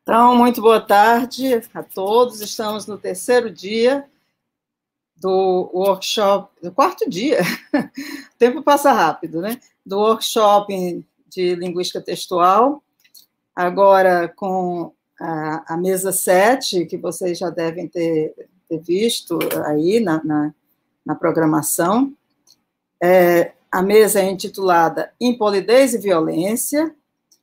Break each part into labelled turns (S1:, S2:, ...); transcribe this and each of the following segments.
S1: Então, muito boa tarde a todos. Estamos no terceiro dia do workshop, do quarto dia, o tempo passa rápido, né? Do workshop de linguística textual, agora com a mesa 7, que vocês já devem ter visto aí na programação. A mesa é intitulada Impolidez e Violência.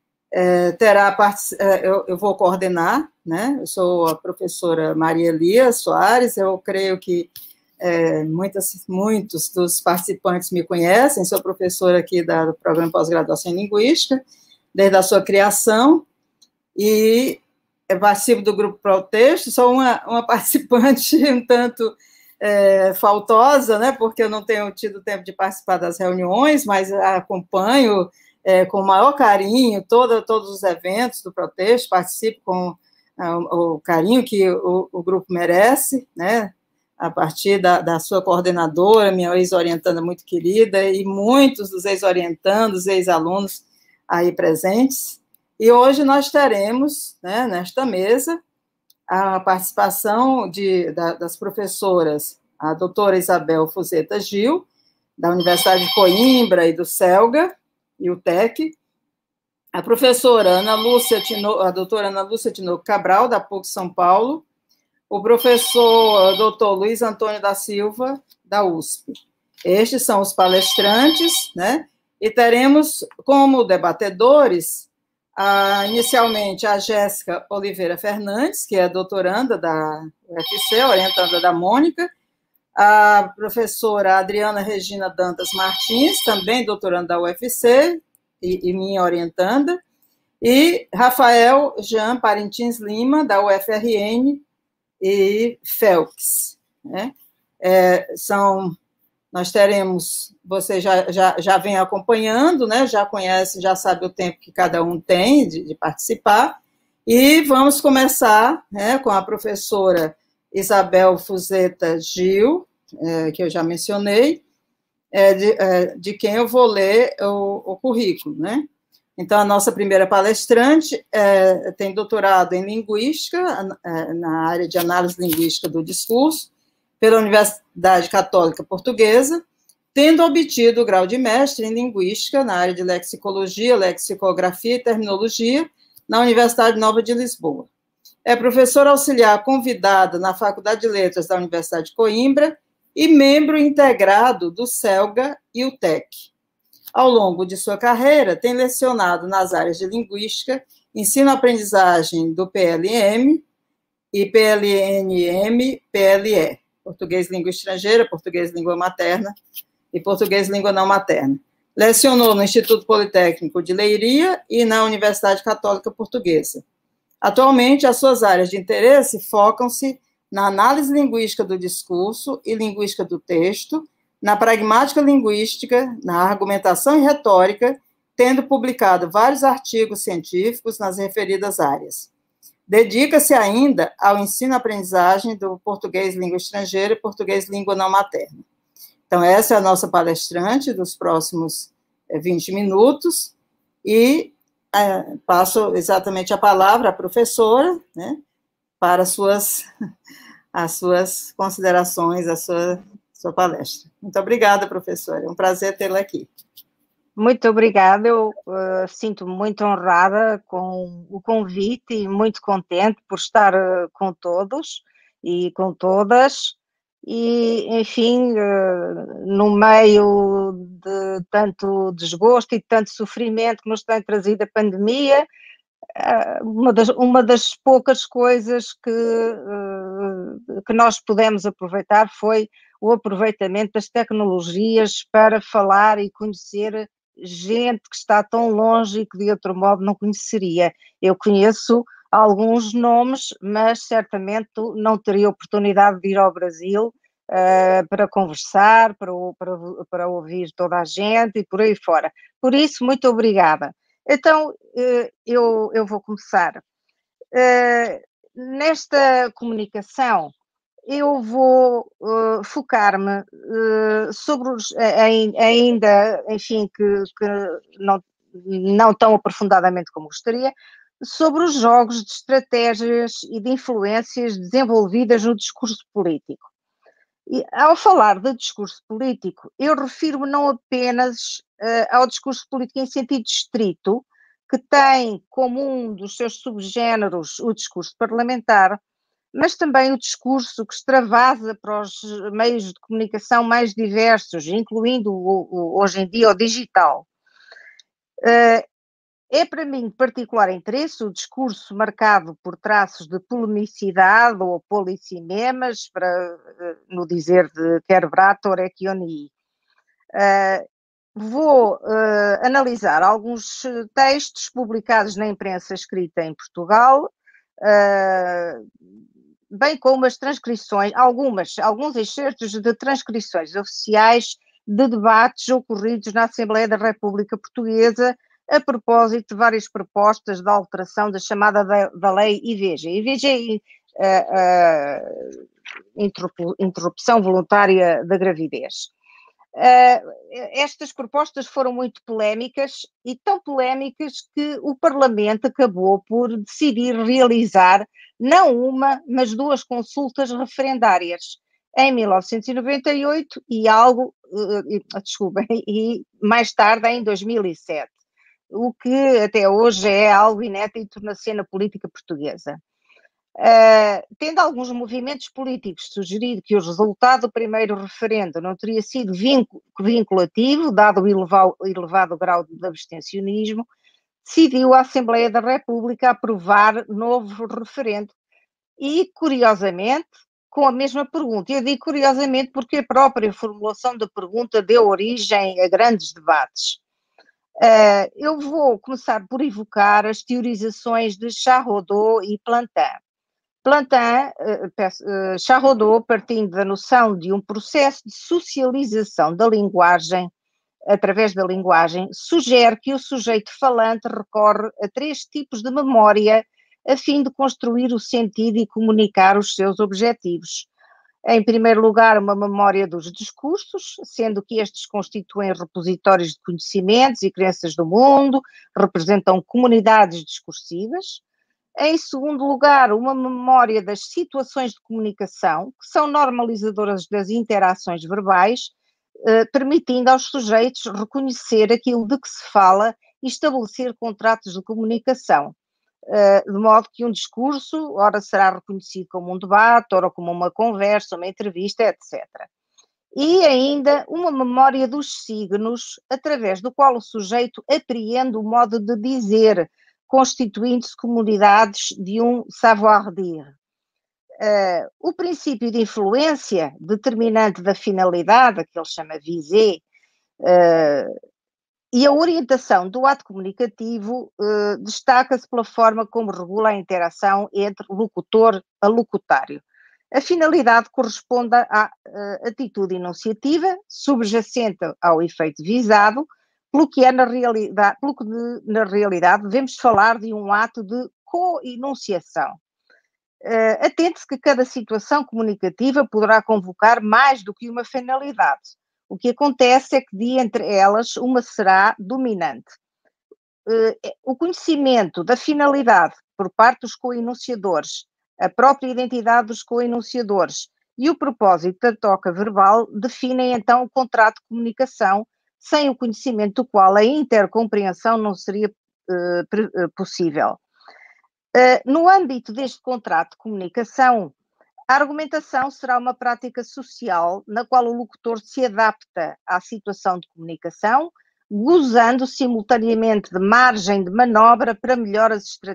S1: Eu vou coordenar, né? Eu sou a professora Maria Elia Soares. Eu creio que muitos dos participantes me conhecem. Sou professora aqui do programa Pós-Graduação em Linguística, desde a sua criação, e participo do Grupo Protexto. Sou uma participante um tanto faltosa, né? Porque eu não tenho tido tempo de participar das reuniões, mas acompanho com o maior carinho todos os eventos do Protexto, participo com o carinho que o grupo merece, né? A partir da sua coordenadora, minha ex-orientanda muito querida, e muitos dos ex-orientandos, ex-alunos aí presentes. E hoje nós teremos, né, nesta mesa, a participação das professoras, a doutora Isabel Fuzeta Gil, da Universidade de Coimbra e do CELGA, e o TEC, a professora a doutora Ana Lúcia Tinoco Cabral, da PUC São Paulo, o professor doutor Luiz Antônio da Silva, da USP. Estes são os palestrantes, né? E teremos como debatedores, inicialmente, a Jéssica Oliveira Fernandes, que é doutoranda da UFC, orientada da Mônica, a professora Adriana Regina Dantas Martins, também doutoranda da UFC, e minha orientanda, e Rafael Jean Parintins Lima, da UFRN, e Phelps, né? Nós teremos, você já vem acompanhando, né? Já conhece, já sabe o tempo que cada um tem de participar, e vamos começar, né, com a professora Isabel Fuzeta Gil, que eu já mencionei, de quem eu vou ler o currículo, né? Então, a nossa primeira palestrante tem doutorado em Linguística, na área de Análise Linguística do Discurso, pela Universidade Católica Portuguesa, tendo obtido o grau de mestre em Linguística, na área de Lexicologia, Lexicografia e Terminologia, na Universidade Nova de Lisboa. É professora auxiliar convidada na Faculdade de Letras da Universidade de Coimbra e membro integrado do CELGA e o TEC. Ao longo de sua carreira, tem lecionado nas áreas de Linguística, Ensino-Aprendizagem do PLM e PLNM, PLE, Português Língua Estrangeira, Português Língua Materna e Português Língua Não Materna. Lecionou no Instituto Politécnico de Leiria e na Universidade Católica Portuguesa. Atualmente, as suas áreas de interesse focam-se na análise linguística do discurso e linguística do texto, na pragmática linguística, na argumentação e retórica, tendo publicado vários artigos científicos nas referidas áreas. Dedica-se ainda ao ensino-aprendizagem do português língua estrangeira e português língua não materna. Então, essa é a nossa palestrante dos próximos 20 minutos, e passo exatamente a palavra à professora, né, para as suas considerações, a sua palestra. Muito obrigada, professora. É um prazer tê-la aqui.
S2: Muito obrigada. Eu sinto-me muito honrada com o convite e muito contente por estar com todos e com todas. E, enfim, no meio de tanto desgosto e de tanto sofrimento que nos tem trazido a pandemia, uma das poucas coisas que nós pudemos aproveitar foi o aproveitamento das tecnologias para falar e conhecer gente que está tão longe e que de outro modo não conheceria. Eu conheço alguns nomes, mas certamente não teria oportunidade de ir ao Brasil para conversar, para ouvir toda a gente e por aí fora. Por isso, muito obrigada. Então, eu vou começar. Nesta comunicação, eu vou focar-me sobre ainda, enfim, que não tão aprofundadamente como gostaria, sobre os jogos de estratégias e de influências desenvolvidas no discurso político. E, ao falar de discurso político, eu refiro-me não apenas ao discurso político em sentido estrito, que tem como um dos seus subgéneros o discurso parlamentar, mas também o discurso que extravasa para os meios de comunicação mais diversos, incluindo hoje em dia o digital. É para mim de particular interesse o discurso marcado por traços de polemicidade ou policinemas, para, no dizer de Kerbrat Orecchioni. Vou analisar alguns textos publicados na imprensa escrita em Portugal, bem como as transcrições, alguns excertos de transcrições oficiais de debates ocorridos na Assembleia da República Portuguesa a propósito de várias propostas de alteração da chamada da lei IVG. IVG é interrupção voluntária da gravidez. Estas propostas foram muito polémicas e tão polémicas que o Parlamento acabou por decidir realizar não uma, mas duas consultas referendárias em 1998 e mais tarde em 2007, o que até hoje é algo inédito na cena política portuguesa. Tendo alguns movimentos políticos sugerido que o resultado do primeiro referendo não teria sido vinculativo, dado o elevado grau de abstencionismo, decidiu a Assembleia da República aprovar novo referendo e, curiosamente, com a mesma pergunta. Eu digo curiosamente porque a própria formulação da pergunta deu origem a grandes debates. Eu vou começar por evocar as teorizações de Charrodot e Plantin. Charrodot, partindo da noção de um processo de socialização da linguagem, através da linguagem, sugere que o sujeito falante recorre a 3 tipos de memória a fim de construir o sentido e comunicar os seus objetivos. Em primeiro lugar, uma memória dos discursos, sendo que estes constituem repositórios de conhecimentos e crenças do mundo, representam comunidades discursivas. Em segundo lugar, uma memória das situações de comunicação, que são normalizadoras das interações verbais, permitindo aos sujeitos reconhecer aquilo de que se fala e estabelecer contratos de comunicação, de modo que um discurso, ora será reconhecido como um debate, ora como uma conversa, uma entrevista, etc. E ainda uma memória dos signos, através do qual o sujeito apreende o modo de dizer, constituindo-se comunidades de um savoir-dire. O princípio de influência, determinante da finalidade, que ele chama visée, e a orientação do ato comunicativo destaca-se pela forma como regula a interação entre locutor a locutário. A finalidade corresponde à atitude enunciativa, subjacente ao efeito visado, pelo que na realidade devemos falar de um ato de co-enunciação. Atente-se que cada situação comunicativa poderá convocar mais do que uma finalidade. O que acontece é que de entre elas uma será dominante. O conhecimento da finalidade por parte dos co-enunciadores, a própria identidade dos co-enunciadores e o propósito da troca verbal definem então o contrato de comunicação, sem o conhecimento do qual a intercompreensão não seria possível. No âmbito deste contrato de comunicação, a argumentação será uma prática social na qual o locutor se adapta à situação de comunicação, gozando simultaneamente de margem de manobra para melhor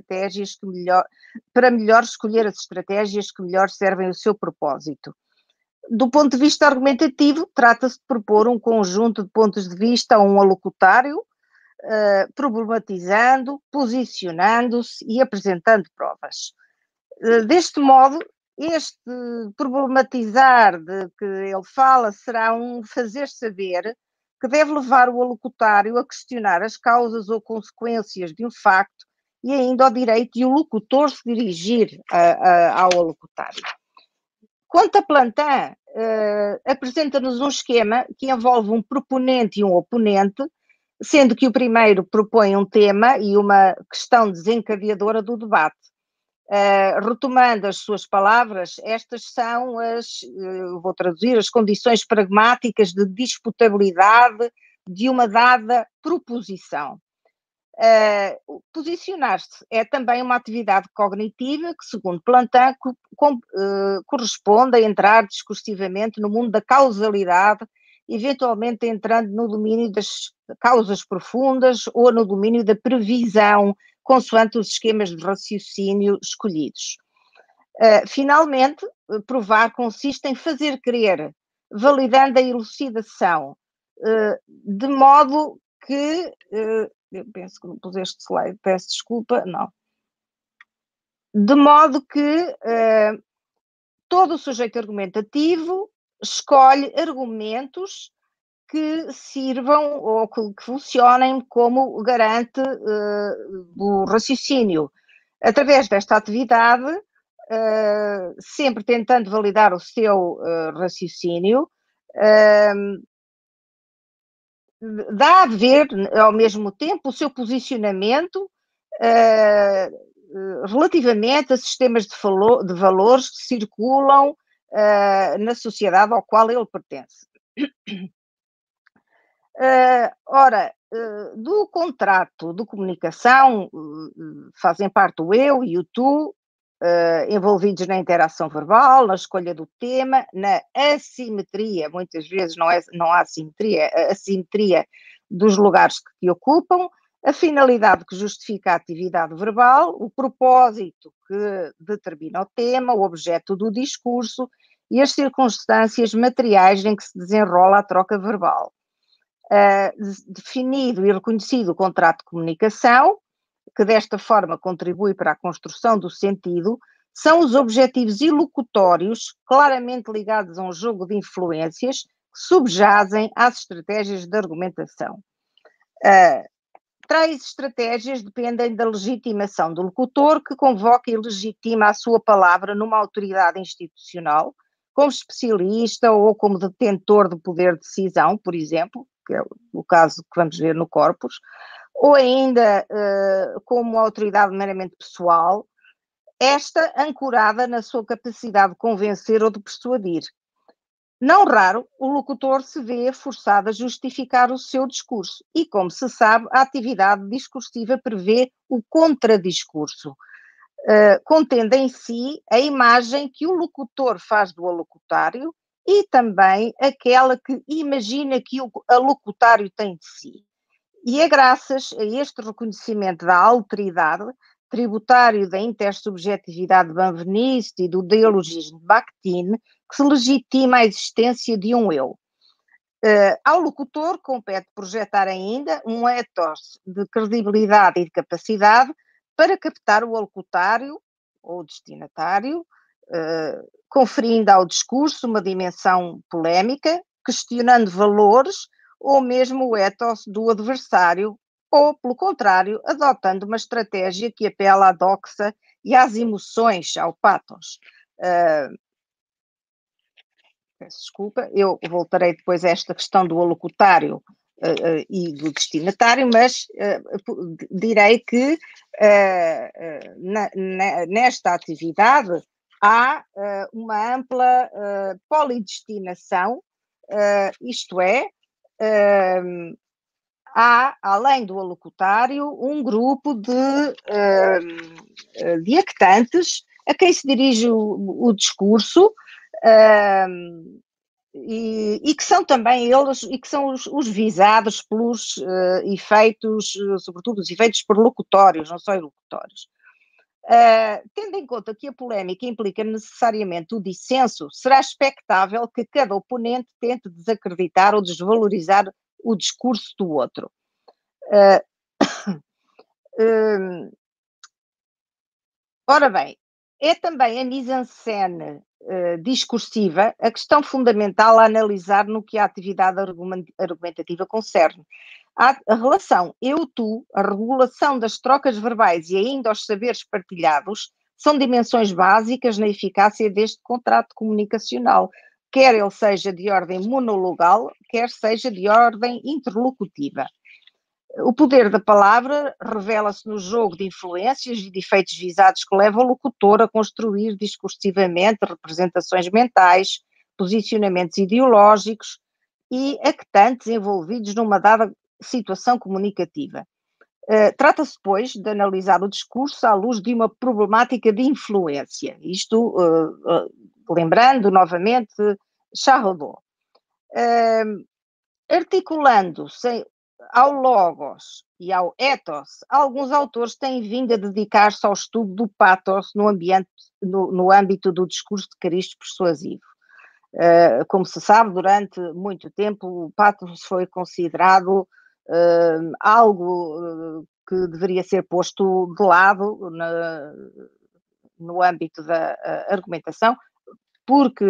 S2: escolher as estratégias que melhor servem o seu propósito. Do ponto de vista argumentativo, trata-se de propor um conjunto de pontos de vista a um alocutário, problematizando, posicionando-se e apresentando provas. Deste modo, este problematizar de que ele fala será um fazer saber que deve levar o alocutário a questionar as causas ou consequências de um facto e ainda ao direito de o locutor se dirigir ao alocutário. Quanto a Plantin, apresenta-nos um esquema que envolve um proponente e um oponente, sendo que o primeiro propõe um tema e uma questão desencadeadora do debate. Retomando as suas palavras, estas são vou traduzir, as condições pragmáticas de disputabilidade de uma dada proposição. Posicionar-se é também uma atividade cognitiva que, segundo Plantin, corresponde a entrar discursivamente no mundo da causalidade, eventualmente entrando no domínio das causas profundas ou no domínio da previsão, consoante os esquemas de raciocínio escolhidos. Finalmente, provar consiste em fazer crer, validando a elucidação, de modo que... eu penso que não pus este slide, peço desculpa, não. De modo que todo o sujeito argumentativo escolhe argumentos que sirvam ou que funcionem como garante do raciocínio. Através desta atividade, sempre tentando validar o seu raciocínio, dá a ver, ao mesmo tempo, o seu posicionamento relativamente a sistemas de valores que circulam na sociedade ao qual ele pertence. Do contrato de comunicação fazem parte o eu e o tu, envolvidos na interação verbal, na escolha do tema, na assimetria, muitas vezes não há assimetria, a assimetria dos lugares que ocupam, a finalidade que justifica a atividade verbal, o propósito que determina o tema, o objeto do discurso e as circunstâncias materiais em que se desenrola a troca verbal. Definido e reconhecido o contrato de comunicação, que desta forma contribui para a construção do sentido, são os objetivos ilocutórios claramente ligados a um jogo de influências que subjazem às estratégias de argumentação. Tais estratégias dependem da legitimação do locutor, que convoca e legitima a sua palavra numa autoridade institucional, como especialista ou como detentor de poder de decisão, por exemplo, que é o caso que vamos ver no corpus, ou ainda como autoridade meramente pessoal, esta ancorada na sua capacidade de convencer ou de persuadir. Não raro, o locutor se vê forçado a justificar o seu discurso e, como se sabe, a atividade discursiva prevê o contradiscurso, contendo em si a imagem que o locutor faz do alocutário e também aquela que imagina que o alocutário tem de si. E é graças a este reconhecimento da alteridade, tributário da intersubjetividade benveniste e do dialogismo de Bakhtin, que se legitima a existência de um eu. Ao locutor compete projetar ainda um ethos de credibilidade e de capacidade para captar o alocutário ou destinatário, conferindo ao discurso uma dimensão polémica, questionando valores ou mesmo o ethos do adversário, ou, pelo contrário, adotando uma estratégia que apela à doxa e às emoções, ao pathos. Peço desculpa, eu voltarei depois a esta questão do alocutário e do destinatário, mas direi que nesta atividade há uma ampla polidestinação, isto é, há, além do alocutário, um grupo de actantes a quem se dirige o discurso, e que são também eles, e que são os visados pelos efeitos, sobretudo os efeitos perlocutórios, não só elocutórios. Tendo em conta que a polémica implica necessariamente o dissenso, será expectável que cada oponente tente desacreditar ou desvalorizar o discurso do outro. Ora bem, é também a mise-en-scène discursiva a questão fundamental a analisar no que a atividade argumentativa concerne. A relação eu-tu, a regulação das trocas verbais e ainda os saberes partilhados são dimensões básicas na eficácia deste contrato comunicacional, quer ele seja de ordem monologal, quer seja de ordem interlocutiva. O poder da palavra revela-se no jogo de influências e de efeitos visados que levam o locutor a construir discursivamente representações mentais, posicionamentos ideológicos e actantes envolvidos numa dada situação comunicativa. Trata-se, pois, de analisar o discurso à luz de uma problemática de influência. Isto, lembrando novamente Charrodot. Articulando-se ao logos e ao ethos, alguns autores têm vindo a dedicar-se ao estudo do pathos no âmbito do discurso de cariz persuasivo. Como se sabe, durante muito tempo o pathos foi considerado algo que deveria ser posto de lado no âmbito da argumentação, porque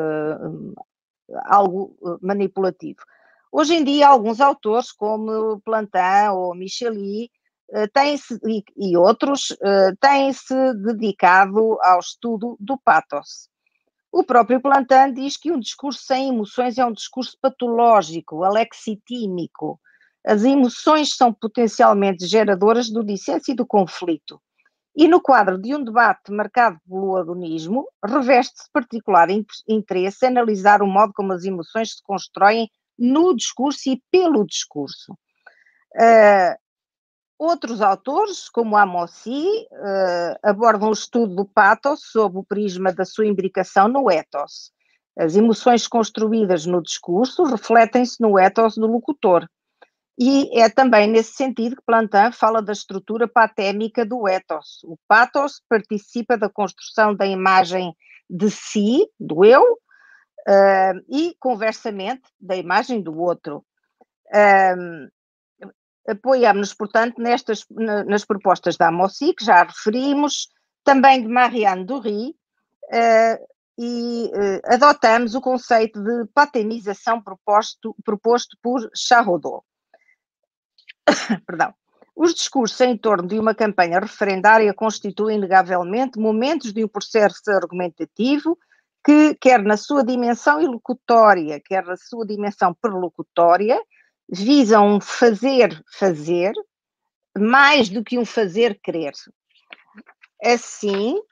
S2: algo manipulativo. Hoje em dia, alguns autores, como Plantin ou Micheli, e outros, têm-se dedicado ao estudo do pathos. O próprio Plantin diz que um discurso sem emoções é um discurso patológico, alexitímico. As emoções são potencialmente geradoras do dissenso e do conflito. E no quadro de um debate marcado pelo agonismo, reveste-se particular interesse analisar o modo como as emoções se constroem no discurso e pelo discurso. Outros autores, como Amossi, abordam o estudo do pathos sob o prisma da sua imbricação no ethos. As emoções construídas no discurso refletem-se no ethos do locutor. E é também nesse sentido que Plantin fala da estrutura patémica do ethos. O pathos participa da construção da imagem de si, do eu, e, conversamente, da imagem do outro. Apoiamos-nos, portanto, nas propostas da Amossi, que já referimos, também de Marianne Dury, e adotamos o conceito de patemização proposto por Charrodot. Perdão. Os discursos em torno de uma campanha referendária constituem, inegavelmente, momentos de um processo argumentativo que, quer na sua dimensão ilocutória, quer na sua dimensão perlocutória, visam um fazer mais do que um fazer crer. Assim,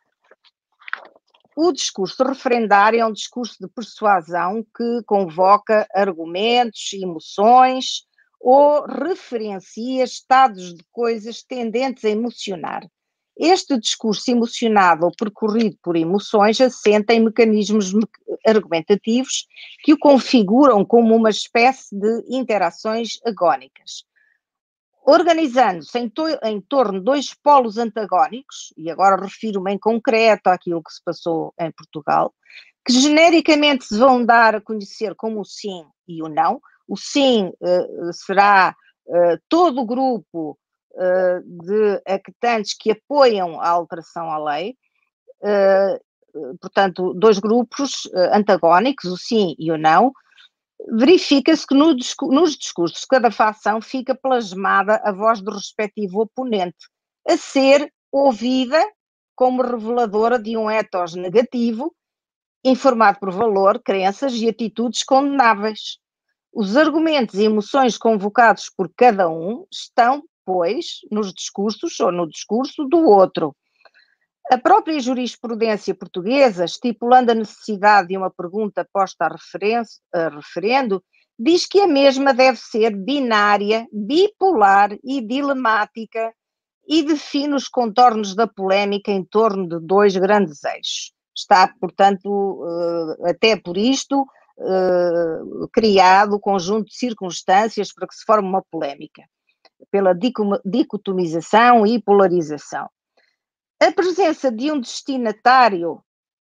S2: o discurso referendário é um discurso de persuasão que convoca argumentos, emoções ou referencia estados de coisas tendentes a emocionar. Este discurso emocionado ou percorrido por emoções assenta em mecanismos argumentativos que o configuram como uma espécie de interações agónicas. Organizando-se em torno de dois polos antagónicos, e agora refiro-me em concreto àquilo que se passou em Portugal, que genericamente se vão dar a conhecer como o sim e o não. O sim será todo o grupo de actantes que apoiam a alteração à lei, portanto, dois grupos antagónicos, o sim e o não. Verifica-se que nos discursos de cada facção fica plasmada a voz do respectivo oponente, a ser ouvida como reveladora de um ethos negativo, informado por valor, crenças e atitudes condenáveis. Os argumentos e emoções convocados por cada um estão, pois, nos discursos ou no discurso do outro. A própria jurisprudência portuguesa, estipulando a necessidade de uma pergunta posta a referendo, diz que a mesma deve ser binária, bipolar e dilemática e define os contornos da polémica em torno de dois grandes eixos. Está, portanto, até por isto, criado o conjunto de circunstâncias para que se forme uma polémica, pela dicotomização e polarização. A presença de um destinatário,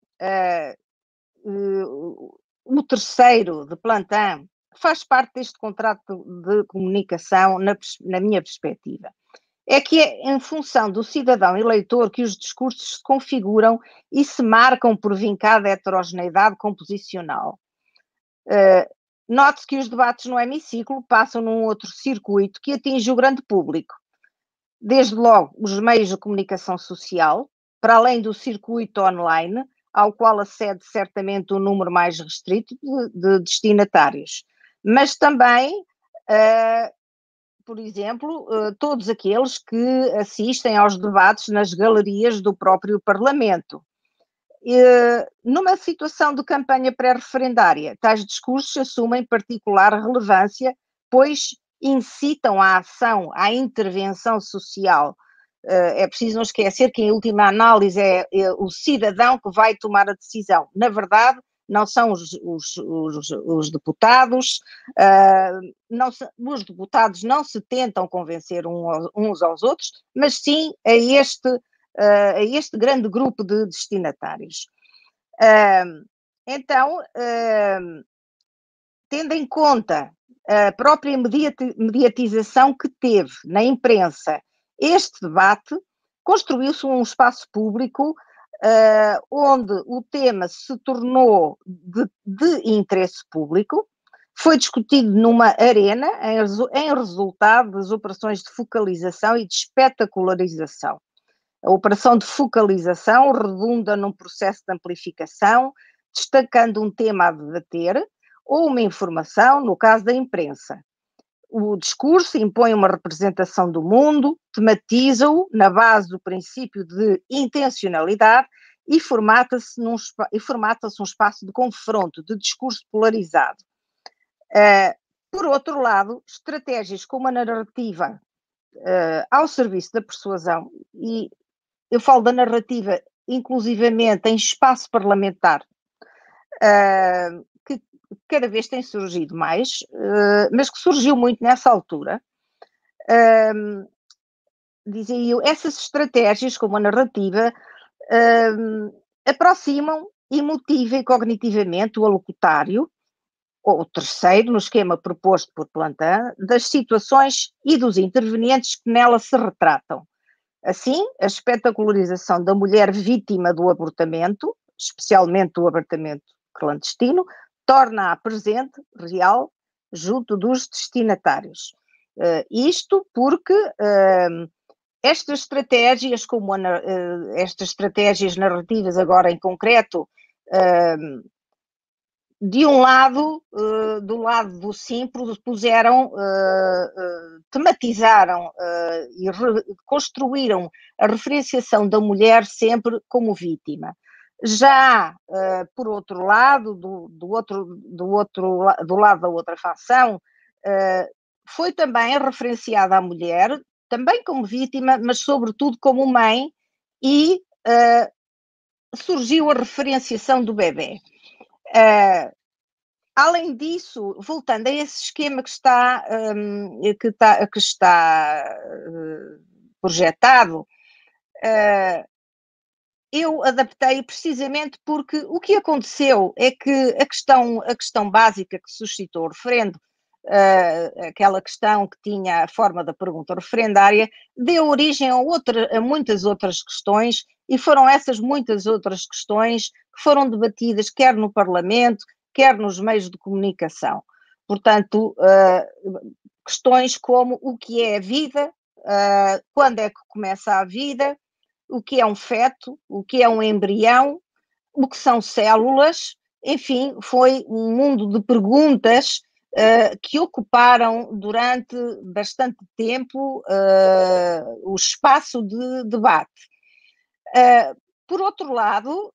S2: o terceiro de Plantin, faz parte deste contrato de comunicação na minha perspectiva. É que é em função do cidadão eleitor que os discursos se configuram e se marcam por vincada heterogeneidade composicional. Note-se que os debates no hemiciclo passam num outro circuito que atinge o grande público. Desde logo, os meios de comunicação social, para além do circuito online, ao qual acede certamente um número mais restrito de destinatários, mas também por exemplo, todos aqueles que assistem aos debates nas galerias do próprio Parlamento. Numa situação de campanha pré-referendária, tais discursos assumem particular relevância, pois incitam à ação, à intervenção social. É preciso não esquecer que, em última análise, é o cidadão que vai tomar a decisão. Na verdade, não são os deputados, os deputados não se tentam convencer uns aos outros, mas sim a este grande grupo de destinatários. Então, tendo em conta a própria mediatização que teve na imprensa este debate, construiu-se um espaço público onde o tema se tornou de interesse público, foi discutido numa arena em resultado das operações de focalização e de espetacularização. A operação de focalização redunda num processo de amplificação, destacando um tema a debater ou uma informação, no caso da imprensa. O discurso impõe uma representação do mundo, tematiza-o na base do princípio de intencionalidade e formata-se um espaço de confronto, de discurso polarizado. Por outro lado, estratégias como a narrativa ao serviço da persuasão, e eu falo da narrativa inclusivamente em espaço parlamentar, que cada vez tem surgido mais, mas que surgiu muito nessa altura. Dizia eu, essas estratégias, como a narrativa, aproximam emotiva e cognitivamente o alocutário, ou o terceiro, no esquema proposto por Plantin, das situações e dos intervenientes que nela se retratam. Assim, a espetacularização da mulher vítima do abortamento, especialmente do abortamento clandestino, torna-a presente, real, junto dos destinatários. Isto porque estas estratégias, como estas estratégias narrativas agora em concreto, de um lado, do lado do sim, tematizaram e construíram a referenciação da mulher sempre como vítima. Já, por outro lado, do lado da outra facção, foi também referenciada a mulher, também como vítima, mas sobretudo como mãe, e surgiu a referenciação do bebê. Além disso, voltando a esse esquema que está projetado, eu adaptei precisamente porque o que aconteceu é que a questão básica que suscitou o referendo, aquela questão que tinha a forma da pergunta referendária, deu origem a muitas outras questões, e foram essas muitas outras questões que foram debatidas quer no Parlamento, quer nos meios de comunicação. Portanto, questões como o que é a vida, quando é que começa a vida, o que é um feto, o que é um embrião, o que são células, enfim, foi um mundo de perguntas que ocuparam durante bastante tempo o espaço de debate. Por outro lado,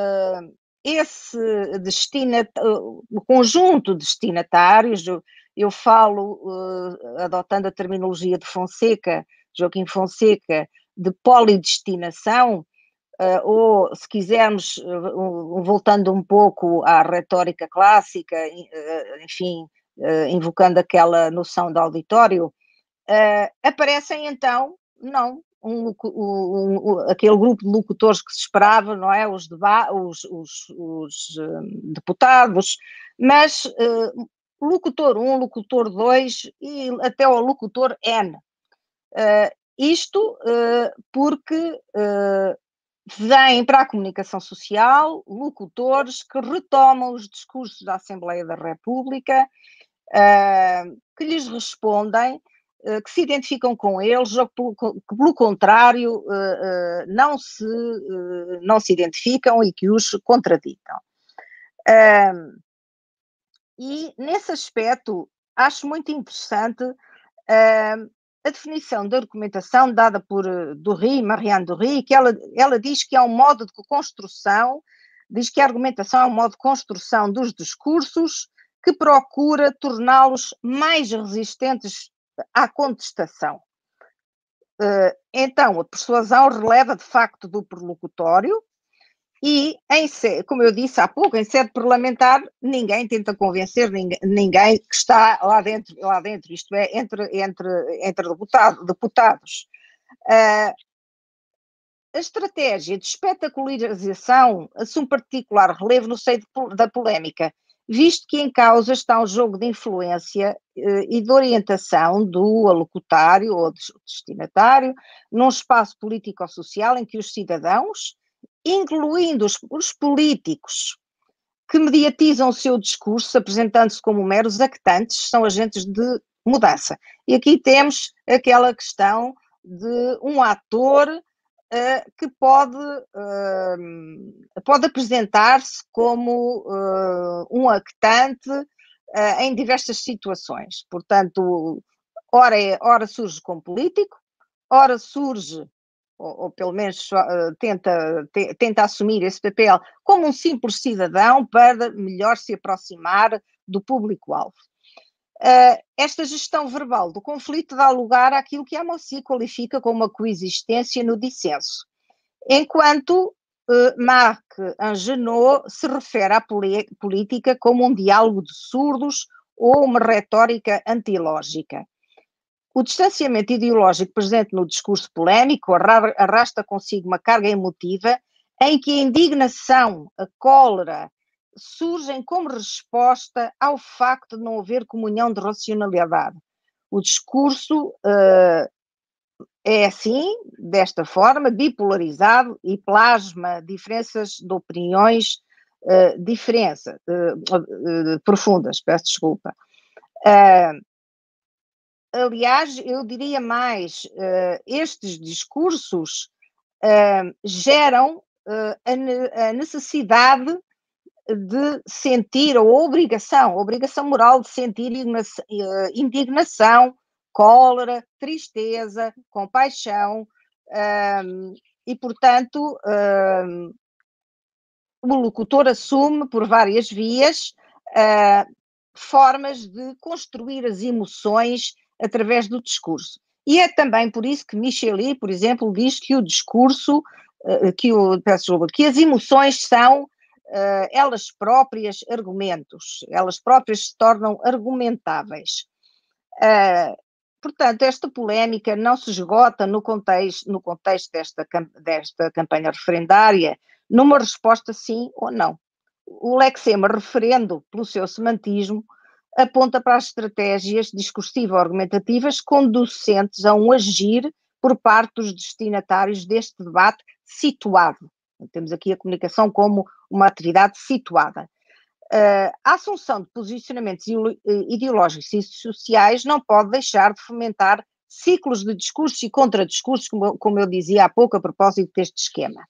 S2: o conjunto de destinatários, eu falo, adotando a terminologia de Fonseca, Joaquim Fonseca, de polidestinação, ou, se quisermos, voltando um pouco à retórica clássica, enfim, invocando aquela noção de auditório, aparecem então, não, aquele grupo de locutores que se esperava, não é? Os deputados, mas locutor 1, locutor 2 e até o locutor N. Isto porque vêm para a comunicação social locutores que retomam os discursos da Assembleia da República, que lhes respondem, que se identificam com eles, ou que pelo contrário não se identificam e que os contraditam. E nesse aspecto acho muito interessante A definição da argumentação dada por Marianne Dury, que ela diz que é um modo de construção, diz que a argumentação é um modo de construção dos discursos que procura torná-los mais resistentes à contestação. Então, a persuasão releva de facto do perlocutório e, como eu disse há pouco, em sede parlamentar, ninguém tenta convencer ninguém que está lá dentro, isto é, entre deputados. A estratégia de espetacularização assume particular relevo no seio da polémica, visto que em causa está um jogo de influência e de orientação do alocutário ou do destinatário num espaço político-social em que os cidadãos, incluindo os políticos que mediatizam o seu discurso, apresentando-se como meros actantes, são agentes de mudança. E aqui temos aquela questão de um ator que pode apresentar-se como um actante em diversas situações. Portanto, ora surge como político, ora surge, ou pelo menos tenta assumir esse papel como um simples cidadão para melhor se aproximar do público-alvo. Esta gestão verbal do conflito dá lugar àquilo que a Amossi qualifica como uma coexistência no dissenso, enquanto Marc Angenot se refere à política como um diálogo de surdos ou uma retórica antilógica. O distanciamento ideológico presente no discurso polémico arrasta consigo uma carga emotiva em que a indignação, a cólera, surgem como resposta ao facto de não haver comunhão de racionalidade. O discurso é assim, desta forma, bipolarizado e plasma diferenças de opiniões profundas, peço desculpa. Aliás, eu diria mais, estes discursos geram a necessidade de sentir, a obrigação moral de sentir indignação, cólera, tristeza, compaixão, e, portanto, o locutor assume por várias vias formas de construir as emoções através do discurso. E é também por isso que Micheli, por exemplo, diz que o discurso, que as emoções são elas próprias argumentos, elas próprias se tornam argumentáveis. Portanto, esta polémica não se esgota no contexto desta campanha referendária, numa resposta sim ou não. O lexema referendo, pelo seu semantismo, aponta para as estratégias discursivo-argumentativas conducentes a um agir por parte dos destinatários deste debate situado. Temos aqui a comunicação como uma atividade situada. A assunção de posicionamentos ideológicos e sociais não pode deixar de fomentar ciclos de discursos e contradiscursos, como eu dizia há pouco a propósito deste esquema.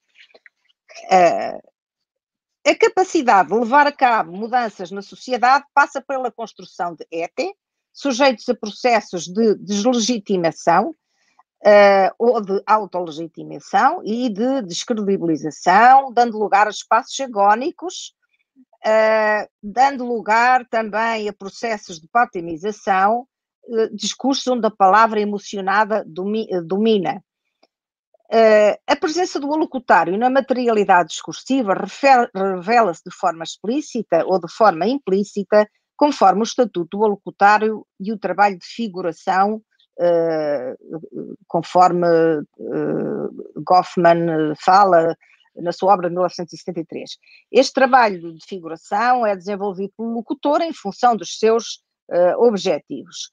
S2: A capacidade de levar a cabo mudanças na sociedade passa pela construção de ET, sujeitos a processos de deslegitimação ou de autolegitimação e de descredibilização, dando lugar a espaços agónicos, dando lugar também a processos de patimização, discursos onde a palavra emocionada domina. A presença do alocutário na materialidade discursiva revela-se de forma explícita ou de forma implícita, conforme o estatuto do alocutário e o trabalho de figuração, conforme Goffman fala na sua obra de 1973. Este trabalho de figuração é desenvolvido pelo locutor em função dos seus objetivos.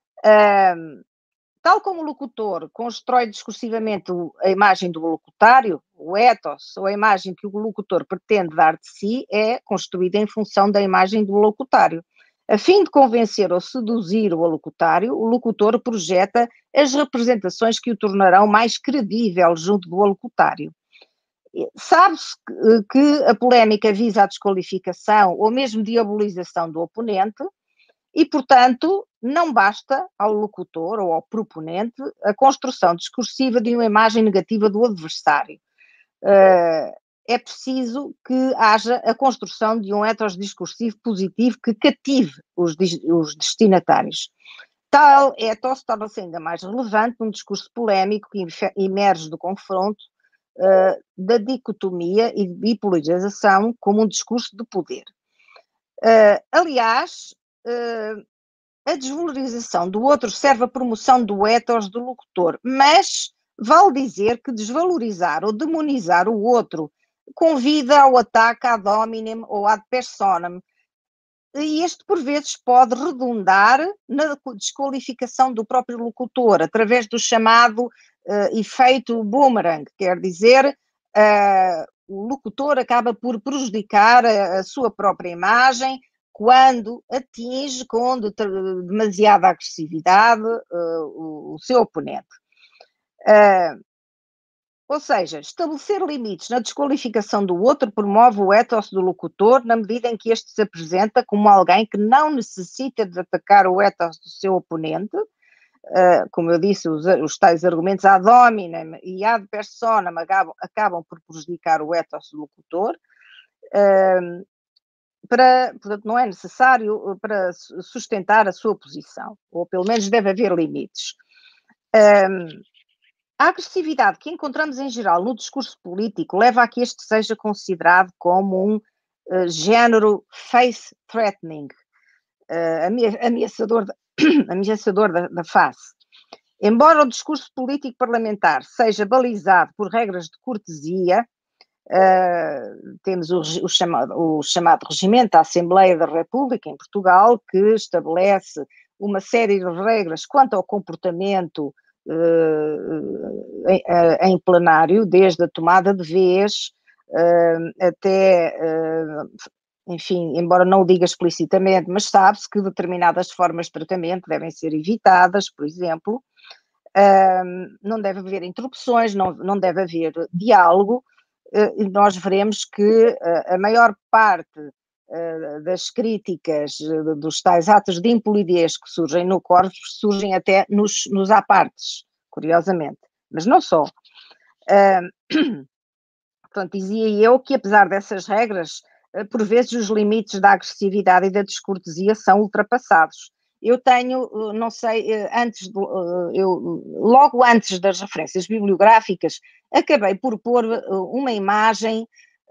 S2: Tal como o locutor constrói discursivamente a imagem do locutário, o ethos, ou a imagem que o locutor pretende dar de si, é construída em função da imagem do locutário. A fim de convencer ou seduzir o locutário, o locutor projeta as representações que o tornarão mais credível junto do locutário. Sabe-se que a polémica visa a desqualificação ou mesmo diabolização do oponente e, portanto, não basta ao locutor ou ao proponente a construção discursiva de uma imagem negativa do adversário. É preciso que haja a construção de um ethos discursivo positivo que cative os destinatários. Tal ethos torna-se ainda mais relevante num discurso polémico que emerge do confronto, da dicotomia e bipolarização como um discurso de poder. Aliás, a desvalorização do outro serve à promoção do ethos do locutor, mas vale dizer que desvalorizar ou demonizar o outro convida ao ataque ad hominem ou ad personam, e este, por vezes, pode redundar na desqualificação do próprio locutor, através do chamado efeito boomerang, quer dizer, o locutor acaba por prejudicar a sua própria imagem quando atinge com demasiada agressividade o seu oponente. Ou seja, estabelecer limites na desqualificação do outro promove o ethos do locutor na medida em que este se apresenta como alguém que não necessita de atacar o ethos do seu oponente, como eu disse, os tais argumentos ad hominem e ad personam acabam por prejudicar o ethos do locutor, portanto, não é necessário para sustentar a sua posição, ou pelo menos deve haver limites. A agressividade que encontramos em geral no discurso político leva a que este seja considerado como um género face-threatening, ameaçador da face. Embora o discurso político parlamentar seja balizado por regras de cortesia, temos o chamado Regimento da Assembleia da República em Portugal, que estabelece uma série de regras quanto ao comportamento em plenário, desde a tomada de vez até, enfim, embora não o diga explicitamente, mas sabe-se que determinadas formas de tratamento devem ser evitadas, por exemplo, não deve haver interrupções, não deve haver diálogo, e nós veremos que a maior parte das críticas dos tais atos de impolidez que surgem no corpo surgem até nos apartes, curiosamente, mas não só. Portanto, dizia eu que apesar dessas regras, por vezes os limites da agressividade e da descortesia são ultrapassados. Eu tenho, não sei, logo antes das referências bibliográficas, acabei por pôr uma imagem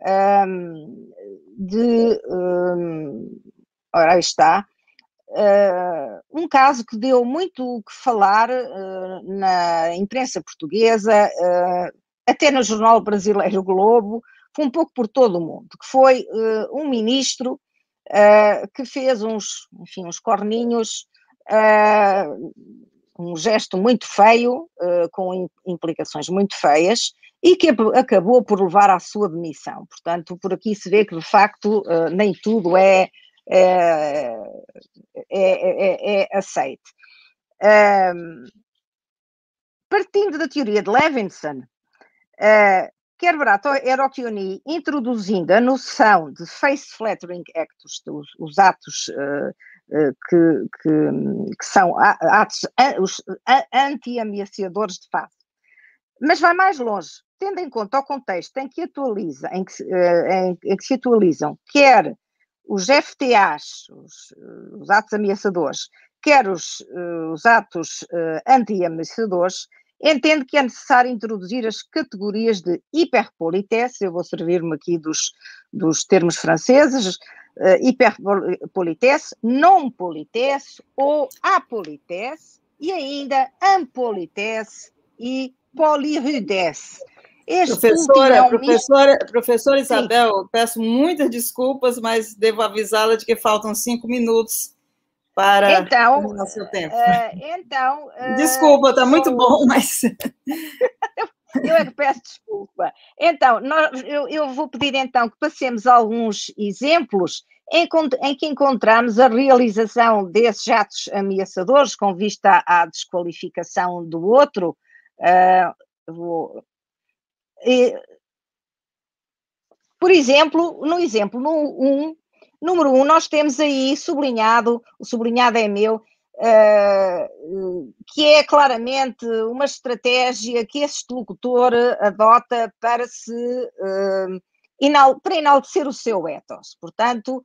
S2: ora, aí está, um caso que deu muito o que falar na imprensa portuguesa, até no jornal brasileiro o Globo, foi um pouco por todo o mundo, que foi um ministro que fez uns corninhos, um gesto muito feio, com implicações muito feias, e que acabou por levar à sua demissão. Portanto, por aqui se vê que, de facto, nem tudo é aceite. Partindo da teoria de Levinson, Kerber Erocchioni, introduzindo a noção de face-flattering acts, os atos que são atos anti-ameaçadores de face. Mas vai mais longe, tendo em conta o contexto em que se atualizam, quer os FTAs, os atos ameaçadores, quer os atos anti-ameaçadores, entende que é necessário introduzir as categorias de hiperpolitesse, eu vou servir-me aqui dos termos franceses, hiperpolitesse, não politesse ou apolitesse, e ainda ampolitesse e polirudesse.
S1: Professora Isabel, peço muitas desculpas, mas devo avisá-la de que faltam 5 minutos para o seu tempo. Desculpa, está muito bom, mas...
S2: Eu é que peço desculpa. Então, eu vou pedir então que passemos alguns exemplos em que encontramos a realização desses atos ameaçadores com vista à desqualificação do outro. Por exemplo, no exemplo número 1, nós temos aí sublinhado, o sublinhado é meu, que é claramente uma estratégia que esse locutor adota para para enaltecer o seu ethos. Portanto,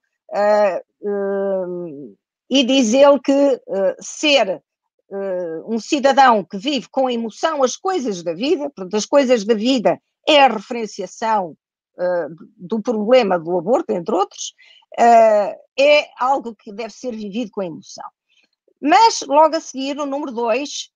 S2: e diz ele que ser um cidadão que vive com emoção as coisas da vida, portanto, as coisas da vida é a referenciação do problema do aborto, entre outros, é algo que deve ser vivido com emoção. Mas, logo a seguir, no número 2,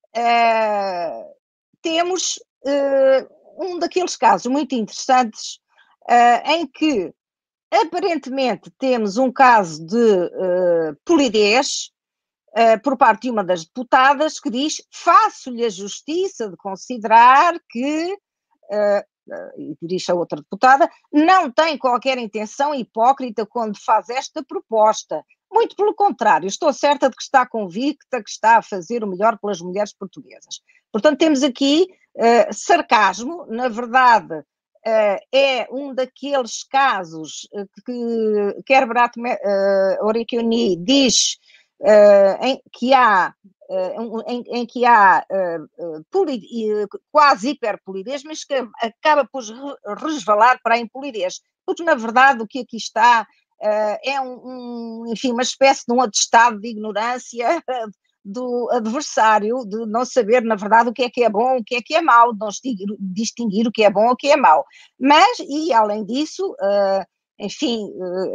S2: temos um daqueles casos muito interessantes em que, aparentemente, temos um caso de polidez por parte de uma das deputadas que diz: faço-lhe a justiça de considerar que, e dirige a outra deputada, não tem qualquer intenção hipócrita quando faz esta proposta. Muito pelo contrário, estou certa de que está convicta que está a fazer o melhor pelas mulheres portuguesas. Portanto, temos aqui sarcasmo. Na verdade, é um daqueles casos que Herbert Oricchioni diz em que há quase hiperpolidez, mas que acaba por resvalar para a impolidez, porque na verdade o que aqui está é enfim, uma espécie de um atestado de ignorância do adversário, de não saber na verdade o que é bom, o que é mau, de não distinguir o que é bom ou o que é mau. Mas, e além disso, enfim,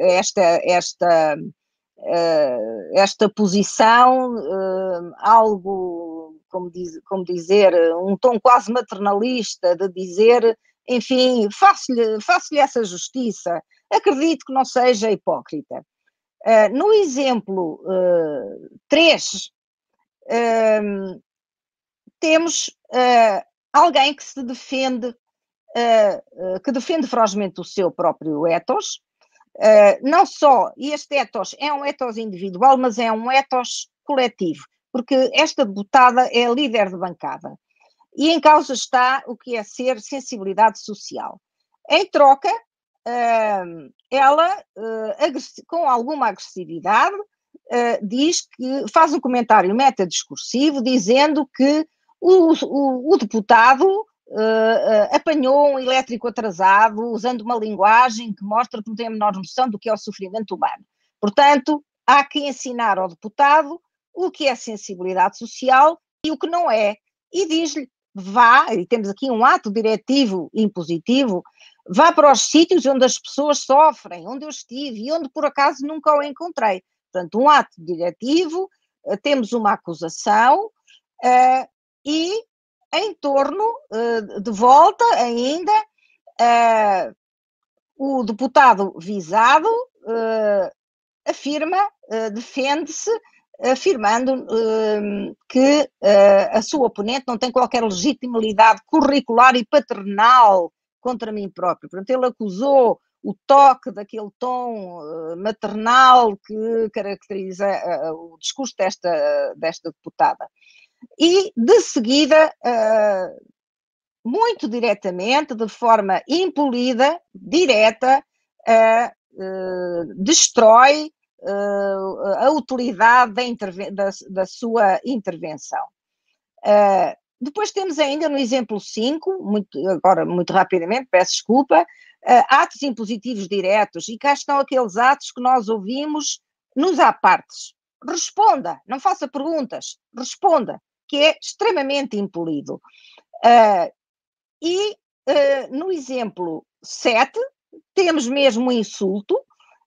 S2: esta posição, algo, como dizer, um tom quase maternalista de dizer, enfim, faço-lhe essa justiça, acredito que não seja hipócrita. No exemplo 3, temos alguém que se defende, que defende ferozmente o seu próprio ethos. Não só, e este ethos é um ethos individual, mas é um ethos coletivo, porque esta deputada é líder de bancada e em causa está o que é ser sensibilidade social. Em troca, ela, com alguma agressividade, diz que faz um comentário metadiscursivo dizendo que o deputado apanhou um elétrico atrasado usando uma linguagem que mostra que não tem a menor noção do que é o sofrimento humano. Portanto, há que ensinar ao deputado o que é sensibilidade social e o que não é. E diz-lhe, vá, e temos aqui um ato diretivo impositivo, vá para os sítios onde as pessoas sofrem, onde eu estive e onde por acaso nunca o encontrei. Portanto, um ato diretivo, temos uma acusação e em torno, de volta ainda, o deputado visado defende-se, afirmando que a sua oponente não tem qualquer legitimidade curricular e paternal contra mim próprio. Portanto, ele acusou o toque daquele tom maternal que caracteriza o discurso desta deputada. E, de seguida, muito diretamente, de forma impolida, direta, destrói a utilidade da sua intervenção. Depois temos ainda no exemplo 5, agora muito rapidamente, peço desculpa, atos impositivos diretos, e cá estão aqueles atos que nós ouvimos nos apartes. Responda, não faça perguntas, responda, que é extremamente impolido. No exemplo 7, temos mesmo um insulto,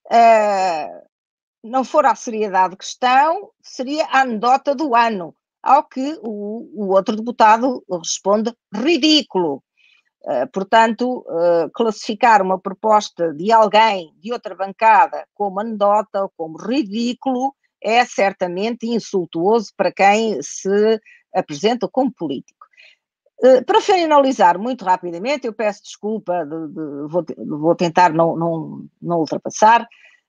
S2: não for a seriedade de questão, seria a anedota do ano, ao que o outro deputado responde ridículo. Portanto, classificar uma proposta de alguém de outra bancada como anedota ou como ridículo é certamente insultuoso para quem se apresenta como político. Para finalizar muito rapidamente, eu peço desculpa, vou tentar não ultrapassar.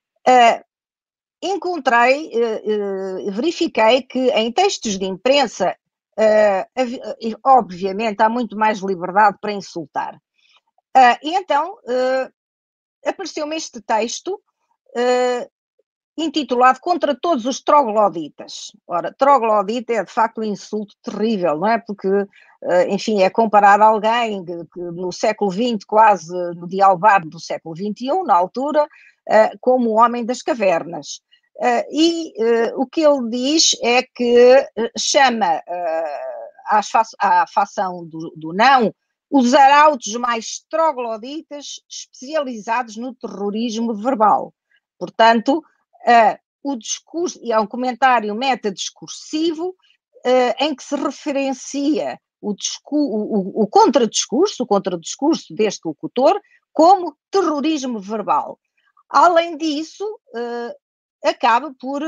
S2: Verifiquei que em textos de imprensa, obviamente, há muito mais liberdade para insultar. E então, apareceu-me este texto intitulado Contra Todos os Trogloditas. Ora, troglodita é de facto um insulto terrível, não é? Porque, enfim, é comparar alguém que no século XX, quase no dialvado do século XXI, na altura, como o homem das cavernas. O que ele diz é que chama à facção do não os arautos mais trogloditas especializados no terrorismo verbal. Portanto, o discurso, e é um comentário metadiscursivo em que se referencia o contradiscurso deste locutor como terrorismo verbal. Além disso, acaba por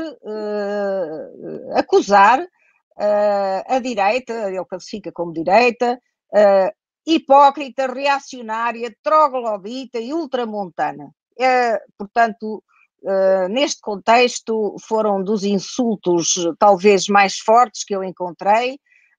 S2: acusar a direita, ele classifica como direita, hipócrita, reacionária, troglodita e ultramontana. Portanto, neste contexto, foram dos insultos talvez mais fortes que eu encontrei,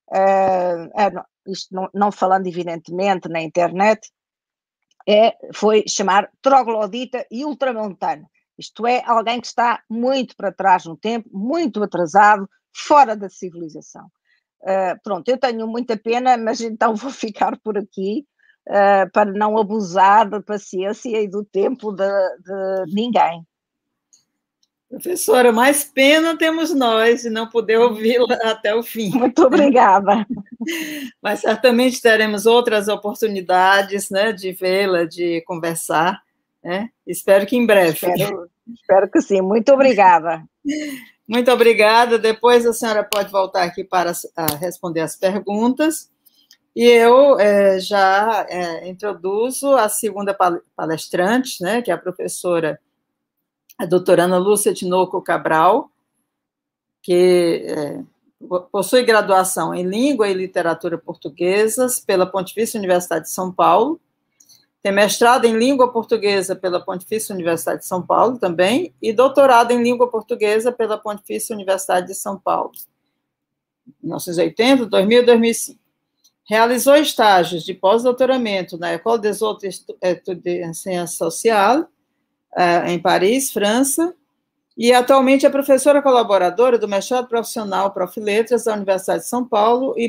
S2: isto não falando evidentemente na internet, foi chamar troglodita e ultramontano. Isto é, alguém que está muito para trás no tempo, muito atrasado, fora da civilização. Pronto, eu tenho muita pena, mas então vou ficar por aqui para não abusar da paciência e do tempo de ninguém.
S1: Professora, mais pena temos nós de não poder ouvi-la até o fim.
S2: Muito obrigada.
S1: Mas certamente teremos outras oportunidades, né, de vê-la, de conversar, né? Espero que em breve.
S2: Espero que sim. Muito obrigada.
S1: Muito obrigada. Depois a senhora pode voltar aqui para responder as perguntas. E eu já introduzo a segunda palestrante, né, que é a professora a doutora Ana Lúcia Tinoco Cabral, que possui graduação em Língua e Literatura Portuguesas pela Pontifícia Universidade de São Paulo, tem mestrado em Língua Portuguesa pela Pontifícia Universidade de São Paulo também, e doutorado em Língua Portuguesa pela Pontifícia Universidade de São Paulo, 1980, 2000 e 2005. Realizou estágios de pós-doutoramento na École des Hautes Études en Sciences Sociales, em Paris, França, e atualmente é professora colaboradora do mestrado profissional Prof. Letras da Universidade de São Paulo e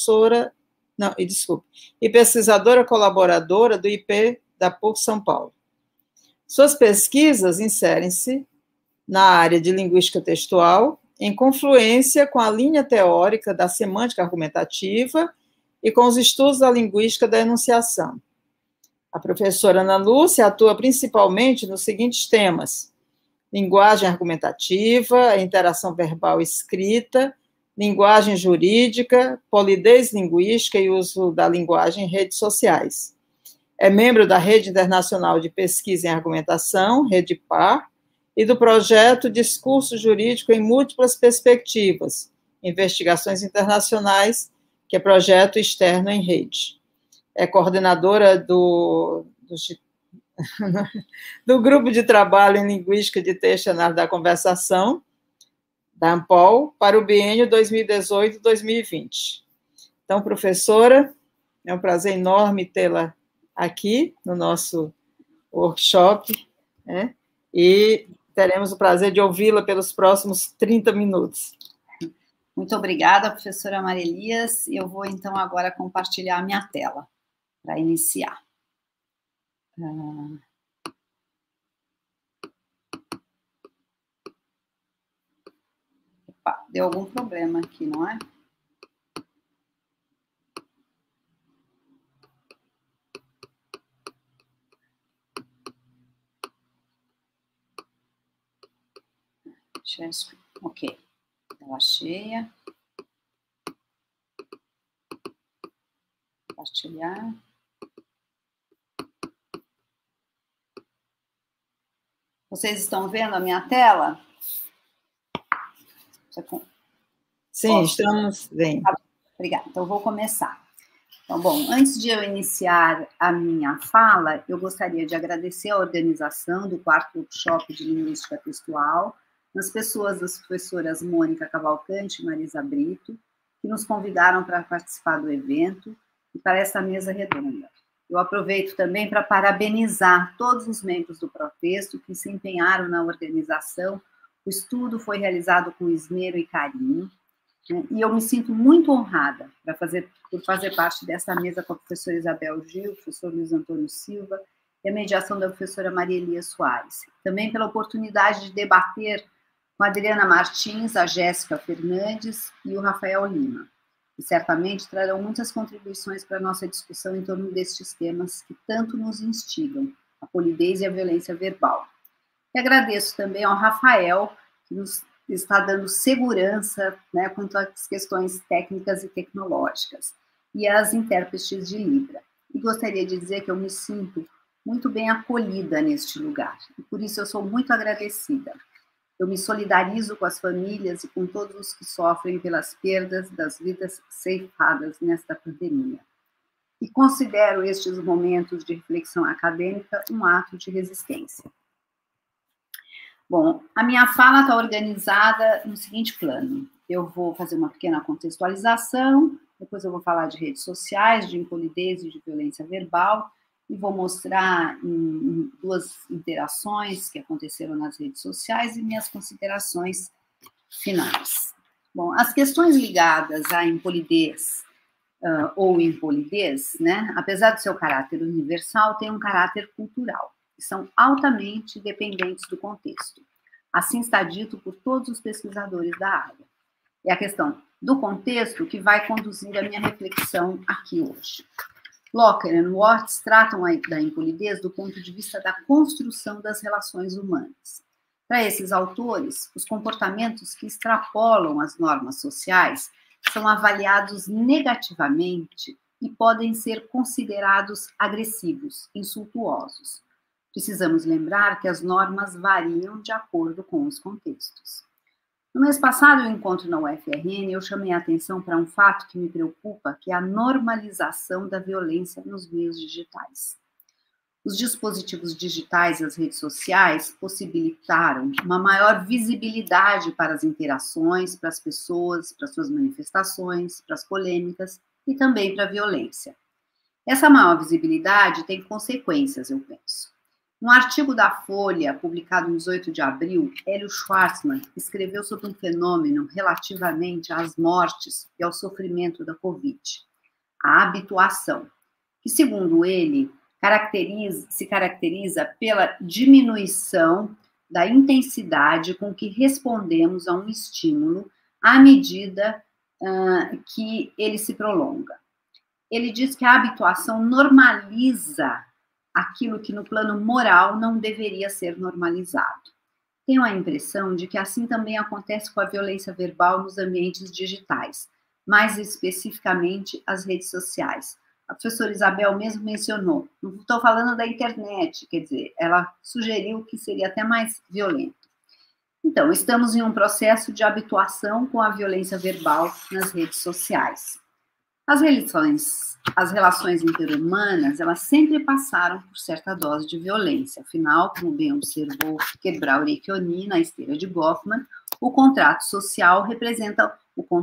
S1: e pesquisadora colaboradora do IP da PUC São Paulo. Suas pesquisas inserem-se na área de linguística textual, em confluência com a linha teórica da semântica argumentativa e com os estudos da linguística da enunciação. A professora Ana Lúcia atua principalmente nos seguintes temas: linguagem argumentativa, interação verbal escrita, linguagem jurídica, polidez linguística e uso da linguagem em redes sociais. É membro da Rede Internacional de Pesquisa em Argumentação, REDIPAR, e do projeto Discurso Jurídico em Múltiplas Perspectivas, Investigações Internacionais, que é projeto externo em rede. É coordenadora do Grupo de Trabalho em Linguística de Texto e Análise da Conversação, da ANPOL, para o biênio 2018-2020. Então, professora, é um prazer enorme tê-la aqui no nosso workshop, né? E teremos o prazer de ouvi-la pelos próximos 30 minutos.
S3: Muito obrigada, professora Maria Elias. Eu vou, então, agora compartilhar a minha tela para iniciar. Opa, deu algum problema aqui, não é? Ok. Tela cheia. Compartilhar. Vocês estão vendo a minha tela?
S1: Sim, estamos bem.
S3: Obrigada. Então, vou começar. Então, bom, antes de eu iniciar a minha fala, eu gostaria de agradecer a organização do 4º workshop de Linguística Textual, nas pessoas das professoras Mônica Cavalcante e Marisa Brito, que nos convidaram para participar do evento e para essa mesa redonda. Eu aproveito também para parabenizar todos os membros do Protexto que se empenharam na organização O estudo foi realizado com esmero e carinho, né, e eu me sinto muito honrada por fazer parte dessa mesa com a professora Isabel Gil, o professor Luiz Antônio Silva, e a mediação da professora Maria Elias Soares. Também pela oportunidade de debater com a Adriana Martins, a Jéssica Fernandes e o Rafael Lima. E certamente trarão muitas contribuições para a nossa discussão em torno destes temas que tanto nos instigam, a polidez e a violência verbal. E agradeço também ao Rafael, que nos está dando segurança, né, quanto às questões técnicas e tecnológicas, e às intérpretes de Libra. E gostaria de dizer que eu me sinto muito bem acolhida neste lugar, e por isso eu sou muito agradecida. Eu me solidarizo com as famílias e com todos os que sofrem pelas perdas das vidas ceifadas nesta pandemia. E considero estes momentos de reflexão acadêmica um ato de resistência. Bom, a minha fala está organizada no seguinte plano. Eu vou fazer uma pequena contextualização, depois eu vou falar de redes sociais, de impolidez e de violência verbal, e vou mostrar em duas interações que aconteceram nas redes sociais e minhas considerações finais. Bom, as questões ligadas à impolidez ou impolidez, né, apesar do seu caráter universal, têm um caráter cultural e são altamente dependentes do contexto. Assim está dito por todos os pesquisadores da área. É a questão do contexto que vai conduzir a minha reflexão aqui hoje. Locker e Watts tratam da impolidez do ponto de vista da construção das relações humanas. Para esses autores, os comportamentos que extrapolam as normas sociais são avaliados negativamente e podem ser considerados agressivos, insultuosos. Precisamos lembrar que as normas variam de acordo com os contextos. No mês passado, eu encontro na UFRN, eu chamei a atenção para um fato que me preocupa, que é a normalização da violência nos meios digitais. Os dispositivos digitais e as redes sociais possibilitaram uma maior visibilidade para as interações, para as pessoas, para suas manifestações, para as polêmicas e também para a violência. Essa maior visibilidade tem consequências, eu penso. No artigo da Folha, publicado em 18 de abril, Hélio Schwartzman escreveu sobre um fenômeno relativamente às mortes e ao sofrimento da Covid, a habituação, que, segundo ele, se caracteriza pela diminuição da intensidade com que respondemos a um estímulo à medida que ele se prolonga. Ele diz que a habituação normaliza aquilo que no plano moral não deveria ser normalizado. Tenho a impressão de que assim também acontece com a violência verbal nos ambientes digitais, mais especificamente as redes sociais. A professora Isabel mesmo mencionou, não estou falando da internet, quer dizer, ela sugeriu que seria até mais violento. Então, estamos em um processo de habituação com a violência verbal nas redes sociais. As relações interhumanas, elas sempre passaram por certa dose de violência. Afinal, como bem observou Quebrauer-Ecchioni na esteira de Goffman, o contato social representa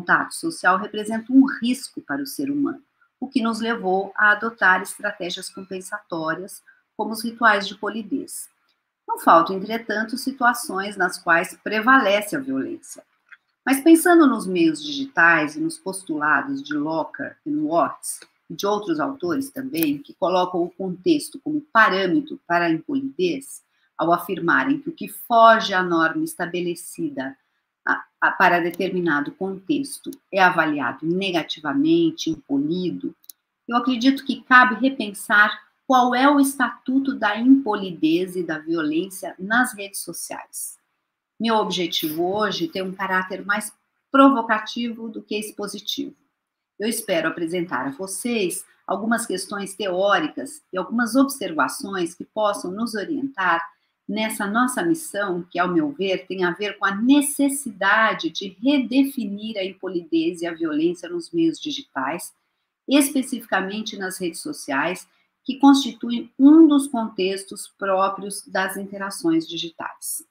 S3: um risco para o ser humano, o que nos levou a adotar estratégias compensatórias, como os rituais de polidez. Não faltam, entretanto, situações nas quais prevalece a violência. Mas pensando nos meios digitais e nos postulados de Locker e Watts, e de outros autores também, que colocam o contexto como parâmetro para a impolidez, ao afirmarem que o que foge à norma estabelecida para determinado contexto é avaliado negativamente, impolido, eu acredito que cabe repensar qual é o estatuto da impolidez e da violência nas redes sociais. Meu objetivo hoje tem um caráter mais provocativo do que expositivo. Eu espero apresentar a vocês algumas questões teóricas e algumas observações que possam nos orientar nessa nossa missão, que, ao meu ver, tem a ver com a necessidade de redefinir a impolidez e a violência nos meios digitais, especificamente nas redes sociais, que constituem um dos contextos próprios das interações digitais.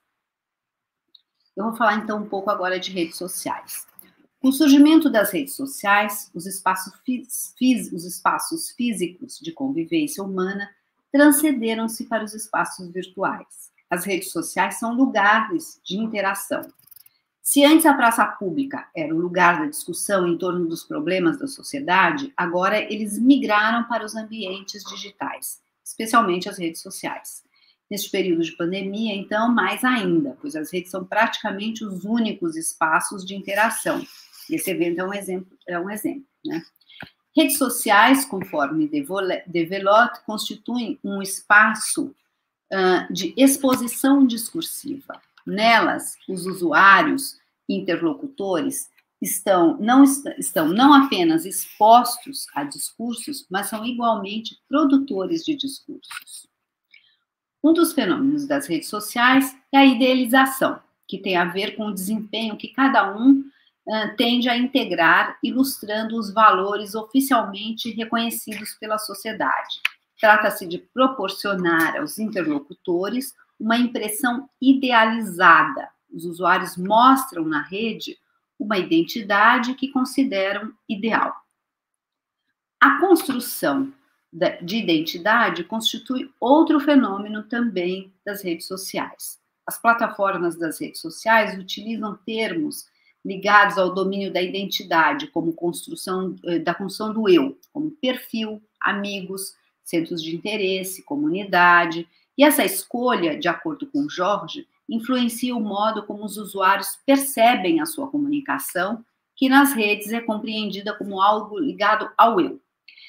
S3: Eu vou falar, então, um pouco agora de redes sociais. Com o surgimento das redes sociais, os espaços físicos de convivência humana transcenderam-se para os espaços virtuais. as redes sociais são lugares de interação. Se antes a praça pública era o lugar da discussão em torno dos problemas da sociedade, agora eles migraram para os ambientes digitais, especialmente as redes sociais. Neste período de pandemia, então, mais ainda, pois as redes são praticamente os únicos espaços de interação. Esse evento é um exemplo, né? Redes sociais, conforme Develot, constituem um espaço de exposição discursiva. Nelas, os usuários interlocutores estão não apenas expostos a discursos, mas são igualmente produtores de discursos. Um dos fenômenos das redes sociais é a idealização, que tem a ver com o desempenho que cada um tende a integrar, ilustrando os valores oficialmente reconhecidos pela sociedade. Trata-se de proporcionar aos interlocutores uma impressão idealizada. Os usuários mostram na rede uma identidade que consideram ideal. A construção de identidade constitui outro fenômeno também das redes sociais. As plataformas das redes sociais utilizam termos ligados ao domínio da identidade, como construção do eu, como perfil, amigos, centros de interesse, comunidade. E essa escolha, de acordo com Jorge, influencia o modo como os usuários percebem a sua comunicação, que nas redes é compreendida como algo ligado ao eu.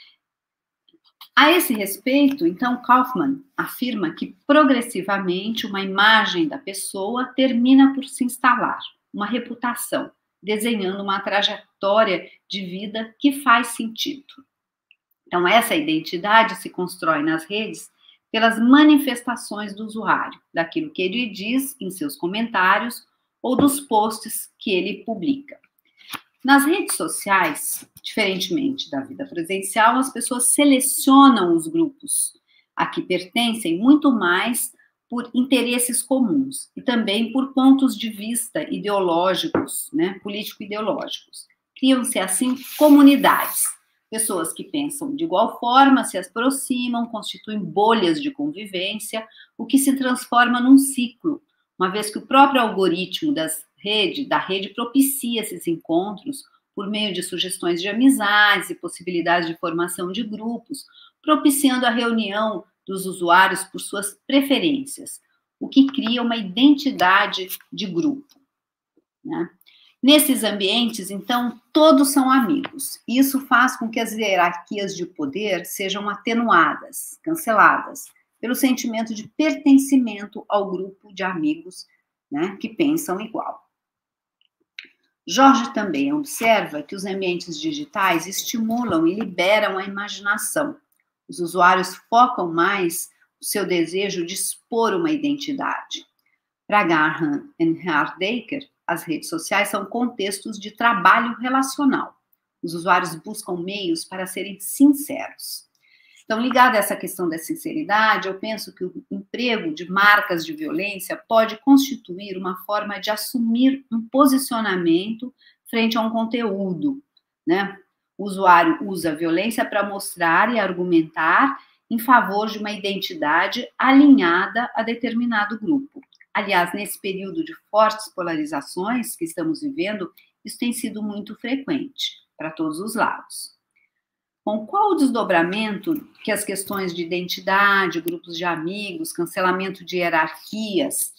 S3: A esse respeito, então, Kaufman afirma que progressivamente uma imagem da pessoa termina por se instalar, uma reputação, desenhando uma trajetória de vida que faz sentido. Então, essa identidade se constrói nas redes pelas manifestações do usuário, daquilo que ele diz em seus comentários ou dos posts que ele publica. Nas redes sociais, diferentemente da vida presencial, as pessoas selecionam os grupos a que pertencem muito mais por interesses comuns e também por pontos de vista ideológicos, né, político-ideológicos. Criam-se, assim, comunidades. Pessoas que pensam de igual forma se aproximam, constituem bolhas de convivência, o que se transforma num ciclo, uma vez que o próprio algoritmo da rede propicia esses encontros por meio de sugestões de amizades e possibilidades de formação de grupos, propiciando a reunião dos usuários por suas preferências, o que cria uma identidade de grupo, né? Nesses ambientes, então, todos são amigos. Isso faz com que as hierarquias de poder sejam atenuadas, canceladas, pelo sentimento de pertencimento ao grupo de amigos, né, que pensam igual. Jorge também observa que os ambientes digitais estimulam e liberam a imaginação. Os usuários focam mais o seu desejo de expor uma identidade. Para Graham e Hardacre, as redes sociais são contextos de trabalho relacional. Os usuários buscam meios para serem sinceros. Então, ligado a essa questão da sinceridade, eu penso que o emprego de marcas de violência pode constituir uma forma de assumir um posicionamento frente a um conteúdo, né? O usuário usa a violência para mostrar e argumentar em favor de uma identidade alinhada a determinado grupo. Aliás, nesse período de fortes polarizações que estamos vivendo, isso tem sido muito frequente para todos os lados. Bom, qual o desdobramento que as questões de identidade, grupos de amigos, cancelamento de hierarquias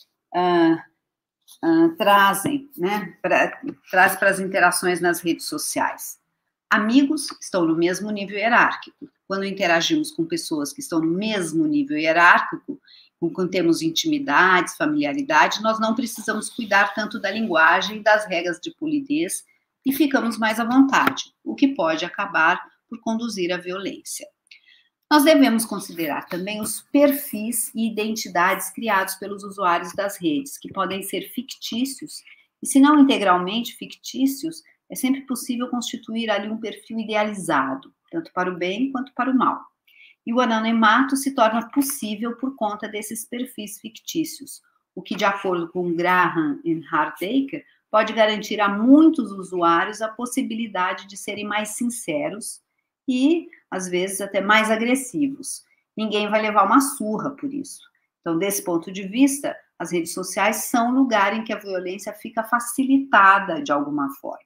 S3: trazem, né, traz para as interações nas redes sociais? Amigos estão no mesmo nível hierárquico. Quando interagimos com pessoas que estão no mesmo nível hierárquico, quando temos intimidades, familiaridade, nós não precisamos cuidar tanto da linguagem e das regras de polidez e ficamos mais à vontade, o que pode acabar por conduzir à violência. Nós devemos considerar também os perfis e identidades criados pelos usuários das redes, que podem ser fictícios, e se não integralmente fictícios, é sempre possível constituir ali um perfil idealizado, tanto para o bem quanto para o mal. E o anonimato se torna possível por conta desses perfis fictícios, o que, de acordo com Graham e Hardacre, pode garantir a muitos usuários a possibilidade de serem mais sinceros e, às vezes, até mais agressivos. Ninguém vai levar uma surra por isso. Então, desse ponto de vista, as redes sociais são um lugar em que a violência fica facilitada de alguma forma.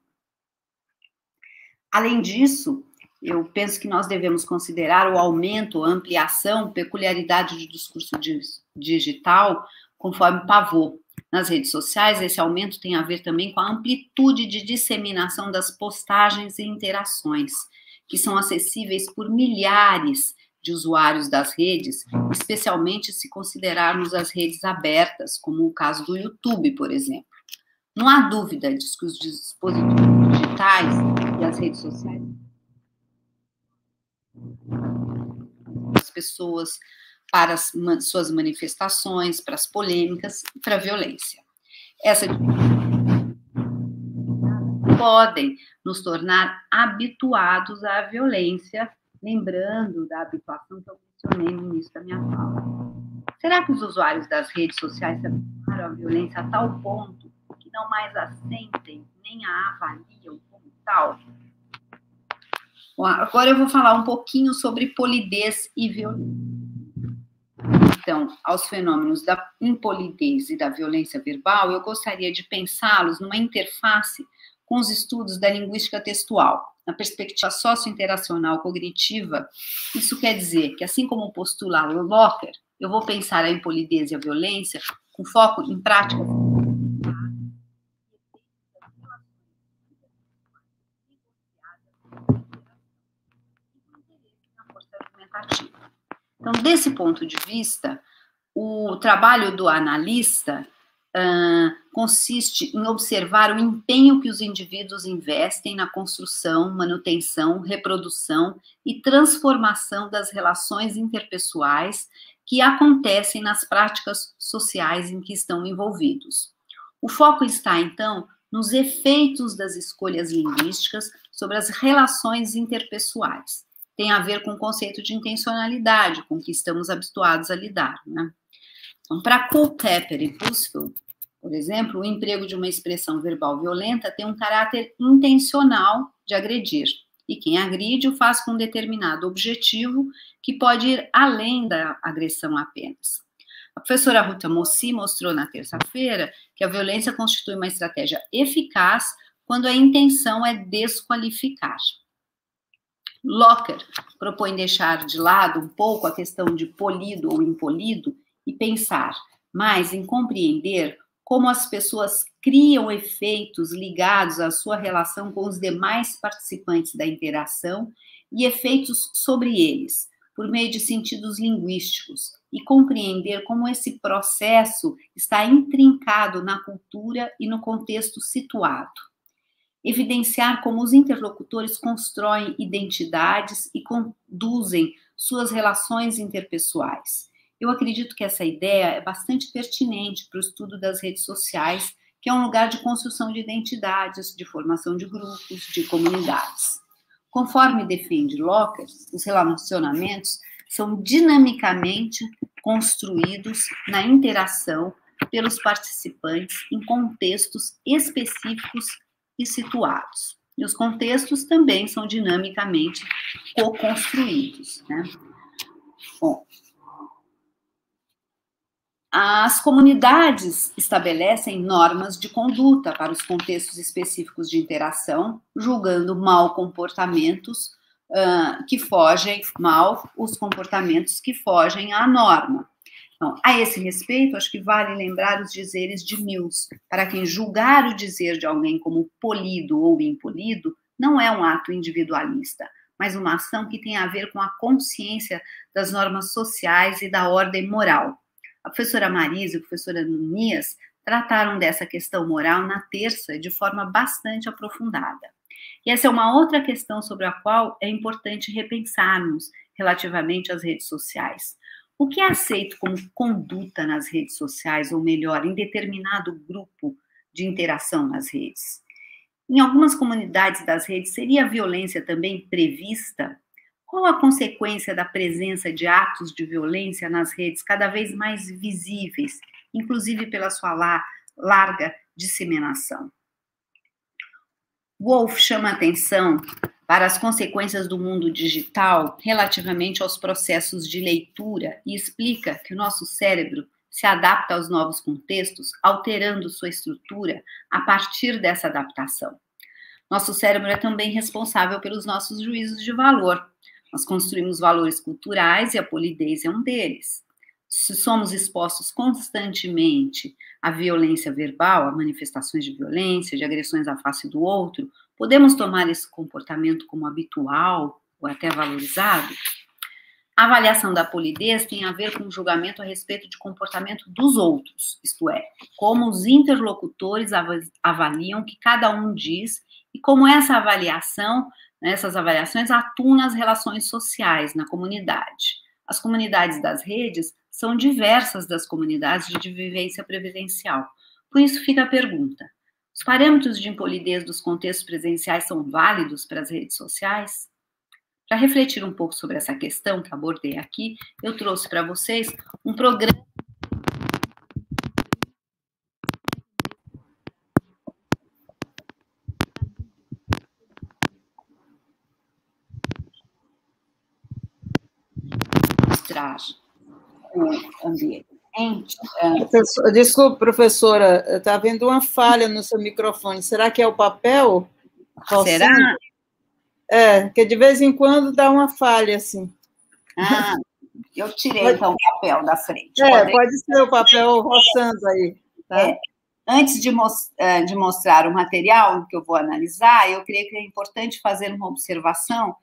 S3: Além disso, eu penso que nós devemos considerar o aumento, a ampliação, peculiaridade do discurso digital, conforme Pavot. Nas redes sociais, esse aumento tem a ver também com a amplitude de disseminação das postagens e interações, que são acessíveis por milhares de usuários das redes, especialmente se considerarmos as redes abertas, como o caso do YouTube, por exemplo. Não há dúvida de que os dispositivos digitais e as redes sociais as pessoas para as suas manifestações, para as polêmicas e para a violência. Essas podem nos tornar habituados à violência, lembrando da habituação que eu mencionei no início da minha fala. Será que os usuários das redes sociais se habituaram à violência a tal ponto que não mais a sentem, nem a avaliam como tal? Bom, agora eu vou falar um pouquinho sobre polidez e violência. Então, aos fenômenos da impolidez e da violência verbal, eu gostaria de pensá-los numa interface com os estudos da linguística textual. Na perspectiva socio-interacional cognitiva, isso quer dizer que, assim como postula Locker, eu vou pensar a impolidez e a violência com foco em práticas Então, desse ponto de vista, o trabalho do analista consiste em observar o empenho que os indivíduos investem na construção, manutenção, reprodução e transformação das relações interpessoais que acontecem nas práticas sociais em que estão envolvidos. O foco está, então, nos efeitos das escolhas linguísticas sobre as relações interpessoais. Tem a ver com o conceito de intencionalidade, com que estamos habituados a lidar, né? Então, para Culpeper e Busfield, por exemplo, o emprego de uma expressão verbal violenta tem um caráter intencional de agredir, e quem agride o faz com um determinado objetivo que pode ir além da agressão apenas. A professora Ruta Mossi mostrou na terça-feira que a violência constitui uma estratégia eficaz quando a intenção é desqualificar. Locker propõe deixar de lado um pouco a questão de polido ou impolido e pensar mais em compreender como as pessoas criam efeitos ligados à sua relação com os demais participantes da interação e efeitos sobre eles, por meio de sentidos linguísticos, e compreender como esse processo está intrincado na cultura e no contexto situado. Evidenciar como os interlocutores constroem identidades e conduzem suas relações interpessoais. Eu acredito que essa ideia é bastante pertinente para o estudo das redes sociais, que é um lugar de construção de identidades, de formação de grupos, de comunidades. Conforme defende Locker, os relacionamentos são dinamicamente construídos na interação pelos participantes em contextos específicos e situados. E os contextos também são dinamicamente co-construídos, né? Bom, as comunidades estabelecem normas de conduta para os contextos específicos de interação, julgando mal comportamentos que fogem mal, os comportamentos que fogem à norma. Então, a esse respeito, acho que vale lembrar os dizeres de Mills, para quem julgar o dizer de alguém como polido ou impolido não é um ato individualista, mas uma ação que tem a ver com a consciência das normas sociais e da ordem moral. A professora Marisa e a professora Nunias trataram dessa questão moral na terça de forma bastante aprofundada. E essa é uma outra questão sobre a qual é importante repensarmos relativamente às redes sociais. O que é aceito como conduta nas redes sociais, ou melhor, em determinado grupo de interação nas redes? Em algumas comunidades das redes, seria a violência também prevista? Qual a consequência da presença de atos de violência nas redes cada vez mais visíveis, inclusive pela sua larga disseminação? Wolff chama atenção para as consequências do mundo digital relativamente aos processos de leitura e explica que o nosso cérebro se adapta aos novos contextos, alterando sua estrutura a partir dessa adaptação. Nosso cérebro é também responsável pelos nossos juízos de valor. Nós construímos valores culturais e a polidez é um deles. Se somos expostos constantemente à violência verbal, a manifestações de violência, de agressões à face do outro, podemos tomar esse comportamento como habitual ou até valorizado? A avaliação da polidez tem a ver com o julgamento a respeito de comportamento dos outros, isto é, como os interlocutores avaliam o que cada um diz e como essa avaliação, essas avaliações atuam nas relações sociais, na comunidade. As comunidades das redes são diversas das comunidades de vivência previdencial. Por isso fica a pergunta: os parâmetros de impolidez dos contextos presenciais são válidos para as redes sociais? Para refletir um pouco sobre essa questão que abordei aqui, eu trouxe para vocês um programa. Mostrar o ambiente.
S1: Desculpe, professora, está havendo uma falha no seu microfone. Será que é o papel?
S3: Será?
S1: Porque de vez em quando dá uma falha, assim.
S3: Eu tirei, então, o papel da frente.
S1: Pode ser o papel roçando aí. Tá?
S3: Antes de mostrar o material que eu vou analisar, eu creio que é importante fazer uma observação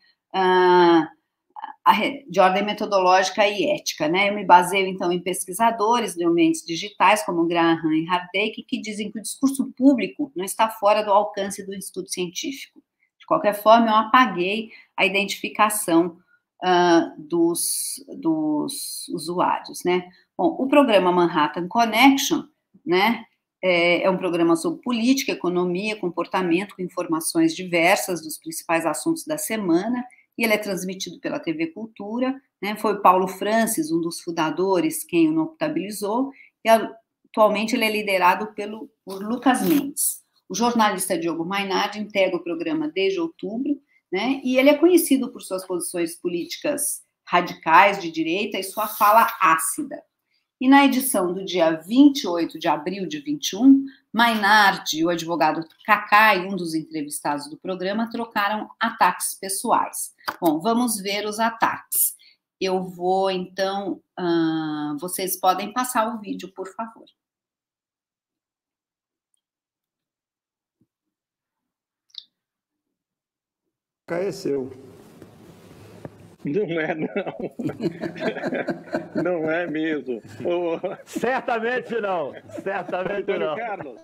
S3: de ordem metodológica e ética, né? Eu me baseio, então, em pesquisadores de ambientes digitais, como Graham e Hardake, que dizem que o discurso público não está fora do alcance do estudo científico. De qualquer forma, eu apaguei a identificação dos usuários, né? Bom, o programa Manhattan Connection, né, é um programa sobre política, economia, comportamento, com informações diversas dos principais assuntos da semana, e ele é transmitido pela TV Cultura, né? Foi o Paulo Francis, um dos fundadores, quem o notabilizou, e atualmente ele é liderado por Lucas Mendes. O jornalista Diogo Mainardi integra o programa desde outubro, né? E ele é conhecido por suas posições políticas radicais de direita e sua fala ácida. E na edição do dia 28 de abril de 21, Mainardi e o advogado Kaká, um dos entrevistados do programa, trocaram ataques pessoais. Bom, vamos ver os ataques. Eu vou, então, vocês podem passar o vídeo, por favor.
S4: É seu.
S5: Não é, não. Não é mesmo.
S4: Certamente não. Certamente
S5: Antônio
S4: não.
S5: Carlos.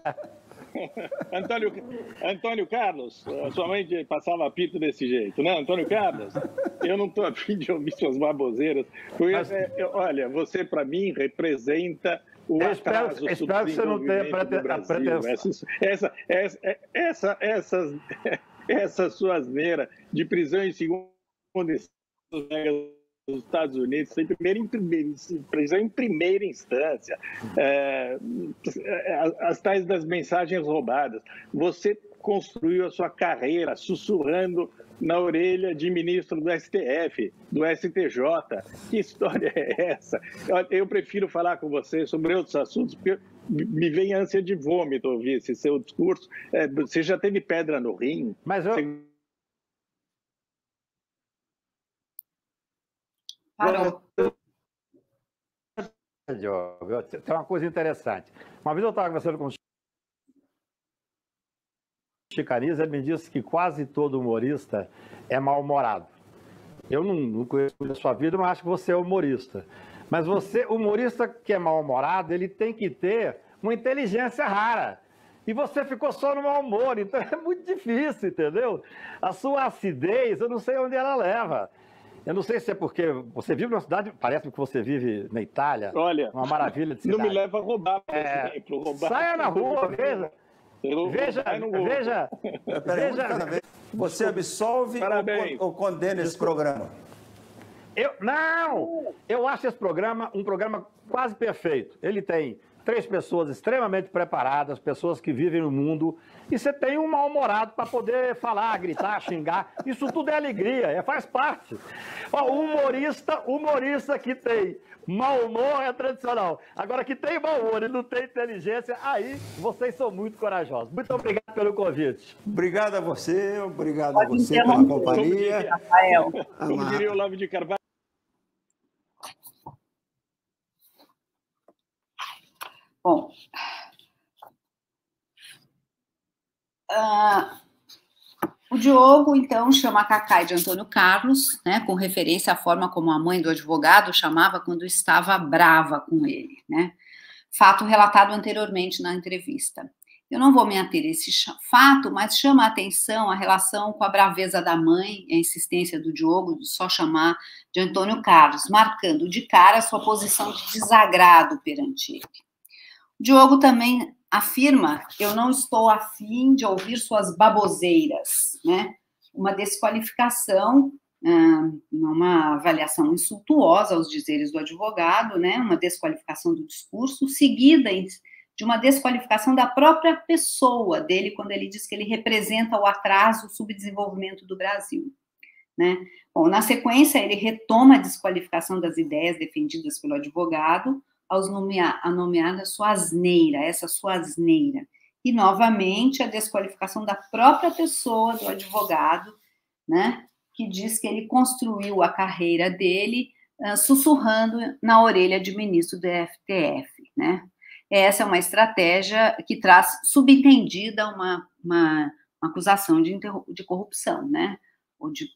S5: Antônio Carlos, sua mãe passava apito desse jeito, né? Antônio Carlos, eu não estou a fim de ouvir suas baboseiras. Olha, você, para mim, representa o atraso do
S4: espero que você não tenha
S5: essa sua asneira de prisão em segunda instância dos Estados Unidos, prisão em primeira instância, as tais das mensagens roubadas. Você construiu a sua carreira sussurrando na orelha de ministro do STF, do STJ. Que história é essa? Eu prefiro falar com você sobre outros assuntos, porque me vem ânsia de vômito ouvir esse seu discurso. Você já teve pedra no rim?
S4: Mas
S3: Parou.
S4: Tem uma coisa interessante. Uma vez eu estava conversando com o Chicaniz, ele me disse que quase todo humorista é mal-humorado. Eu não conheço a sua vida, mas acho que você é humorista. Mas você, humorista que é mal-humorado, ele tem que ter uma inteligência rara. E você ficou só no mau humor, então é muito difícil, entendeu? A sua acidez, eu não sei onde ela leva. Eu não sei se é porque você vive numa cidade, parece que você vive na Itália.
S5: Olha,
S4: uma maravilha de cidade.
S5: Não me leva a roubar, por exemplo.
S4: Saia na rua, veja.
S6: Você absolve ou condena esse programa?
S4: Eu acho esse programa um programa quase perfeito. Ele tem 3 pessoas extremamente preparadas, pessoas que vivem no mundo, e você tem um mal-humorado para poder falar, gritar, xingar. Isso tudo é alegria, faz parte. Ó, humorista que tem mau humor é tradicional. Agora, que tem mau humor e não tem inteligência, aí vocês são muito corajosos. Muito obrigado pelo convite.
S6: Obrigado a você pela companhia.
S3: Rafael.
S5: Como diria o Olavo de Carvalho.
S3: Bom, o Diogo, então, chama a Cacai de Antônio Carlos, né, com referência à forma como a mãe do advogado chamava quando estava brava com ele, né? Fato relatado anteriormente na entrevista. Eu não vou me ater a esse fato, mas chama a atenção a relação com a braveza da mãe, a insistência do Diogo de só chamar de Antônio Carlos, marcando de cara sua posição de desagrado perante ele. Diogo também afirma: eu não estou afim de ouvir suas baboseiras, né? Uma desqualificação, uma avaliação insultuosa aos dizeres do advogado, né? Uma desqualificação do discurso, seguida de uma desqualificação da própria pessoa dele, quando ele diz que ele representa o atraso, o subdesenvolvimento do Brasil, né? Bom, na sequência, ele retoma a desqualificação das ideias defendidas pelo advogado, a nomear a sua asneira, essa sua asneira. E, novamente, a desqualificação da própria pessoa, do advogado, né, que diz que ele construiu a carreira dele sussurrando na orelha de ministro do STF, né. Essa é uma estratégia que traz subentendida uma acusação de corrupção, né, ou de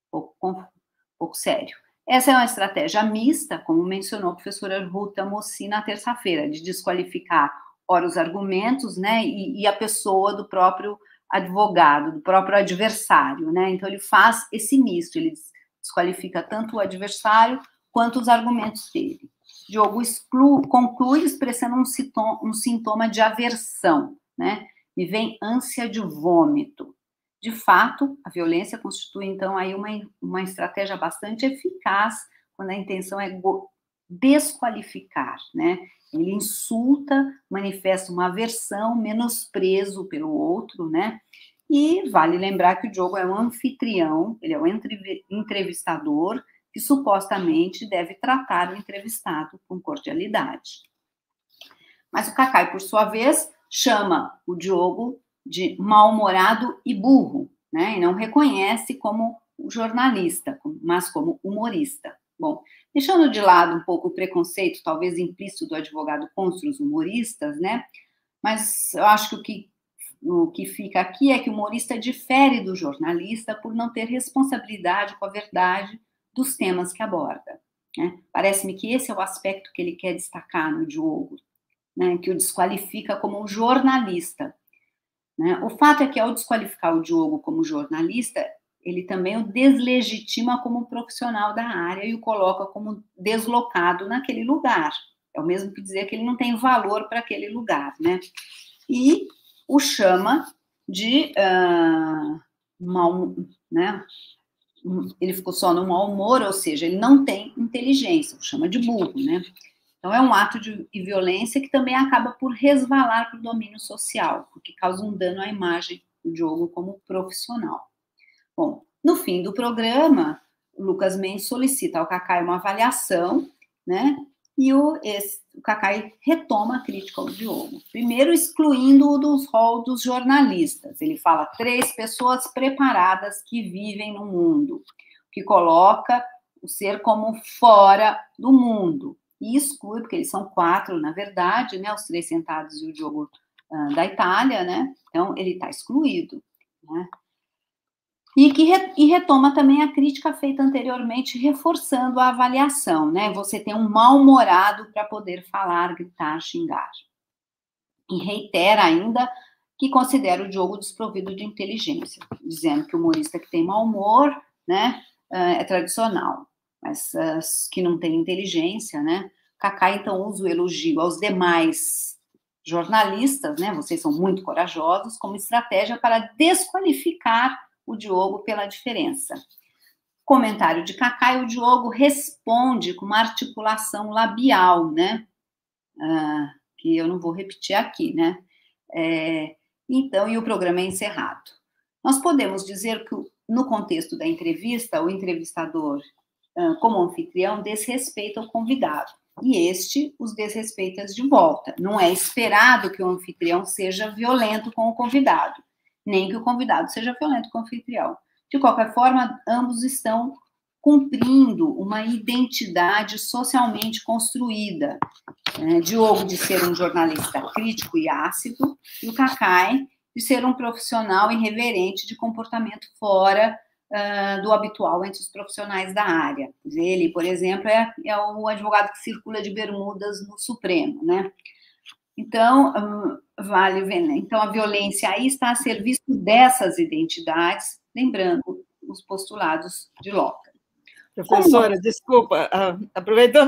S3: pouco sério. Essa é uma estratégia mista, como mencionou a professora Ruta Mossi na terça-feira, de desqualificar, ora, os argumentos, né, e a pessoa do próprio advogado, do próprio adversário, né? Então, ele faz esse misto, ele desqualifica tanto o adversário quanto os argumentos dele. Diogo conclui expressando um sintoma de aversão, né? Me vem ânsia de vômito. De fato, a violência constitui, então, aí uma estratégia bastante eficaz quando a intenção é desqualificar, né? Ele insulta, manifesta uma aversão, menosprezo pelo outro, né? E vale lembrar que o Diogo é um anfitrião, ele é um entrevistador que supostamente deve tratar o entrevistado com cordialidade. Mas o Cacai, por sua vez, chama o Diogo de mal-humorado e burro, né? E não reconhece como jornalista, mas como humorista. Bom, deixando de lado um pouco o preconceito, talvez implícito, do advogado contra os humoristas, né? Mas eu acho que o que fica aqui é que o humorista difere do jornalista por não ter responsabilidade com a verdade dos temas que aborda, né? Parece-me que esse é o aspecto que ele quer destacar no Diogo, né? Que o desqualifica como um jornalista. Né? O fato é que, ao desqualificar o Diogo como jornalista, ele também o deslegitima como um profissional da área e o coloca como deslocado naquele lugar. É o mesmo que dizer que ele não tem valor para aquele lugar, né? E o chama de né? Ele ficou só no mau humor, ou seja, ele não tem inteligência, o chama de burro, né? Então, é um ato de violência que também acaba por resvalar para o domínio social, porque causa um dano à imagem do Diogo como profissional. Bom, no fim do programa, o Lucas Mendes solicita ao Cacai uma avaliação, né? E o Cacai retoma a crítica ao Diogo. Primeiro, excluindo-o dos rol dos jornalistas. Ele fala 3 pessoas preparadas que vivem no mundo, que coloca o ser como fora do mundo. E exclui, porque eles são 4, na verdade, né? Os 3 sentados e o Diogo da Itália, né? Então, ele está excluído, né? E retoma também a crítica feita anteriormente, reforçando a avaliação, né? Você tem um mal-humorado para poder falar, gritar, xingar. E reitera ainda que considera o Diogo desprovido de inteligência, dizendo que o humorista que tem mau humor, né, é tradicional, mas que não tem inteligência, né? Cacai, então, usa o elogio aos demais jornalistas, né? Vocês são muito corajosos, como estratégia para desqualificar o Diogo pela diferença. Comentário de Cacai: o Diogo responde com uma articulação labial, né? que eu não vou repetir aqui, né? Então, e o programa é encerrado. Nós podemos dizer que, no contexto da entrevista, o entrevistador, como anfitrião, desrespeita o convidado, e este os desrespeita de volta. Não é esperado que o anfitrião seja violento com o convidado, nem que o convidado seja violento com o anfitrião. De qualquer forma, ambos estão cumprindo uma identidade socialmente construída. Diogo de ser um jornalista crítico e ácido, e o Cacai de ser um profissional irreverente de comportamento fora do habitual entre os profissionais da área. Ele, por exemplo, é o advogado que circula de bermudas no Supremo, né? Então, vale ver, né? Então, a violência aí está a serviço dessas identidades, lembrando os postulados de Locke.
S1: Professora, desculpa, aproveitando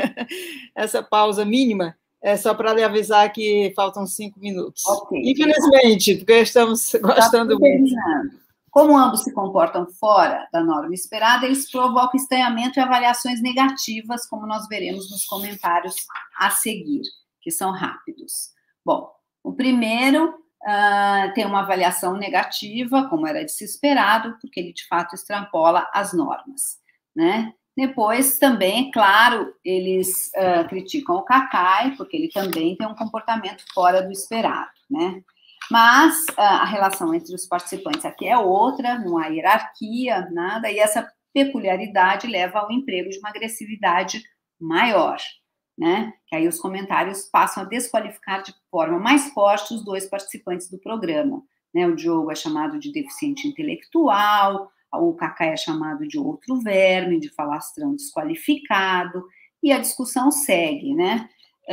S1: essa pausa mínima, é só para lhe avisar que faltam 5 minutos.
S3: Okay.
S1: Infelizmente, porque estamos gostando muito.
S3: Como ambos se comportam fora da norma esperada, eles provocam estranhamento e avaliações negativas, como nós veremos nos comentários a seguir, que são rápidos. Bom, o primeiro tem uma avaliação negativa, como era de se esperado, porque ele, de fato, extrapola as normas, né? Depois, também, claro, eles criticam o Cacai, porque ele também tem um comportamento fora do esperado, né? Mas a relação entre os participantes aqui é outra, não há hierarquia, nada, e essa peculiaridade leva ao emprego de uma agressividade maior, né? Que aí os comentários passam a desqualificar de forma mais forte os dois participantes do programa, né? O Diogo é chamado de deficiente intelectual, o Cacai é chamado de outro verme, de falastrão desqualificado, e a discussão segue, né?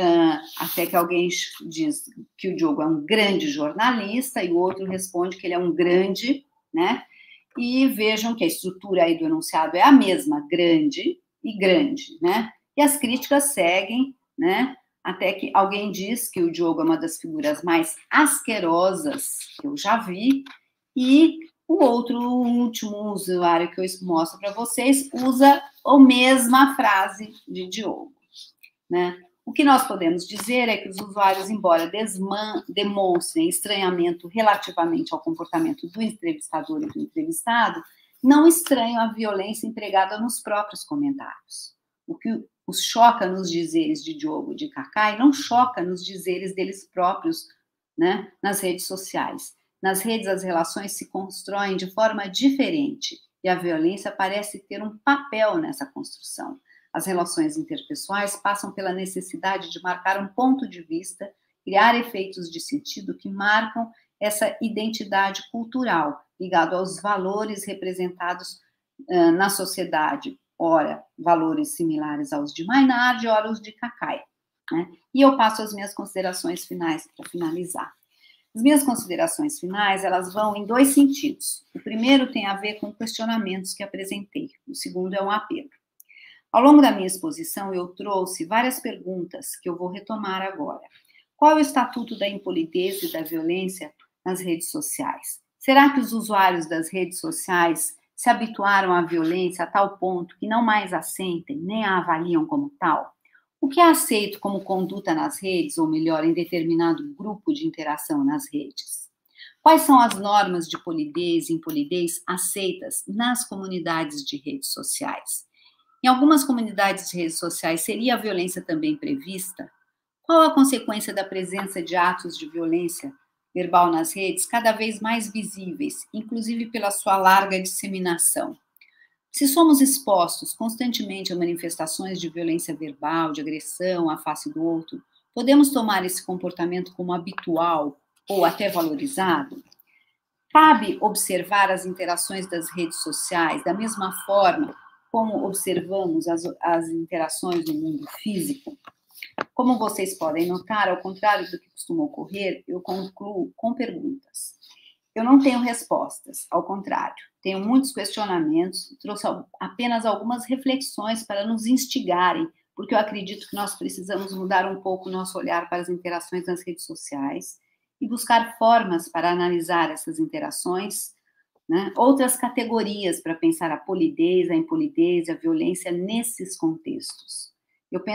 S3: Até que alguém diz que o Diogo é um grande jornalista e o outro responde que ele é um grande, né? E vejam que a estrutura aí do enunciado é a mesma, grande e grande, né? E as críticas seguem, né? Até que alguém diz que o Diogo é uma das figuras mais asquerosas que eu já vi, e o último usuário que eu mostro para vocês usa a mesma frase de Diogo, né? O que nós podemos dizer é que os usuários, embora demonstrem estranhamento relativamente ao comportamento do entrevistador e do entrevistado, não estranham a violência empregada nos próprios comentários. O que os choca nos dizeres de Diogo e de Cacai não choca nos dizeres deles próprios, né, nas redes sociais. Nas redes, as relações se constroem de forma diferente e a violência parece ter um papel nessa construção. As relações interpessoais passam pela necessidade de marcar um ponto de vista, criar efeitos de sentido que marcam essa identidade cultural, ligado aos valores representados na sociedade, ora, valores similares aos de Maynard, ora os de Cacai, né? E eu passo as minhas considerações finais para finalizar. As minhas considerações finais, elas vão em 2 sentidos. O primeiro tem a ver com questionamentos que apresentei, o segundo é um apelo. Ao longo da minha exposição, eu trouxe várias perguntas que eu vou retomar agora. Qual é o estatuto da impolitez e da violência nas redes sociais? Será que os usuários das redes sociais se habituaram à violência a tal ponto que não mais a sentem, nem a avaliam como tal? O que é aceito como conduta nas redes, ou melhor, em determinado grupo de interação nas redes? Quais são as normas de polidez e impolidez aceitas nas comunidades de redes sociais? Em algumas comunidades de redes sociais, seria a violência também prevista? Qual a consequência da presença de atos de violência verbal nas redes cada vez mais visíveis, inclusive pela sua larga disseminação? Se somos expostos constantemente a manifestações de violência verbal, de agressão à face do outro, podemos tomar esse comportamento como habitual ou até valorizado? Cabe observar as interações das redes sociais da mesma forma como observamos as interações no mundo físico? Como vocês podem notar, ao contrário do que costuma ocorrer, eu concluo com perguntas. Eu não tenho respostas, ao contrário, tenho muitos questionamentos, trouxe apenas algumas reflexões para nos instigarem, porque eu acredito que nós precisamos mudar um pouco o nosso olhar para as interações nas redes sociais e buscar formas para analisar essas interações, né? Outras categorias para pensar a polidez, a impolidez, a violência nesses contextos. Eu penso que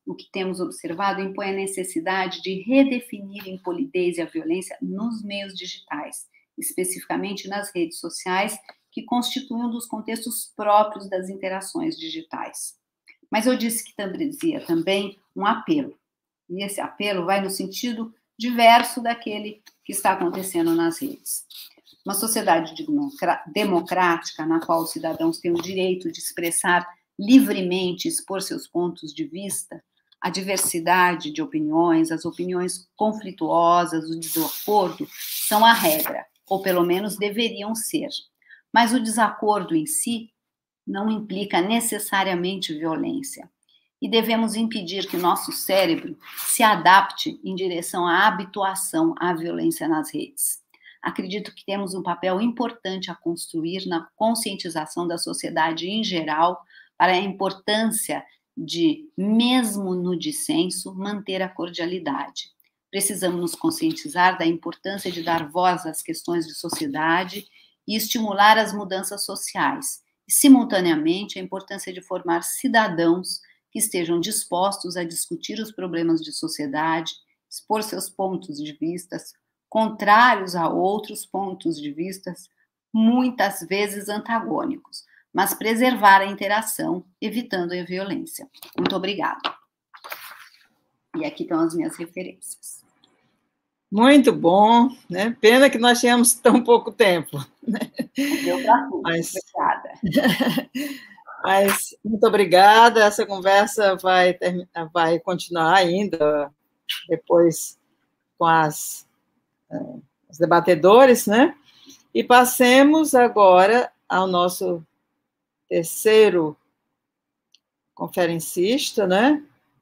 S3: o que temos observado impõe a necessidade de redefinir a impolidez e a violência nos meios digitais, especificamente nas redes sociais, que constituem um dos contextos próprios das interações digitais. Mas eu disse que trazia também um apelo, e esse apelo vai no sentido diverso daquele que está acontecendo nas redes. Uma sociedade democrática, na qual os cidadãos têm o direito de expressar livremente, expor seus pontos de vista, a diversidade de opiniões, as opiniões conflituosas, o desacordo, são a regra, ou pelo menos deveriam ser. Mas o desacordo em si não implica necessariamente violência. E devemos impedir que o nosso cérebro se adapte em direção à habituação à violência nas redes. Acredito que temos um papel importante a construir na conscientização da sociedade em geral para a importância de, mesmo no dissenso, manter a cordialidade. Precisamos nos conscientizar da importância de dar voz às questões de sociedade e estimular as mudanças sociais, e, simultaneamente, a importância de formar cidadãos que estejam dispostos a discutir os problemas de sociedade, expor seus pontos de vista, contrários a outros pontos de vista, muitas vezes antagônicos, mas preservar a interação, evitando a violência. Muito obrigada. E aqui estão as minhas referências.
S1: Muito bom, né? Pena que nós tínhamos tão pouco tempo. Né?
S3: Deu para tudo. Obrigada.
S1: Mas, muito obrigada. Essa conversa vai continuar ainda depois com os debatedores, né? E passemos agora ao nosso terceiro conferencista, né?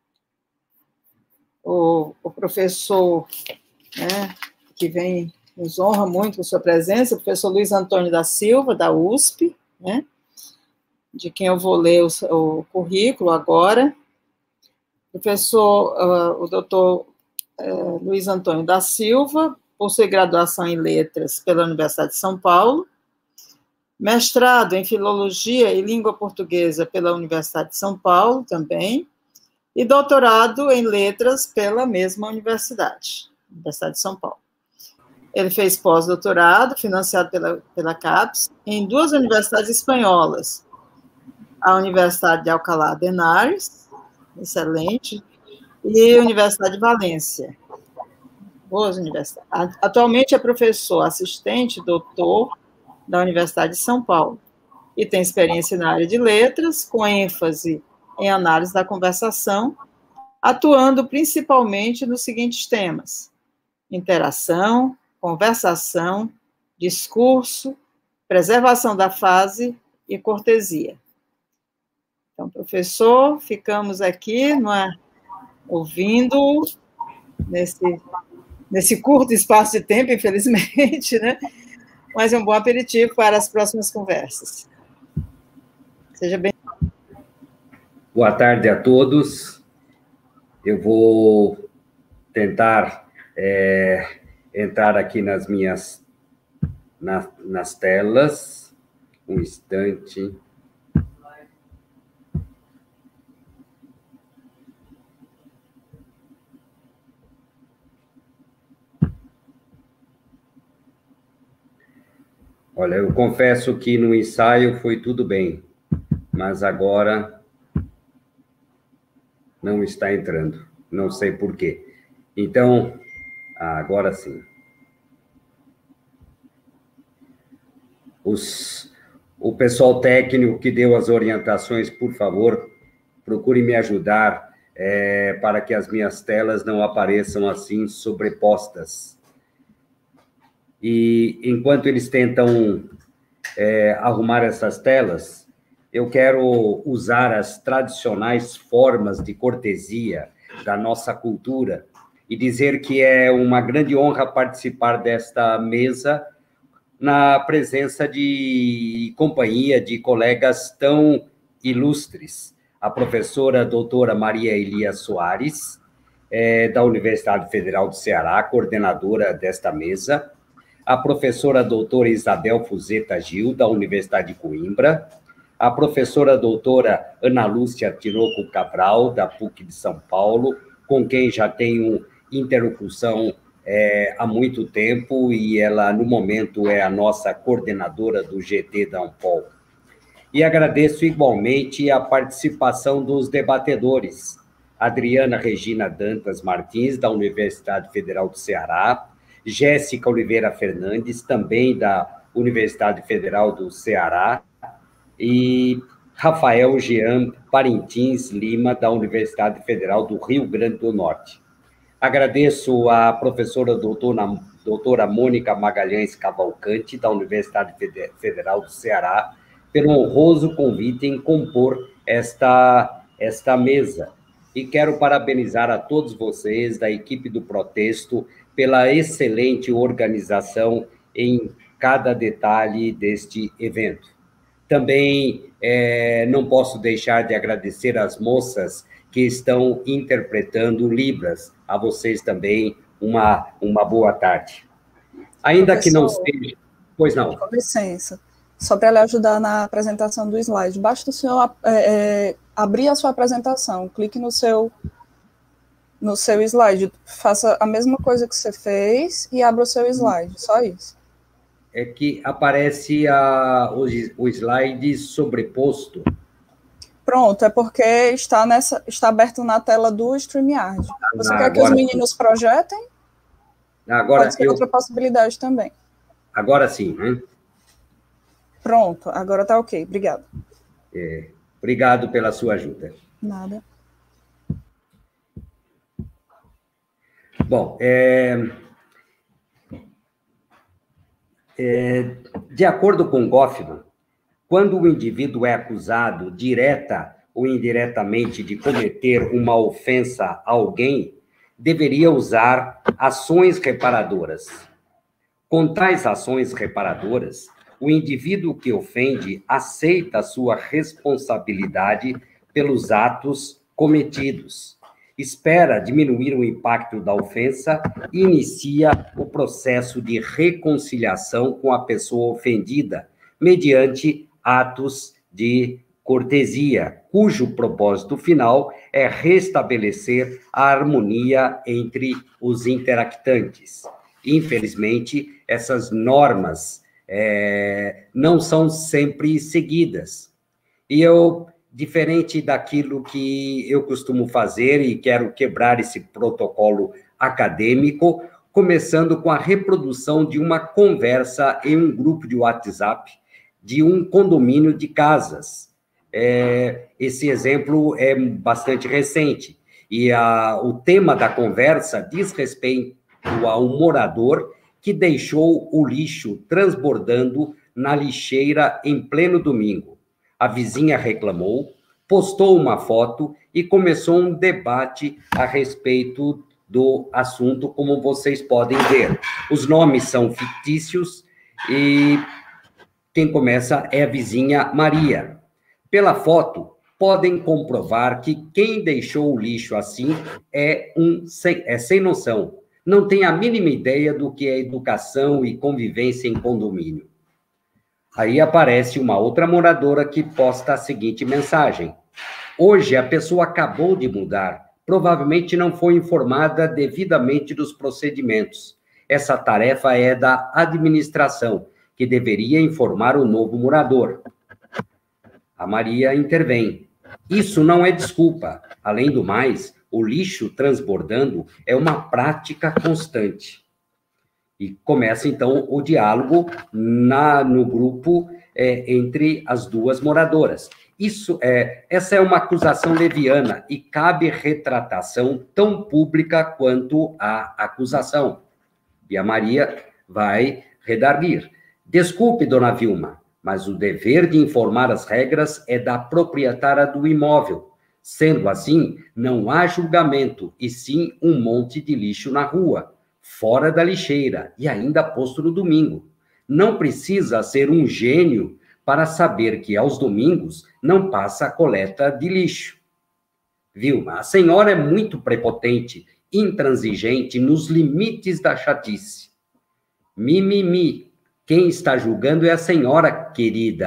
S1: O professor, né, que nos honra muito com sua presença, o professor Luiz Antônio da Silva, da USP, né? De quem eu vou ler o currículo agora. O doutor Luiz Antônio da Silva, possui graduação em Letras pela Universidade de São Paulo, mestrado em Filologia e Língua Portuguesa pela Universidade de São Paulo também, e doutorado em Letras pela mesma Universidade de São Paulo. Ele fez pós-doutorado, financiado pela CAPES, em 2 universidades espanholas, a Universidade de Alcalá de Henares, excelente, e a Universidade de Valência. Boas universidades. Atualmente é professor assistente, doutor, da Universidade de São Paulo, e tem experiência na área de letras, com ênfase em análise da conversação, atuando principalmente nos seguintes temas: interação, conversação, discurso, preservação da fase e cortesia. Então, professor, ficamos aqui ouvindo nesse curto espaço de tempo, infelizmente, né? Mas é um bom aperitivo para as próximas conversas. Seja bem.
S7: Boa tarde a todos. Eu vou tentar entrar aqui nas telas. Um instante. Olha, eu confesso que no ensaio foi tudo bem, mas agora não está entrando, não sei por quê. Então, agora sim. O pessoal técnico que deu as orientações, por favor, procure me ajudar para que as minhas telas não apareçam assim sobrepostas. E enquanto eles tentam arrumar essas telas, eu quero usar as tradicionais formas de cortesia da nossa cultura e dizer que é uma grande honra participar desta mesa na presença de companhia de colegas tão ilustres. A professora doutora Maria Elias Soares, da Universidade Federal do Ceará, coordenadora desta mesa, a professora doutora Isabel Fuzeta Gil, da Universidade de Coimbra, a professora doutora Ana Lúcia Tinoco Cabral, da PUC de São Paulo, com quem já tenho interlocução há muito tempo, e ela, no momento, é a nossa coordenadora do GT da Ampol. E agradeço igualmente a participação dos debatedores, Adriana Regina Dantas Martins, da Universidade Federal do Ceará, Jéssica Oliveira Fernandes, também da Universidade Federal do Ceará, e Rafael Jean Parintins Lima, da Universidade Federal do Rio Grande do Norte. Agradeço à professora doutora Mônica Magalhães Cavalcante, da Universidade Federal do Ceará, pelo honroso convite em compor esta mesa. E quero parabenizar a todos vocês, da equipe do Protesto, pela excelente organização em cada detalhe deste evento. Também não posso deixar de agradecer às moças que estão interpretando Libras. A vocês também uma boa tarde. Ainda professor, que não seja... Pois não.
S8: Com licença. Só para lhe ajudar na apresentação do slide. Basta o senhor abrir a sua apresentação. Clique no seu slide. Faça a mesma coisa que você fez e abra o seu slide. Só isso.
S7: É que aparece o slide sobreposto.
S8: Pronto, é porque está aberto na tela do StreamYard. Você quer que os meninos projetem?
S7: Agora
S8: pode ser outra possibilidade também.
S7: Agora sim, né?
S8: Pronto, agora está ok. Obrigado.
S7: Obrigado pela sua ajuda.
S8: Nada.
S7: Bom, de acordo com Goffman, quando o indivíduo é acusado, direta ou indiretamente, de cometer uma ofensa a alguém, deveria usar ações reparadoras. Com tais ações reparadoras, o indivíduo que ofende aceita a sua responsabilidade pelos atos cometidos, espera diminuir o impacto da ofensa e inicia o processo de reconciliação com a pessoa ofendida, mediante atos de cortesia, cujo propósito final é restabelecer a harmonia entre os interactantes. Infelizmente, essas normas não são sempre seguidas. E diferente daquilo que eu costumo fazer, e quero quebrar esse protocolo acadêmico, começando com a reprodução de uma conversa em um grupo de WhatsApp de um condomínio de casas. Esse exemplo é bastante recente, e o tema da conversa diz respeito a um morador que deixou o lixo transbordando na lixeira em pleno domingo. A vizinha reclamou, postou uma foto e começou um debate a respeito do assunto, como vocês podem ver. Os nomes são fictícios e quem começa é a vizinha Maria. Pela foto, podem comprovar que quem deixou o lixo assim é sem noção. Não tem a mínima ideia do que é educação e convivência em condomínio. Aí aparece uma outra moradora que posta a seguinte mensagem: hoje a pessoa acabou de mudar, provavelmente não foi informada devidamente dos procedimentos. Essa tarefa é da administração, que deveria informar o novo morador. A Maria intervém. Isso não é desculpa. Além do mais, o lixo transbordando é uma prática constante. E começa, então, o diálogo no grupo entre as duas moradoras. Essa é uma acusação leviana e cabe retratação tão pública quanto a acusação. E a Maria vai redarguir. Desculpe, dona Vilma, mas o dever de informar as regras é da proprietária do imóvel. Sendo assim, não há julgamento, e sim um monte de lixo na rua, fora da lixeira, e ainda posto no domingo. Não precisa ser um gênio para saber que aos domingos não passa a coleta de lixo. Vilma, a senhora é muito prepotente, intransigente nos limites da chatice. Mimimi. Quem está julgando é a senhora, querida.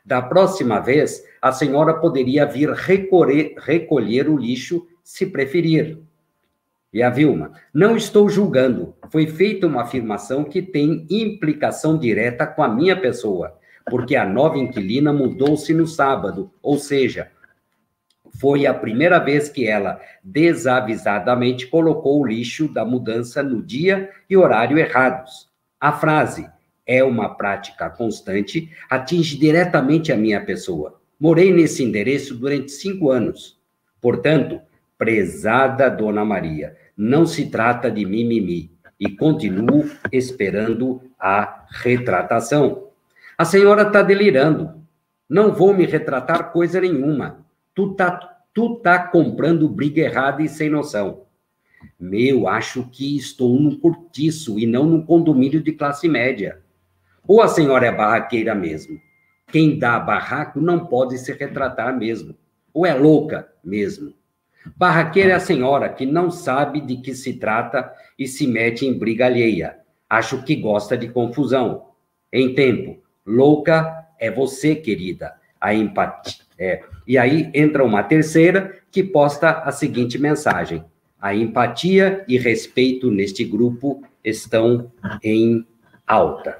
S7: Da próxima vez, a senhora poderia vir recolher o lixo, se preferir. E a Vilma: não estou julgando. Foi feita uma afirmação que tem implicação direta com a minha pessoa, porque a nova inquilina mudou-se no sábado, ou seja, foi a primeira vez que ela, desavisadamente, colocou o lixo da mudança no dia e horário errados. A frase "é uma prática constante" atinge diretamente a minha pessoa. Morei nesse endereço durante 5 anos. Portanto, prezada Dona Maria, não se trata de mimimi, e continuo esperando a retratação. A senhora está delirando. Não vou me retratar coisa nenhuma. Tu tá comprando briga errada e sem noção. Acho que estou num cortiço e não num condomínio de classe média. Ou a senhora é barraqueira mesmo? Quem dá barraco não pode se retratar mesmo. Ou é louca mesmo? Barraqueira é a senhora que não sabe de que se trata e se mete em briga alheia. Acho que gosta de confusão. Em tempo, louca é você, querida. A empatia. E aí entra uma terceira que posta a seguinte mensagem: a empatia e respeito neste grupo estão em alta.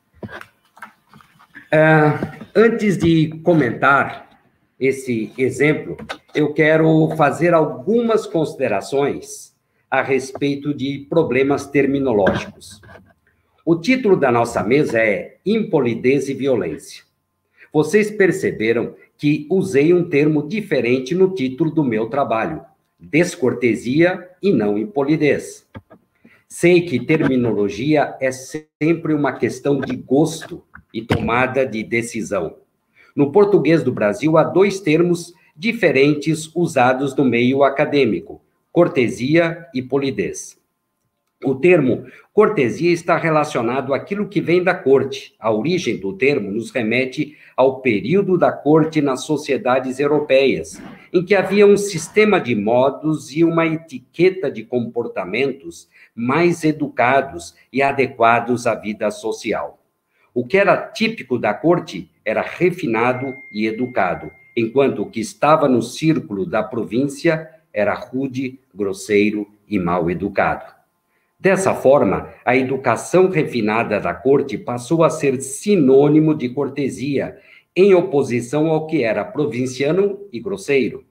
S7: Antes de comentar esse exemplo, eu quero fazer algumas considerações a respeito de problemas terminológicos. O título da nossa mesa é Impolidez e Violência. Vocês perceberam que usei um termo diferente no título do meu trabalho: descortesia e não impolidez. Sei que terminologia é sempre uma questão de gosto e tomada de decisão. No português do Brasil, há 2 termos diferentes usados no meio acadêmico: cortesia e polidez. O termo cortesia está relacionado àquilo que vem da corte. A origem do termo nos remete ao período da corte nas sociedades europeias, em que havia um sistema de modos e uma etiqueta de comportamentos mais educados e adequados à vida social. O que era típico da corte era refinado e educado, enquanto o que estava no círculo da província era rude, grosseiro e mal educado. Dessa forma, a educação refinada da corte passou a ser sinônimo de cortesia, em oposição ao que era provinciano e grosseiro.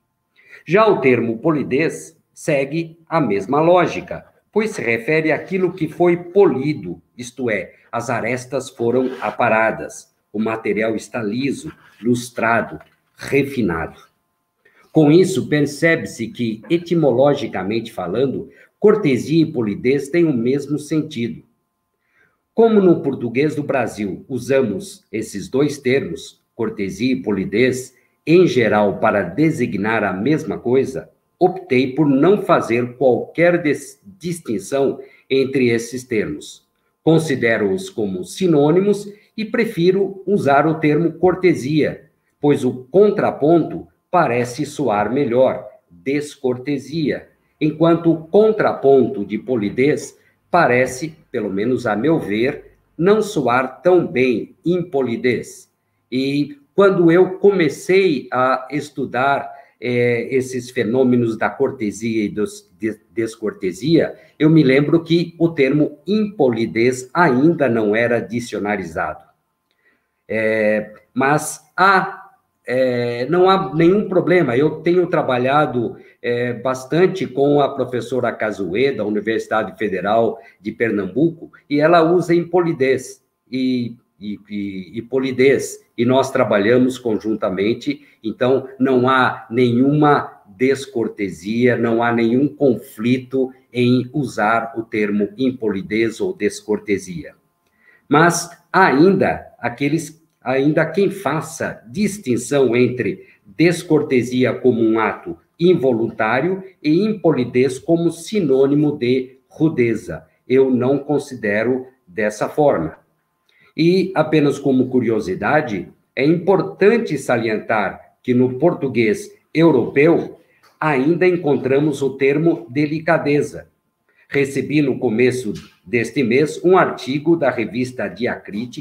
S7: Já o termo polidez segue a mesma lógica, pois se refere àquilo que foi polido, isto é, as arestas foram aparadas, o material está liso, lustrado, refinado. Com isso, percebe-se que, etimologicamente falando, cortesia e polidez têm o mesmo sentido. Como no português do Brasil usamos esses 2 termos, cortesia e polidez, em geral para designar a mesma coisa, optei por não fazer qualquer distinção entre esses termos. Considero-os como sinônimos e prefiro usar o termo cortesia, pois o contraponto parece soar melhor, descortesia, enquanto o contraponto de polidez parece, pelo menos a meu ver, não soar tão bem, impolidez. E quando eu comecei a estudar esses fenômenos da cortesia e descortesia, eu me lembro que o termo impolidez ainda não era dicionarizado. Mas não há nenhum problema. Eu tenho trabalhado bastante com a professora Cazuê, da Universidade Federal de Pernambuco, e ela usa impolidez e polidez, e nós trabalhamos conjuntamente, então não há nenhuma descortesia, não há nenhum conflito em usar o termo impolidez ou descortesia. Mas ainda quem faça distinção entre descortesia como um ato involuntário e impolidez como sinônimo de rudeza. Eu não considero dessa forma. E, apenas como curiosidade, é importante salientar que no português europeu ainda encontramos o termo delicadeza. Recebi no começo deste mês um artigo da revista Diacrítica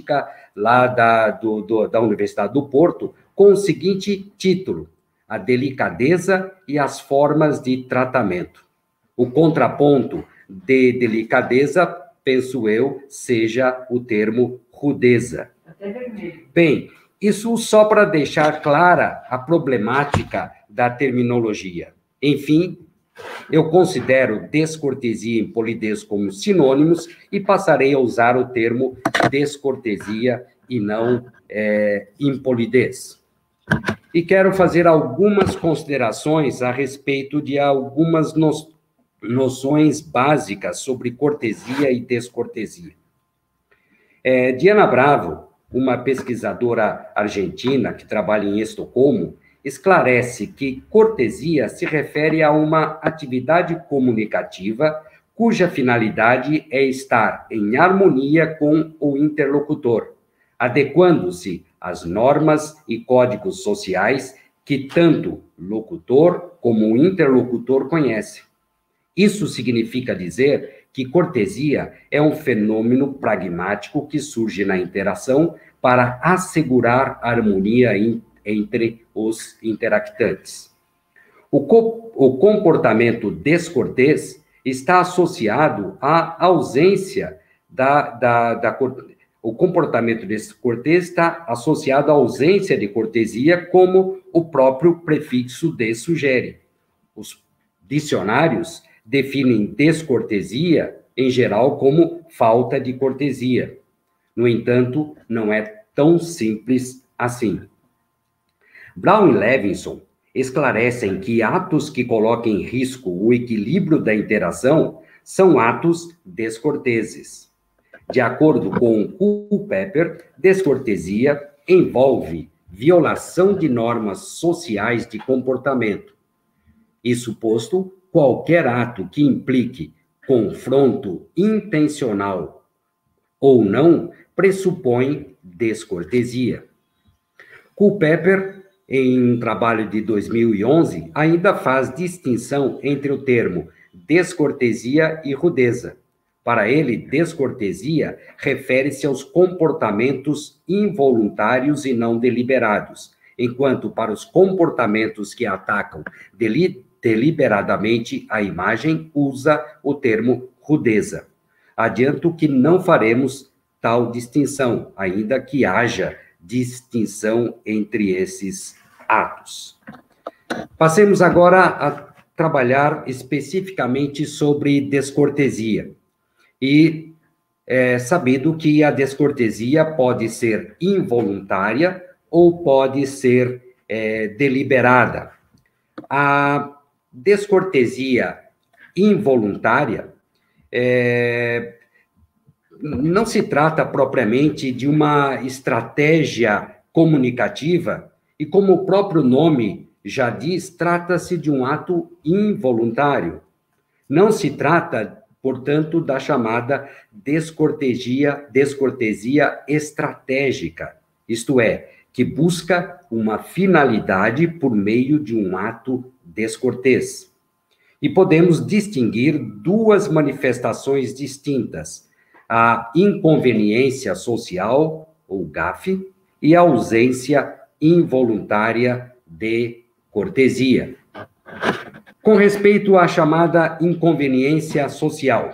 S7: lá da Universidade do Porto, com o seguinte título: A Delicadeza e as Formas de Tratamento. O contraponto de delicadeza, penso eu, seja o termo rudeza. Bem, isso só para deixar clara a problemática da terminologia. Enfim, eu considero descortesia e impolidez como sinônimos e passarei a usar o termo descortesia e não impolidez. E quero fazer algumas considerações a respeito de algumas noções básicas sobre cortesia e descortesia. Diana Bravo, uma pesquisadora argentina que trabalha em Estocolmo, esclarece que cortesia se refere a uma atividade comunicativa cuja finalidade é estar em harmonia com o interlocutor, adequando-se às normas e códigos sociais que tanto locutor como o interlocutor conhecem. Isso significa dizer que cortesia é um fenômeno pragmático que surge na interação para assegurar a harmonia entre os interactantes. O comportamento descortês está associado à ausência o comportamento descortês está associado à ausência de cortesia, como o próprio prefixo de sugere. Os dicionários definem descortesia, em geral, como falta de cortesia. No entanto, não é tão simples assim. Brown e Levinson esclarecem que atos que colocam em risco o equilíbrio da interação são atos descorteses. De acordo com Culpeper, descortesia envolve violação de normas sociais de comportamento. Isso posto, qualquer ato que implique confronto intencional ou não pressupõe descortesia. Culpeper, em um trabalho de 2011, ainda faz distinção entre o termo descortesia e rudeza. Para ele, descortesia refere-se aos comportamentos involuntários e não deliberados, enquanto para os comportamentos que atacam deliberadamente a imagem, usa o termo rudeza. Adianto que não faremos tal distinção, ainda que haja distinção entre esses atos. Passemos agora a trabalhar especificamente sobre descortesia. E é sabido que a descortesia pode ser involuntária ou pode ser deliberada. A descortesia involuntária não se trata propriamente de uma estratégia comunicativa, e como o próprio nome já diz, trata-se de um ato involuntário. Não se trata, portanto, da chamada descortesia estratégica, isto é, que busca uma finalidade por meio de um ato descortês. E podemos distinguir duas manifestações distintas: a inconveniência social, ou gafe, e a ausência involuntária de cortesia. Com respeito à chamada inconveniência social,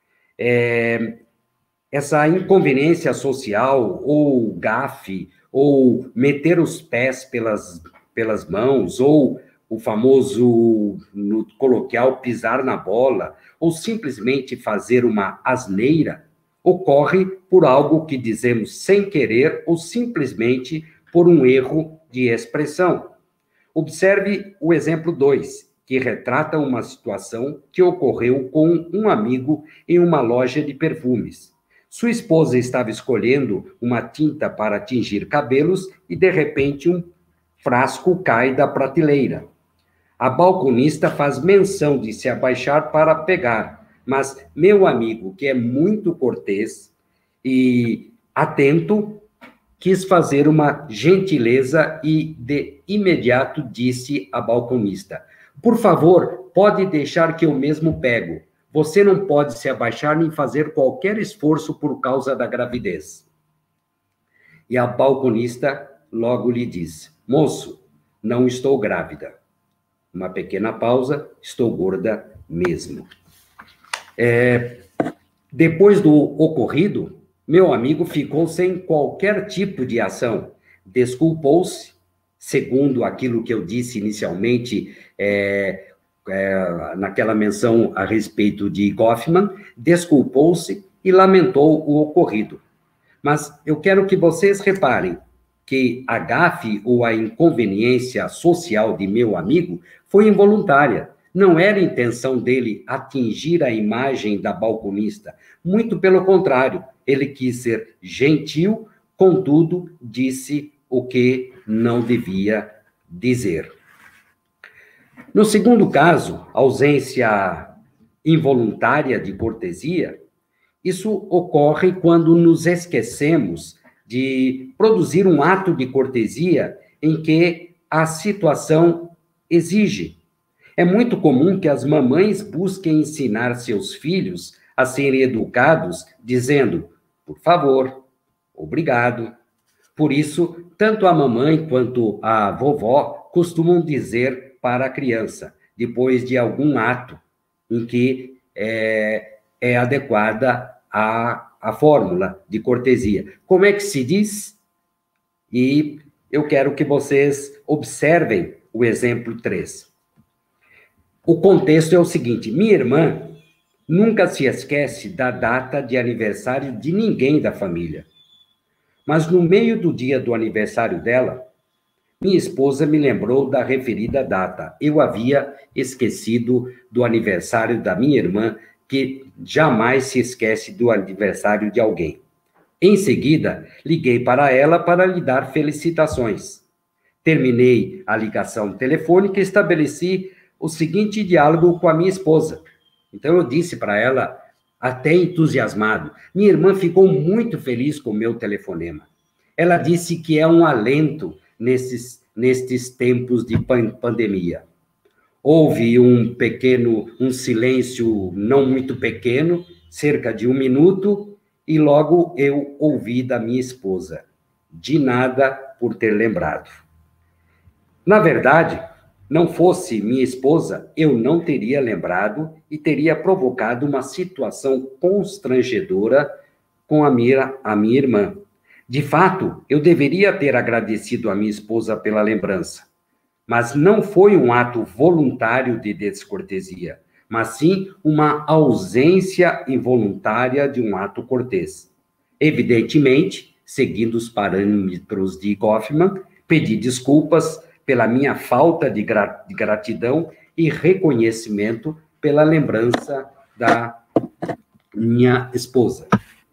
S7: essa inconveniência social, ou gafe, ou meter os pés pelas mãos, ou o famoso, no coloquial, pisar na bola, ou simplesmente fazer uma asneira, ocorre por algo que dizemos sem querer ou simplesmente por um erro de expressão. Observe o exemplo 2, que retrata uma situação que ocorreu com um amigo em uma loja de perfumes. Sua esposa estava escolhendo uma tinta para tingir cabelos e, de repente, um frasco cai da prateleira. A balconista faz menção de se abaixar para pegar, mas meu amigo, que é muito cortês e atento, quis fazer uma gentileza e, de imediato, disse à balconista: por favor, pode deixar que eu mesmo pego. Você não pode se abaixar nem fazer qualquer esforço por causa da gravidez. E a balconista logo lhe disse: moço, não estou grávida. Uma pequena pausa, estou gorda mesmo. Depois do ocorrido, meu amigo ficou sem qualquer tipo de ação. Desculpou-se, segundo aquilo que eu disse inicialmente, naquela menção a respeito de Goffman, desculpou-se e lamentou o ocorrido. Mas eu quero que vocês reparem que a gafe ou a inconveniência social de meu amigo foi involuntária. Não era intenção dele atingir a imagem da balconista. Muito pelo contrário, ele quis ser gentil, contudo, disse o que não devia dizer. No segundo caso, ausência involuntária de cortesia, isso ocorre quando nos esquecemos de produzir um ato de cortesia em que a situação exige. É muito comum que as mamães busquem ensinar seus filhos a serem educados, dizendo, por favor, obrigado. Por isso, tanto a mamãe quanto a vovó costumam dizer para a criança, depois de algum ato em que é adequada a fórmula de cortesia. Como é que se diz? E eu quero que vocês observem o exemplo 3. O contexto é o seguinte: minha irmã nunca se esquece da data de aniversário de ninguém da família. Mas no meio do dia do aniversário dela, minha esposa me lembrou da referida data. Eu havia esquecido do aniversário da minha irmã, que jamais se esquece do aniversário de alguém. Em seguida, liguei para ela para lhe dar felicitações. Terminei a ligação telefônica e estabeleci o seguinte diálogo com a minha esposa. Então, eu disse para ela, até entusiasmado, minha irmã ficou muito feliz com o meu telefonema. Ela disse que é um alento nestes tempos de pandemia. Houve um silêncio não muito pequeno, cerca de 1 minuto, e logo eu ouvi da minha esposa: de nada por ter lembrado. Na verdade, não fosse minha esposa, eu não teria lembrado e teria provocado uma situação constrangedora com a minha irmã. De fato, eu deveria ter agradecido a minha esposa pela lembrança, mas não foi um ato voluntário de descortesia, mas sim uma ausência involuntária de um ato cortês. Evidentemente, seguindo os parâmetros de Goffman, pedi desculpas pela minha falta de gratidão e reconhecimento pela lembrança da minha esposa.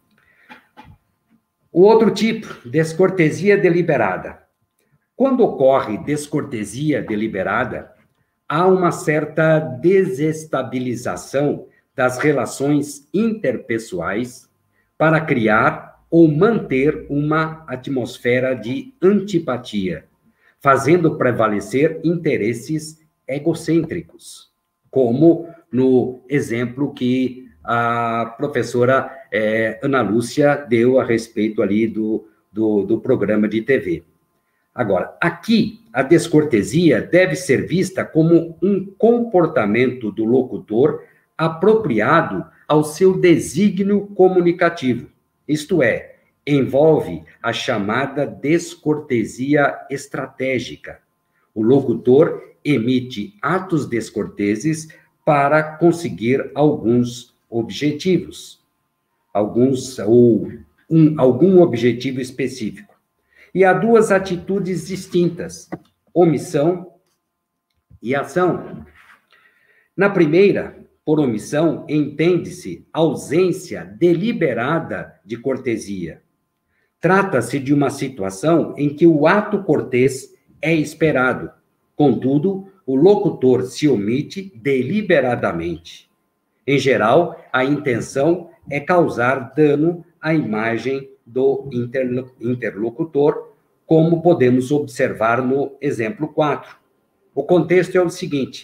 S7: O outro tipo, descortesia deliberada. Quando ocorre descortesia deliberada, há uma certa desestabilização das relações interpessoais para criar ou manter uma atmosfera de antipatia, fazendo prevalecer interesses egocêntricos, como no exemplo que a professora Ana Lúcia deu a respeito ali do programa de TV. Agora, aqui, a descortesia deve ser vista como um comportamento do locutor apropriado ao seu desígnio comunicativo, isto é, envolve a chamada descortesia estratégica. O locutor emite atos descorteses para conseguir alguns objetivos, algum objetivo específico. E há duas atitudes distintas, omissão e ação. Na primeira, por omissão, entende-se ausência deliberada de cortesia. Trata-se de uma situação em que o ato cortês é esperado, contudo, o locutor se omite deliberadamente. Em geral, a intenção é causar dano à imagem do interlocutor, como podemos observar no exemplo 4. O contexto é o seguinte: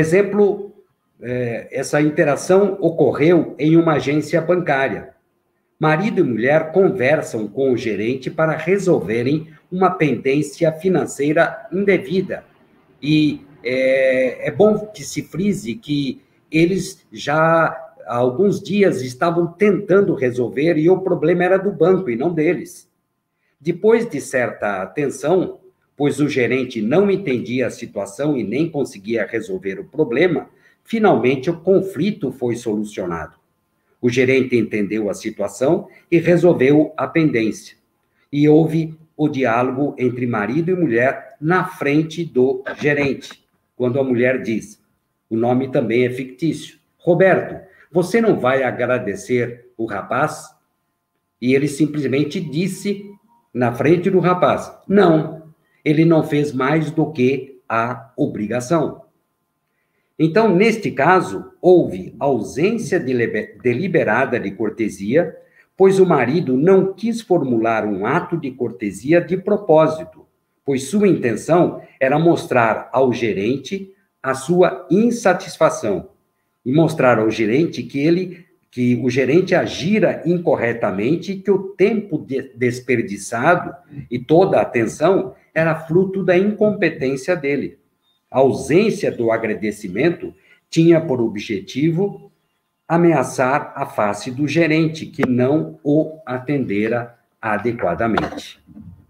S7: essa interação ocorreu em uma agência bancária. Marido e mulher conversam com o gerente para resolverem uma pendência financeira indevida. E é bom que se frise que eles já há alguns dias estavam tentando resolver e o problema era do banco e não deles. Depois de certa tensão, pois o gerente não entendia a situação e nem conseguia resolver o problema, finalmente o conflito foi solucionado. O gerente entendeu a situação e resolveu a pendência. E houve o diálogo entre marido e mulher na frente do gerente, quando a mulher diz, o nome também é fictício, Roberto, você não vai agradecer o rapaz? E ele simplesmente disse na frente do rapaz, não, ele não fez mais do que a obrigação. Então, neste caso, houve ausência deliberada de cortesia, pois o marido não quis formular um ato de cortesia de propósito, pois sua intenção era mostrar ao gerente a sua insatisfação e mostrar ao gerente que o gerente agira incorretamente e que o tempo desperdiçado e toda a atenção era fruto da incompetência dele. A ausência do agradecimento tinha por objetivo ameaçar a face do gerente, que não o atendera adequadamente.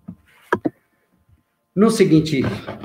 S7: No seguinte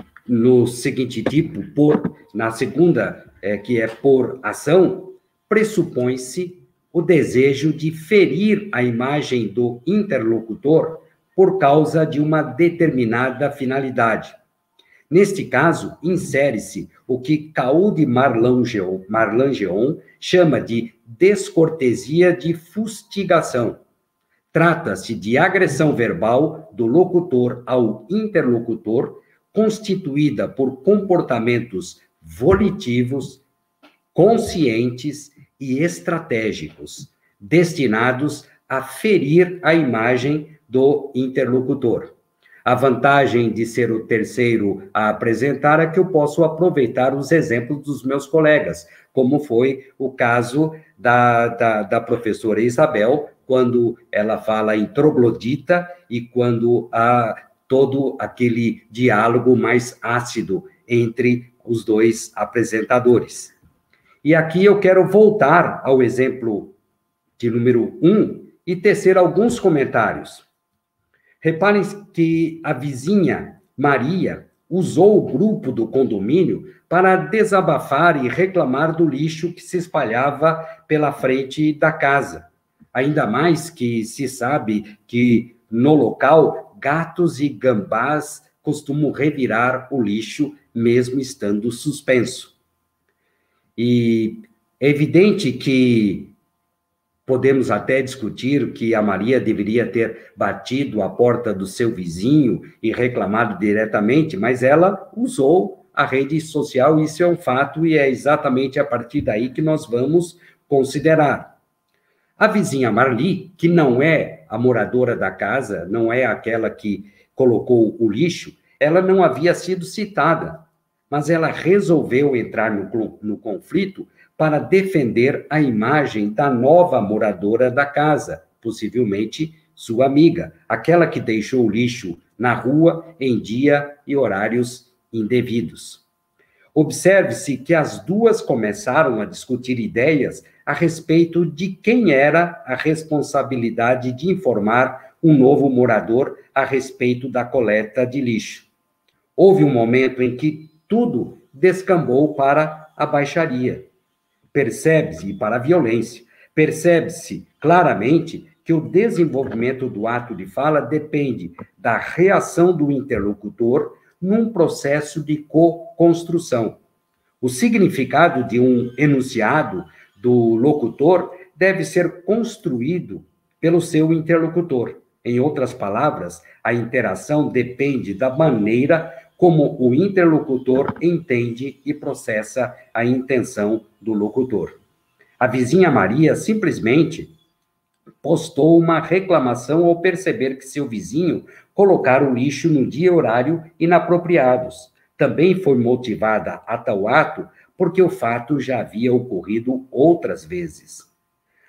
S7: tipo, na segunda, que é por ação, pressupõe-se o desejo de ferir a imagem do interlocutor por causa de uma determinada finalidade. Neste caso, insere-se o que Claude Marlangeon chama de descortesia de fustigação. Trata-se de agressão verbal do locutor ao interlocutor, constituída por comportamentos volitivos, conscientes e estratégicos, destinados a ferir a imagem do interlocutor. A vantagem de ser o terceiro a apresentar é que eu posso aproveitar os exemplos dos meus colegas, como foi o caso da professora Isabel, quando ela fala em troglodita e quando há todo aquele diálogo mais ácido entre os dois apresentadores. E aqui eu quero voltar ao exemplo de número 1 e tecer alguns comentários. Reparem que a vizinha Maria usou o grupo do condomínio para desabafar e reclamar do lixo que se espalhava pela frente da casa. Ainda mais que se sabe que, no local, gatos e gambás costumam revirar o lixo, mesmo estando suspenso. E é evidente que podemos até discutir que a Maria deveria ter batido a porta do seu vizinho e reclamado diretamente, mas ela usou a rede social, isso é um fato, e é exatamente a partir daí que nós vamos considerar. A vizinha Marli, que não é a moradora da casa, não é aquela que colocou o lixo, ela não havia sido citada, mas ela resolveu entrar no conflito para defender a imagem da nova moradora da casa, possivelmente sua amiga, aquela que deixou o lixo na rua em dia e horários indevidos. Observe-se que as duas começaram a discutir ideias a respeito de quem era a responsabilidade de informar um novo morador a respeito da coleta de lixo. Houve um momento em que tudo descambou para a baixaria. Percebe-se para a violência. Percebe-se claramente que o desenvolvimento do ato de fala depende da reação do interlocutor num processo de co-construção. O significado de um enunciado do locutor deve ser construído pelo seu interlocutor. Em outras palavras, a interação depende da maneira como o interlocutor entende e processa a intenção do locutor. A vizinha Maria simplesmente postou uma reclamação ao perceber que seu vizinho colocara o lixo no dia e horário inapropriados. Também foi motivada a tal ato porque o fato já havia ocorrido outras vezes.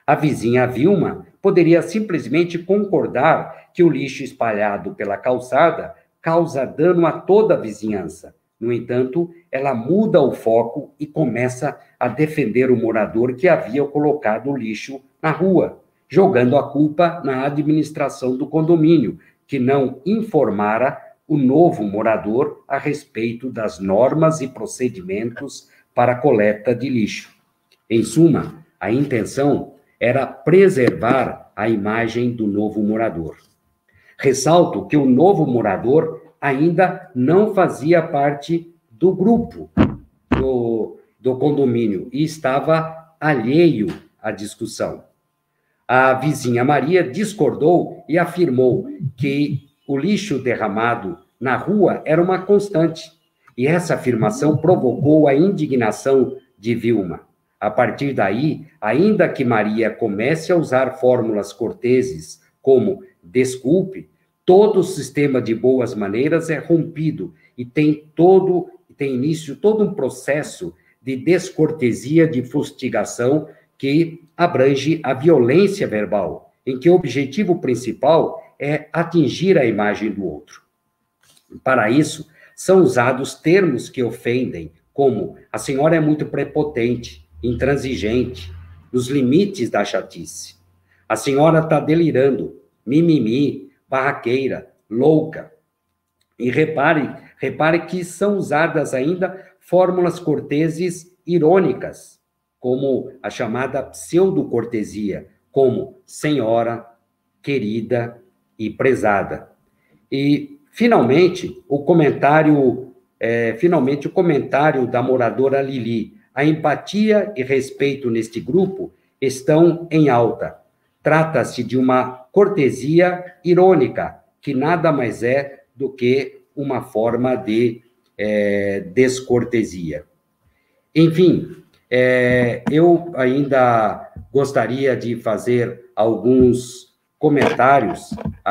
S7: A vizinha Vilma poderia simplesmente concordar que o lixo espalhado pela calçada causa dano a toda a vizinhança. No entanto, ela muda o foco e começa a defender o morador que havia colocado o lixo na rua, jogando a culpa na administração do condomínio, que não informara o novo morador a respeito das normas e procedimentos para a coleta de lixo. Em suma, a intenção era preservar a imagem do novo morador. Ressalto que o novo morador ainda não fazia parte do grupo do condomínio e estava alheio à discussão. A vizinha Maria discordou e afirmou que o lixo derramado na rua era uma constante, e essa afirmação provocou a indignação de Vilma. A partir daí, ainda que Maria comece a usar fórmulas corteses como desculpe, todo o sistema de boas maneiras é rompido e tem início todo um processo de descortesia, de fustigação que abrange a violência verbal, em que o objetivo principal é atingir a imagem do outro. Para isso, são usados termos que ofendem, como a senhora é muito prepotente, intransigente, nos limites da chatice. A senhora está delirando, mimimi, barraqueira, louca. E repare que são usadas ainda fórmulas corteses irônicas, como a chamada pseudo-cortesia, como senhora, querida e prezada. E, finalmente, o comentário da moradora Lili. A empatia e respeito neste grupo estão em alta. Trata-se de uma cortesia irônica, que nada mais é do que uma forma de descortesia. Enfim, eu ainda gostaria de fazer alguns comentários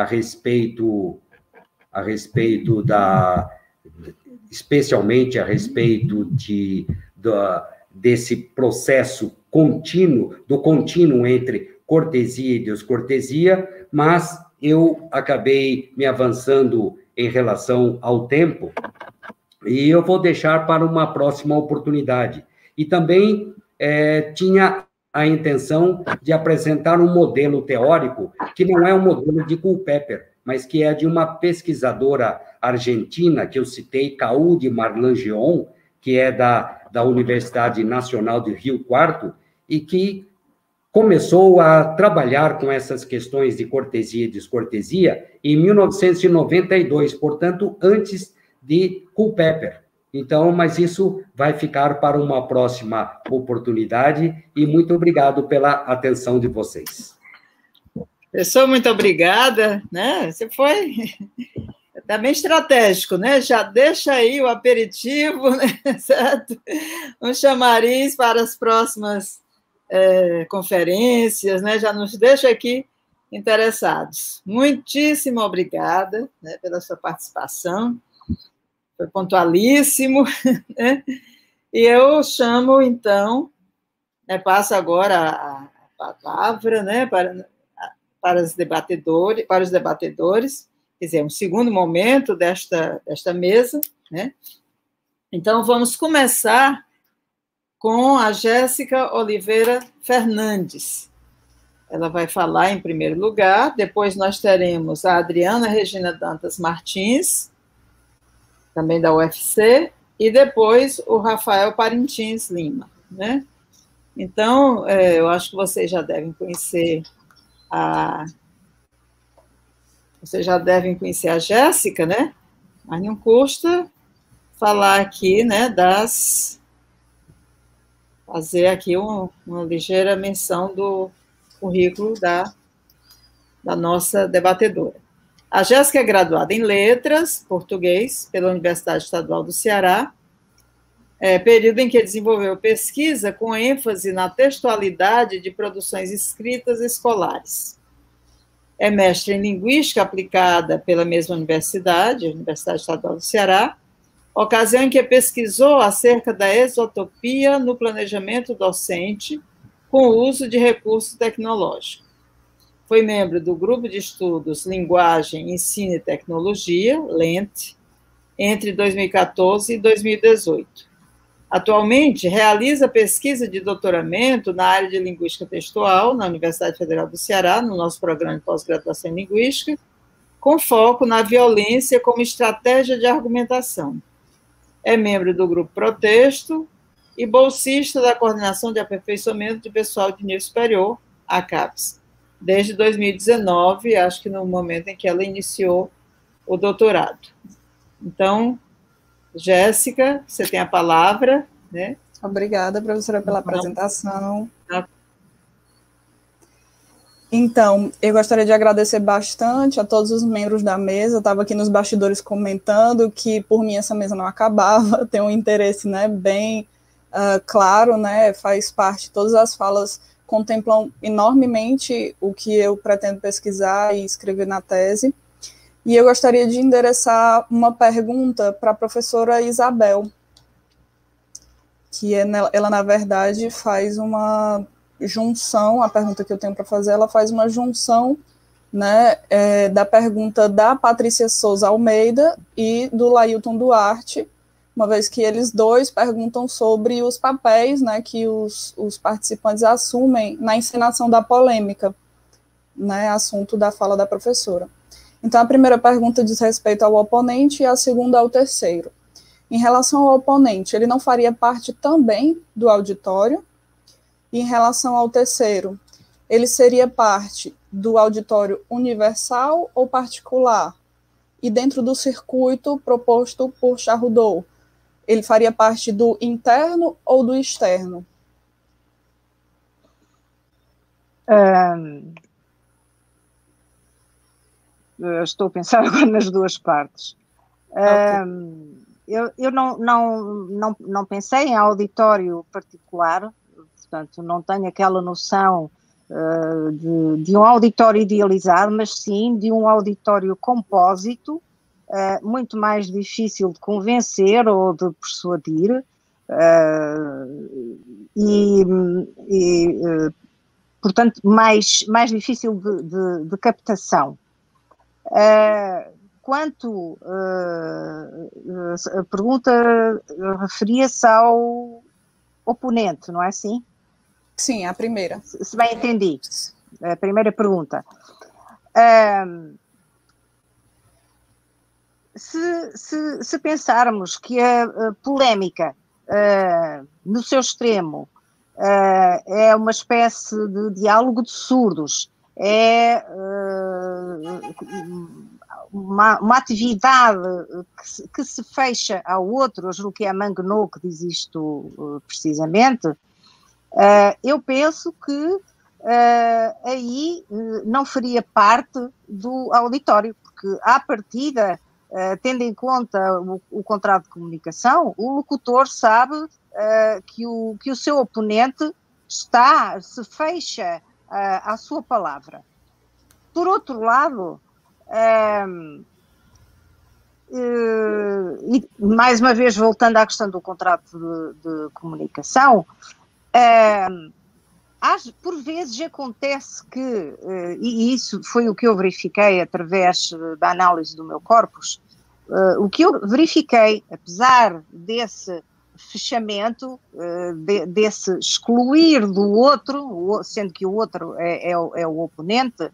S7: especialmente a respeito desse processo contínuo, do contínuo entre cortesia e descortesia, mas eu acabei me avançando em relação ao tempo, e eu vou deixar para uma próxima oportunidade. E também tinha a intenção de apresentar um modelo teórico, que não é um modelo de Culpeper, mas que é de uma pesquisadora argentina, que eu citei, Caudy Marlangion, que é da Universidade Nacional de Rio Quarto, e que começou a trabalhar com essas questões de cortesia e descortesia em 1992, portanto, antes de Culpeper. Então, mas isso vai ficar para uma próxima oportunidade, e muito obrigado pela atenção de vocês.
S1: Professor, muito obrigada, né? Você foi tá bem estratégico, né? Já deixa aí o aperitivo, né? Certo? Um chamariz para as próximas conferências, né? Já nos deixa aqui interessados. Muitíssimo obrigada, né, pela sua participação. Foi pontualíssimo, né? E eu chamo, então, passo agora a palavra, né, para os debatedores, quer dizer, um segundo momento desta mesa, né? Então, vamos começar com a Jéssica Oliveira Fernandes. Ela vai falar em primeiro lugar, depois nós teremos a Adriana Regina Dantas Martins, também da UFC, e depois o Rafael Parintins Lima, né? Então, eu acho que vocês já devem conhecer a Jéssica, né? Mas não custa falar aqui, né, fazer aqui uma ligeira menção do currículo da nossa debatedora. A Jéssica é graduada em Letras, Português, pela Universidade Estadual do Ceará, período em que desenvolveu pesquisa com ênfase na textualidade de produções escritas escolares. É mestre em Linguística aplicada pela mesma universidade, Universidade Estadual do Ceará, ocasião em que pesquisou acerca da exotopia no planejamento docente, com o uso de recursos tecnológicos. Foi membro do Grupo de Estudos Linguagem, Ensino e Tecnologia, LENT, entre 2014 e 2018. Atualmente, realiza pesquisa de doutoramento na área de Linguística Textual, na Universidade Federal do Ceará, no nosso programa de pós-graduação em Linguística, com foco na violência como estratégia de argumentação. É membro do Grupo Protesto e bolsista da Coordenação de Aperfeiçoamento de Pessoal de Nível Superior, a CAPES, desde 2019, acho que no momento em que ela iniciou o doutorado. Então, Jéssica, você tem a palavra, né?
S8: Obrigada, professora, pela apresentação. Então, eu gostaria de agradecer bastante a todos os membros da mesa. Eu estava aqui nos bastidores comentando que, por mim, essa mesa não acabava. Tem um interesse, né, bem claro, né, faz parte, todas as falas contemplam enormemente o que eu pretendo pesquisar e escrever na tese. E eu gostaria de endereçar uma pergunta para a professora Isabel, que ela, na verdade, faz uma junção, a pergunta que eu tenho para fazer, ela faz uma junção, né, da pergunta da Patrícia Souza Almeida e do Lailton Duarte, uma vez que eles dois perguntam sobre os papéis, né, que os participantes assumem na encenação da polêmica, né, assunto da fala da professora. Então, a primeira pergunta diz respeito ao oponente e a segunda ao terceiro. Em relação ao oponente, ele não faria parte também do auditório? E em relação ao terceiro, ele seria parte do auditório universal ou particular? E dentro do circuito proposto por Charroudot, ele faria parte do interno ou do externo?
S2: Estou a pensar agora nas duas partes. Okay. Eu não pensei em auditório particular, portanto, não tenho aquela noção de um auditório idealizado, mas sim de um auditório compósito, muito mais difícil de convencer ou de persuadir, portanto, mais difícil de captação. Quanto a pergunta referia-se ao oponente, não é assim?
S8: Sim, a primeira.
S2: Se bem entendi, a primeira pergunta. Se pensarmos que a polémica, no seu extremo, é uma espécie de diálogo de surdos, é uma atividade que se fecha ao outro, eu julgo que é Manguenot que diz isto precisamente, eu penso que aí não faria parte do auditório, porque à partida, tendo em conta o contrato de comunicação, o locutor sabe que o seu oponente se fecha à sua palavra. Por outro lado, e mais uma vez voltando à questão do contrato de comunicação, por vezes acontece que, e isso foi o que eu verifiquei através da análise do meu corpus, o que eu verifiquei, apesar desse fechamento, desse excluir do outro, sendo que o outro é o oponente,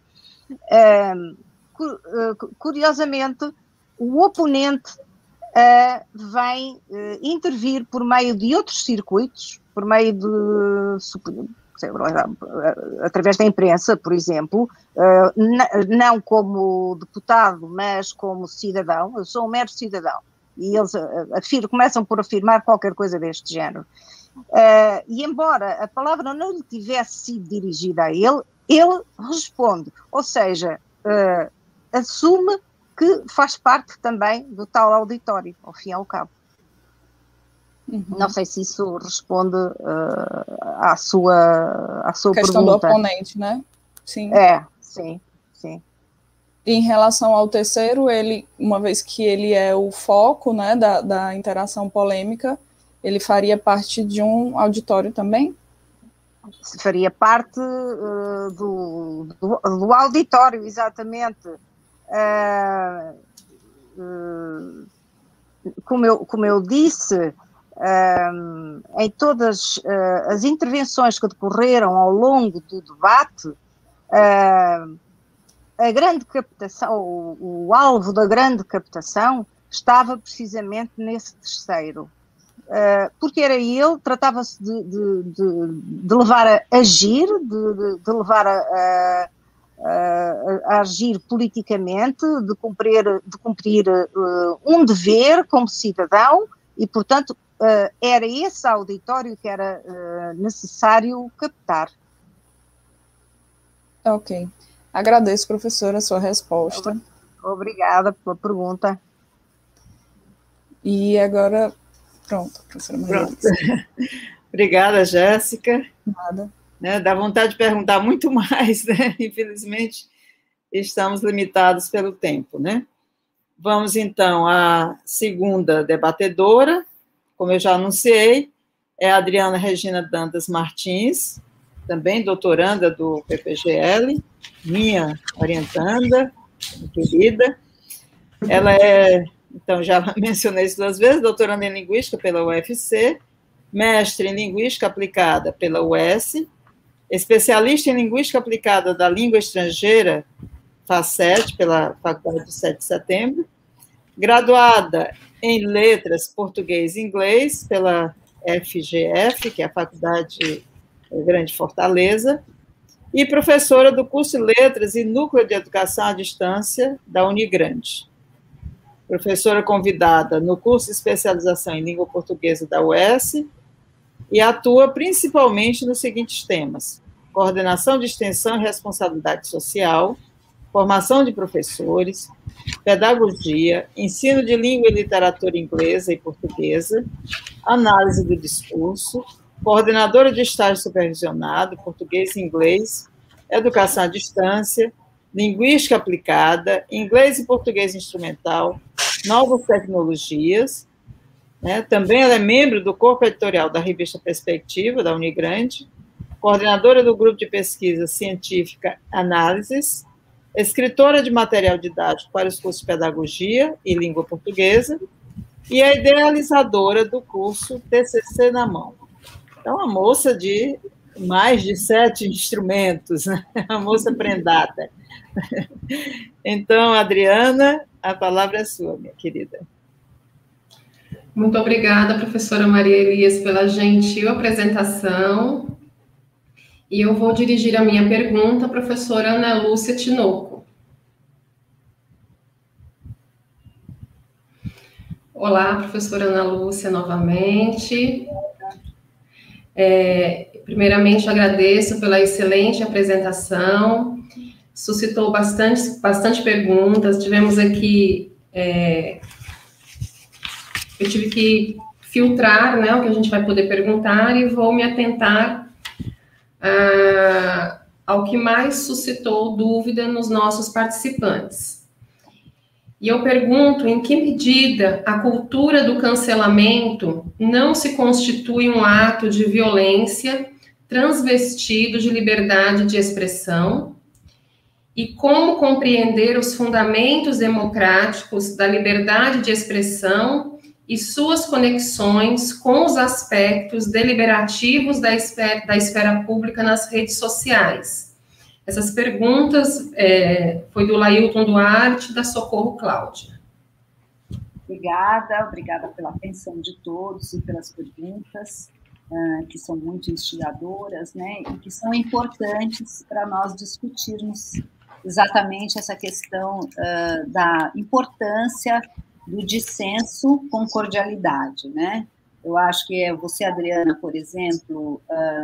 S2: curiosamente, o oponente vem intervir por meio de outros circuitos, por meio através da imprensa, por exemplo, não como deputado, mas como cidadão. Eu sou um mero cidadão. E eles começam por afirmar qualquer coisa deste género. E embora a palavra não lhe tivesse sido dirigida a ele responde, ou seja, assume que faz parte também do tal auditório, ao fim e ao cabo. Uhum. Não sei se isso responde à sua
S8: questão
S2: pergunta.
S8: Do oponente, né? Sim.
S2: Sim.
S8: E em relação ao terceiro, ele, uma vez que ele é o foco, né, da interação polêmica, ele faria parte de um auditório também?
S2: faria parte do auditório, exatamente. Como eu disse, em todas as intervenções que decorreram ao longo do debate, a grande captação, o alvo da grande captação estava precisamente nesse terceiro. Porque era ele, tratava-se de levar a agir, de levar a agir politicamente, de cumprir um dever como cidadão e, portanto, era esse auditório que era necessário captar.
S8: Ok. Agradeço, professora, a sua resposta.
S2: Obrigada pela pergunta.
S8: E agora, pronto, professora Maria Elisa.
S1: Obrigada, Jéssica.
S8: Nada.
S1: Dá vontade de perguntar muito mais, né? Infelizmente, estamos limitados pelo tempo, né? Vamos, então, à segunda debatedora. Como eu já anunciei, é a Adriana Regina Dantas Martins, também doutoranda do PPGL, minha orientanda, querida. Ela é, então, já mencionei isso 2 vezes, doutoranda em Linguística pela UFC, mestre em Linguística Aplicada pela UES, especialista em Linguística Aplicada da Língua Estrangeira, FACET, pela Faculdade de 7 de Setembro, graduada em Letras Português e Inglês pela FGF, que é a Faculdade Grande Fortaleza, e professora do curso de Letras e Núcleo de Educação à Distância da Unigrande. Professora convidada no curso de especialização em Língua Portuguesa da UES e atua principalmente nos seguintes temas: coordenação de extensão e responsabilidade social, formação de professores, pedagogia, ensino de língua e literatura inglesa e portuguesa, análise do discurso, coordenadora de estágio supervisionado, português e inglês, educação à distância, linguística aplicada, inglês e português instrumental, novas tecnologias, né? Também ela é membro do corpo editorial da revista Perspectiva, da Unigrande, coordenadora do grupo de pesquisa científica Análises, escritora de material didático para os cursos de pedagogia e língua portuguesa, e é idealizadora do curso TCC na Mão. Então, a moça de mais de 7 instrumentos, né? A moça prendada. Então, Adriana, a palavra é sua, minha querida.
S9: Muito obrigada, professora Maria Elias, pela gentil apresentação. E eu vou dirigir a minha pergunta à professora Ana Lúcia Tinoco. Olá, professora Ana Lúcia, novamente. Primeiramente, agradeço pela excelente apresentação. Suscitou bastante perguntas. Tivemos aqui... eu tive que filtrar, né, o que a gente vai poder perguntar e vou me atentar ao que mais suscitou dúvida nos nossos participantes. E eu pergunto em que medida a cultura do cancelamento não se constitui um ato de violência transvestido de liberdade de expressão e como compreender os fundamentos democráticos da liberdade de expressão e suas conexões com os aspectos deliberativos da esfera pública nas redes sociais. Essas perguntas foi do Lailton Duarte, da Socorro Cláudia.
S3: Obrigada pela atenção de todos e pelas perguntas, que são muito instigadoras, né, e que são importantes para nós discutirmos exatamente essa questão da importância do dissenso com cordialidade, né? Eu acho que você, Adriana, por exemplo,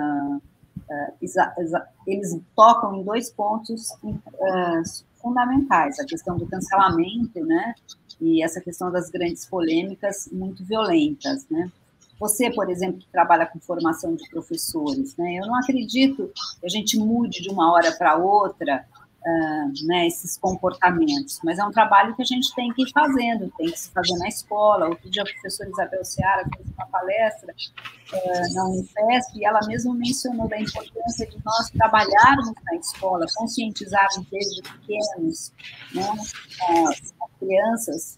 S3: eles tocam em 2 pontos fundamentais, a questão do cancelamento, né, e essa questão das grandes polêmicas muito violentas, né? Você, por exemplo, que trabalha com formação de professores, né, eu não acredito que a gente mude de uma hora para outra né, esses comportamentos, mas é um trabalho que a gente tem que ir fazendo, tem que se fazer na escola. Outro dia a professora Isabel Seara fez uma palestra na Unifesp, e ela mesma mencionou da importância de nós trabalharmos na escola, conscientizarmos desde pequenos, né, as crianças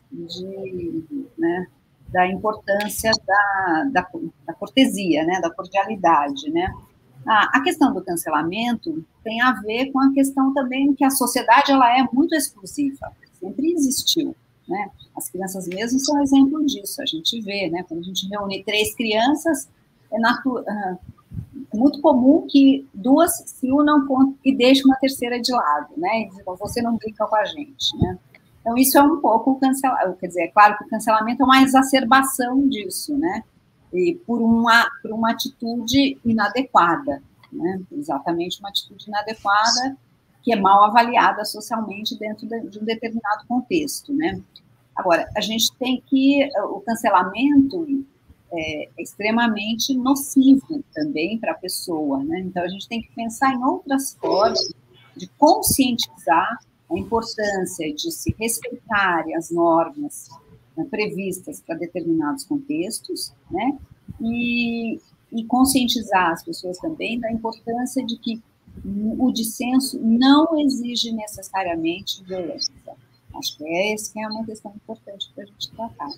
S3: né, da importância da cortesia, né, da cordialidade, né. A questão do cancelamento tem a ver com a questão também que a sociedade ela é muito exclusiva, sempre existiu, né? As crianças mesmo são exemplo disso, a gente vê, né? Quando a gente reúne 3 crianças, é muito comum que 2 se unam e deixem uma terceira de lado, né? E dizem, você não brinca com a gente, né? Então, isso é um pouco o cancelamento, quer dizer, é claro que o cancelamento é uma exacerbação disso, né? E por uma atitude inadequada, né? Exatamente uma atitude inadequada que é mal avaliada socialmente dentro de um determinado contexto, né? Agora, a gente tem que... O cancelamento é extremamente nocivo também para a pessoa, né? Então, a gente tem que pensar em outras formas de conscientizar a importância de se respeitarem as normas previstas para determinados contextos, né? E conscientizar as pessoas também da importância de que o dissenso não exige necessariamente violência. Acho que essa é uma questão importante para a gente tratar.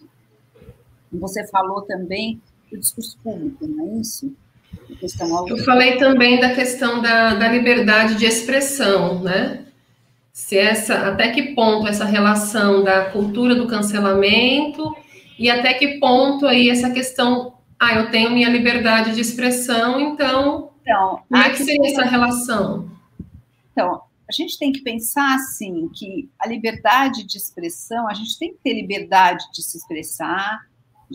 S3: Você falou também do discurso público, não é isso?
S9: Eu falei também da questão da liberdade de expressão, né? Até que ponto essa relação da cultura do cancelamento e até que ponto aí essa questão, eu tenho minha liberdade de expressão, então como é que seria essa relação?
S3: Então, a gente tem que pensar assim, que a liberdade de expressão, a gente tem que ter liberdade de se expressar,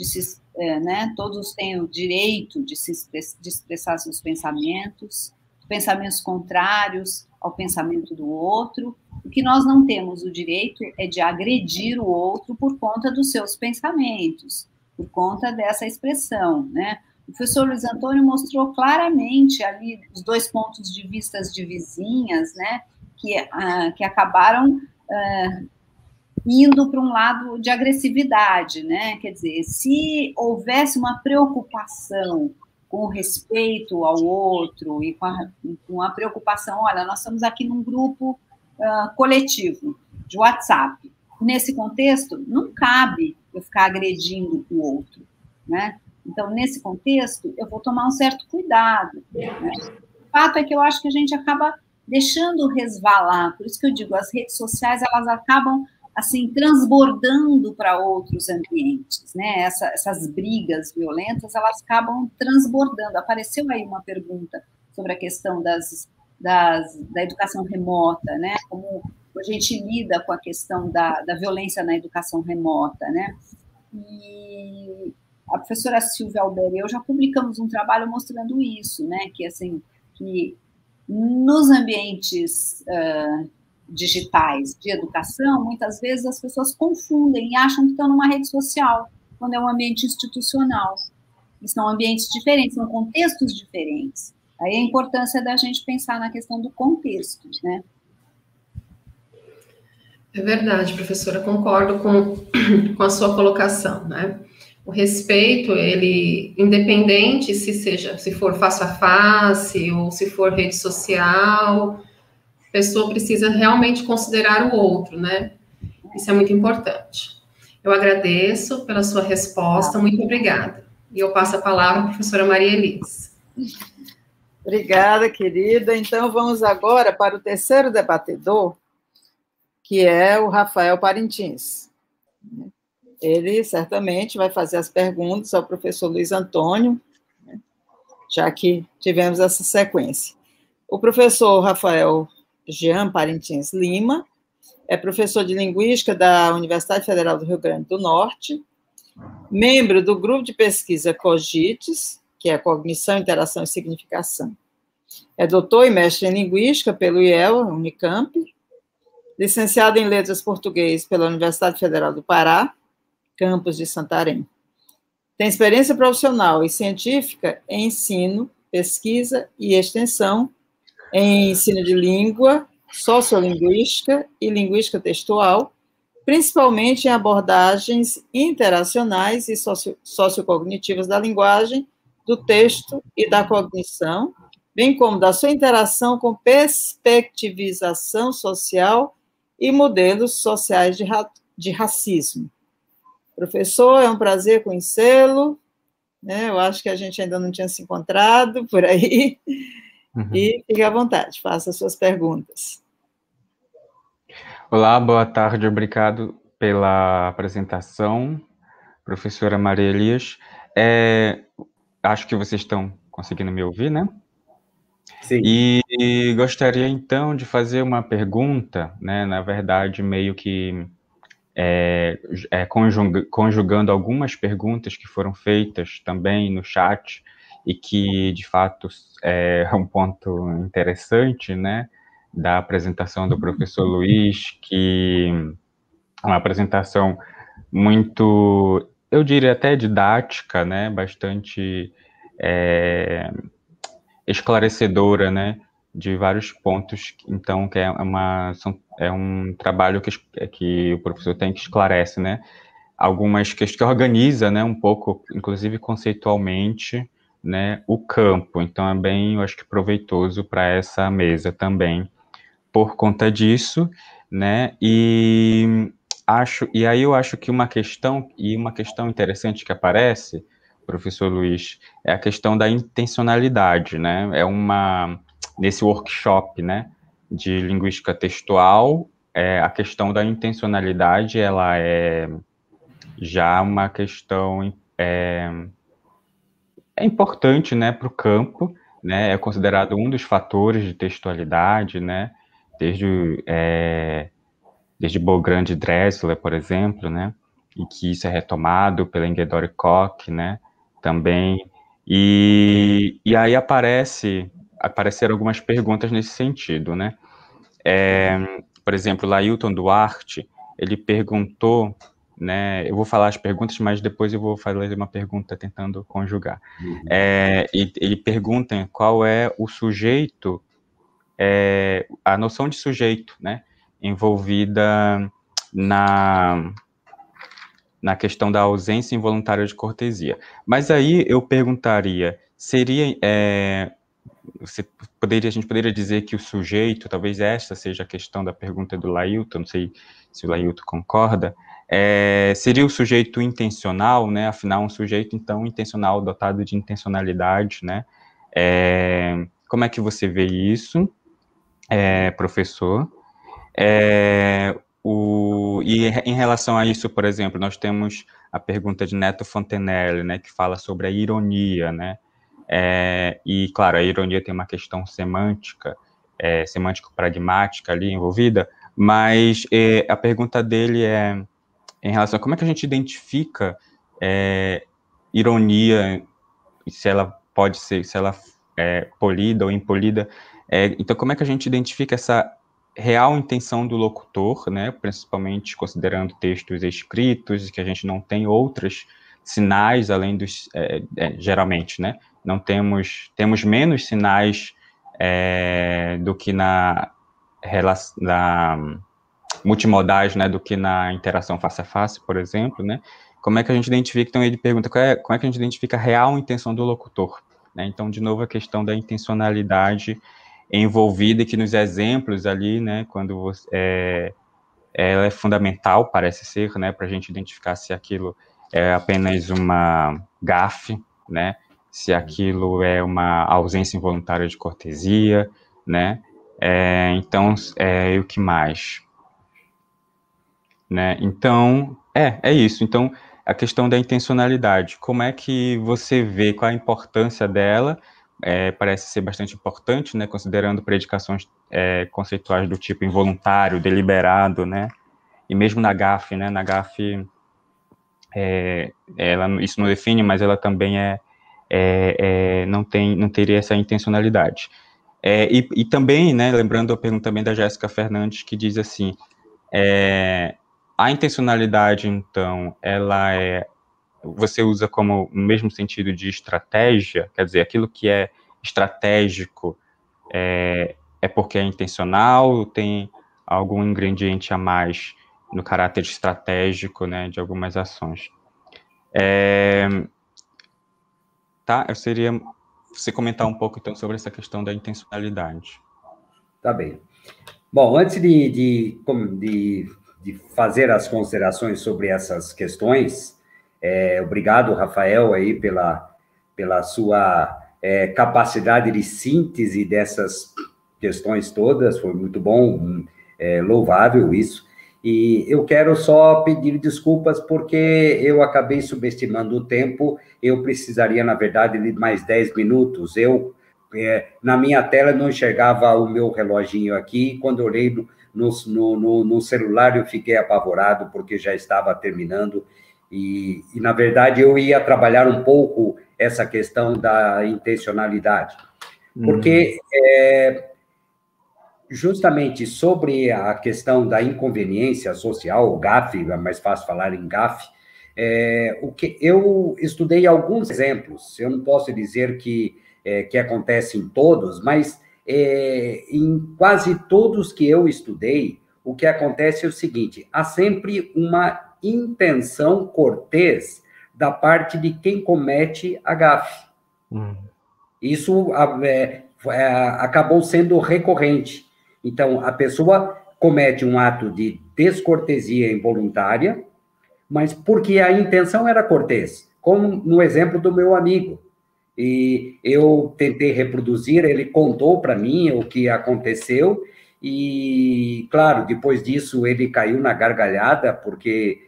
S3: né, todos têm o direito de expressar seus pensamentos contrários ao pensamento do outro. O que nós não temos o direito é de agredir o outro por conta dos seus pensamentos, por conta dessa expressão, né? O professor Luiz Antônio mostrou claramente ali os 2 pontos de vista de vizinhas, né, que acabaram indo para um lado de agressividade, né? Quer dizer, se houvesse uma preocupação com o respeito ao outro e com a preocupação, olha, nós estamos aqui num grupo coletivo de WhatsApp. Nesse contexto, não cabe eu ficar agredindo o outro, né? Então, nesse contexto, eu vou tomar um certo cuidado, né? O fato é que eu acho que a gente acaba deixando resvalar, por isso que eu digo, as redes sociais, elas acabam, assim, transbordando para outros ambientes, né? Essas brigas violentas, elas acabam transbordando. Apareceu aí uma pergunta sobre a questão da educação remota, né? Como a gente lida com a questão da violência na educação remota, né? E a professora Silvia Alberi e eu já publicamos um trabalho mostrando isso, né? Que, assim, que nos ambientes digitais de educação, muitas vezes as pessoas confundem e acham que estão numa rede social, quando é um ambiente institucional. E são ambientes diferentes, são contextos diferentes. Aí a importância da gente pensar na questão do contexto, né?
S9: É verdade, professora, concordo com a sua colocação, né? O respeito, ele, independente se for face a face ou se for rede social, a pessoa precisa realmente considerar o outro, né? Isso é muito importante. Eu agradeço pela sua resposta, muito obrigada. E eu passo a palavra à professora Maria Elis.
S1: Obrigada, querida. Então, vamos agora para o terceiro debatedor, que é o Rafael Parintins. Ele certamente vai fazer as perguntas ao professor Luiz Antônio, já que tivemos essa sequência. O professor Rafael Jean Parintins Lima é professor de Linguística da Universidade Federal do Rio Grande do Norte, membro do grupo de pesquisa COGITES, que é Cognição, Interação e Significação. É doutor e mestre em Linguística pelo IEL, Unicamp, licenciado em Letras Português pela Universidade Federal do Pará, campus de Santarém. Tem experiência profissional e científica em ensino, pesquisa e extensão, em ensino de língua sociolinguística e linguística textual, principalmente em abordagens interacionais e sociocognitivas da linguagem, do texto e da cognição, bem como da sua interação com perspectivização social e modelos sociais de racismo. Professor, é um prazer conhecê-lo, né? Eu acho que a gente ainda não tinha se encontrado por aí, e fique à vontade, faça as suas perguntas.
S10: Olá, boa tarde, obrigado pela apresentação, professora Maria Elias. Acho que vocês estão conseguindo me ouvir, né?
S7: Sim.
S10: E gostaria, então, de fazer uma pergunta, né, na verdade, meio que conjugando algumas perguntas que foram feitas também no chat e que, de fato, é um ponto interessante, né, da apresentação do professor Luiz, que é uma apresentação muito, eu diria até didática, né, bastante esclarecedora, né, de vários pontos, então, que é um trabalho que o professor tem que esclarece, né, algumas questões que organiza, né, um pouco, inclusive conceitualmente, né, o campo, então é bem, eu acho que proveitoso para essa mesa também, por conta disso, né, e aí eu acho que uma questão interessante que aparece, professor Luiz, é a questão da intencionalidade, né, nesse workshop, né, de linguística textual, a questão da intencionalidade, ela é já uma questão importante, né, para o campo, né, é considerado um dos fatores de textualidade, né, desde Bogrand e Dressler, por exemplo, né, e que isso é retomado pela Ingedor e Koch, né, também, e aí apareceram algumas perguntas nesse sentido, né, por exemplo, Lailton Duarte, ele perguntou, né, eu vou falar as perguntas, mas depois eu vou fazer uma pergunta tentando conjugar. Ele pergunta qual é o sujeito, a noção de sujeito, né, envolvida na questão da ausência involuntária de cortesia. Mas aí eu perguntaria, a gente poderia dizer que o sujeito, talvez esta seja a questão da pergunta do Lailton, não sei se o Lailton concorda, seria o sujeito intencional, né, afinal um sujeito, então, intencional, dotado de intencionalidade, né, como é que você vê isso, professor? E em relação a isso, por exemplo, nós temos a pergunta de Neto Fontenelle, né, que fala sobre a ironia, né, e, claro, a ironia tem uma questão semântica, semântico-pragmática ali envolvida, mas a pergunta dele é em relação a como é que a gente identifica ironia, se ela pode ser, se ela é polida ou impolida, então como é que a gente identifica essa real intenção do locutor, né, principalmente considerando textos escritos, que a gente não tem outros sinais além dos, geralmente, né, não temos menos sinais do que na multimodais, né, do que na interação face a face, por exemplo, né, como é que a gente identifica, então ele pergunta como é que a gente identifica a real intenção do locutor, né, então, de novo, a questão da intencionalidade envolvida, que nos exemplos ali, né, quando ela é fundamental, parece ser, né, para a gente identificar se aquilo é apenas uma gafe, né, se aquilo é uma ausência involuntária de cortesia, né, então, e o que mais? Né, então, é isso, então, a questão da intencionalidade, como é que você vê, qual a importância dela, parece ser bastante importante, né, considerando predicações conceituais do tipo involuntário, deliberado, né, e mesmo na gafe, né, isso não define, mas ela também não teria essa intencionalidade. E também, né, lembrando a pergunta também da Jéssica Fernandes, que diz assim, a intencionalidade, então, você usa como no mesmo sentido de estratégia, quer dizer, aquilo que é estratégico é porque é intencional, tem algum ingrediente a mais no caráter estratégico, né, de algumas ações. Tá, eu seria você comentar um pouco, então, sobre essa questão da intencionalidade.
S7: Tá bem. Bom, antes de fazer as considerações sobre essas questões, obrigado, Rafael, aí, pela sua capacidade de síntese dessas questões todas, foi muito bom, louvável isso. E eu quero só pedir desculpas porque eu acabei subestimando o tempo, eu precisaria, na verdade, de mais 10 minutos. Na minha tela, não enxergava o meu reloginho aqui, quando eu olhei no celular, eu fiquei apavorado, porque já estava terminando, e, na verdade, eu ia trabalhar um pouco essa questão da intencionalidade, porque justamente sobre a questão da inconveniência social, o GAF, é mais fácil falar em GAF, o que eu estudei alguns exemplos, eu não posso dizer que acontece em todos, mas em quase todos que eu estudei, o que acontece é o seguinte: há sempre uma intenção cortês da parte de quem comete a gafe. Isso acabou sendo recorrente. Então, a pessoa comete um ato de descortesia involuntária, mas porque a intenção era cortês, como no exemplo do meu amigo. E eu tentei reproduzir, ele contou para mim o que aconteceu, e, claro, depois disso ele caiu na gargalhada, porque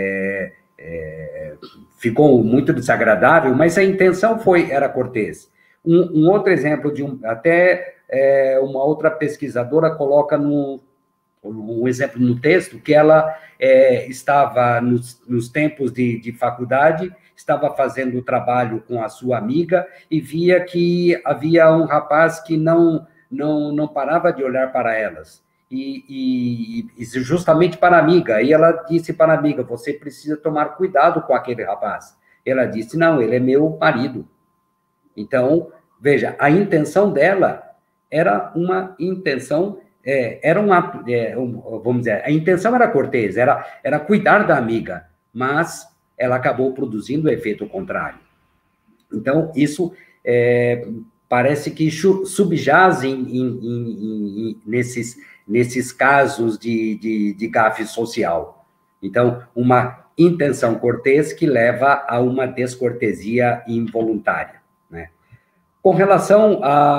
S7: ficou muito desagradável, mas a intenção era cortês. Um outro exemplo, uma outra pesquisadora coloca um exemplo no texto, que ela estava nos tempos de faculdade, estava fazendo o trabalho com a sua amiga e via que havia um rapaz que não parava de olhar para elas, e justamente para a amiga, e ela disse para a amiga: você precisa tomar cuidado com aquele rapaz. Ela disse: não, ele é meu marido. Então, veja, a intenção dela era uma intenção, era um ato, vamos dizer, a intenção era cortês, era cuidar da amiga, mas ela acabou produzindo o efeito contrário. Então, isso parece que subjaz nesses casos de gafe social. Então, uma intenção cortês que leva a uma descortesia involuntária, né? Com relação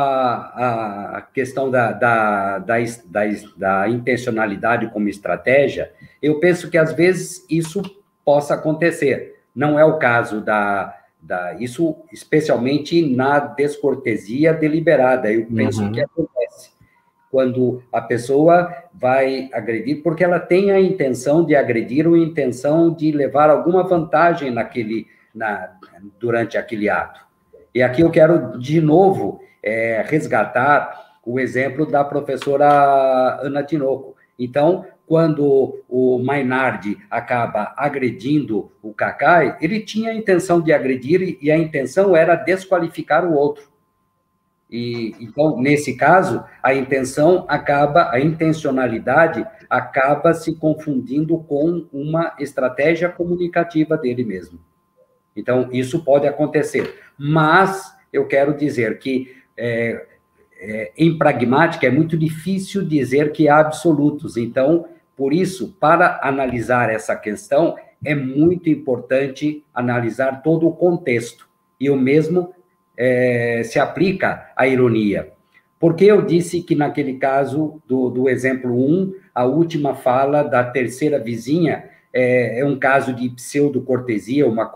S7: à questão da intencionalidade como estratégia, eu penso que, às vezes, isso possa acontecer. Não é o caso isso, especialmente na descortesia deliberada. Eu penso que acontece quando a pessoa vai agredir, porque ela tem a intenção de agredir ou a intenção de levar alguma vantagem durante aquele ato. E aqui eu quero, de novo, resgatar o exemplo da professora Ana Tinoco. Então, quando o Maynard acaba agredindo o Kakai, ele tinha a intenção de agredir e a intenção era desqualificar o outro. Então, nesse caso, a intencionalidade acaba se confundindo com uma estratégia comunicativa dele mesmo. Então, isso pode acontecer. Mas eu quero dizer que, em pragmática, é muito difícil dizer que há absolutos. Então, por isso, para analisar essa questão, é muito importante analisar todo o contexto. E o mesmo se aplica à ironia. Porque eu disse que, naquele caso do exemplo 1, a última fala da terceira vizinha é um caso de pseudo-cortesia, uma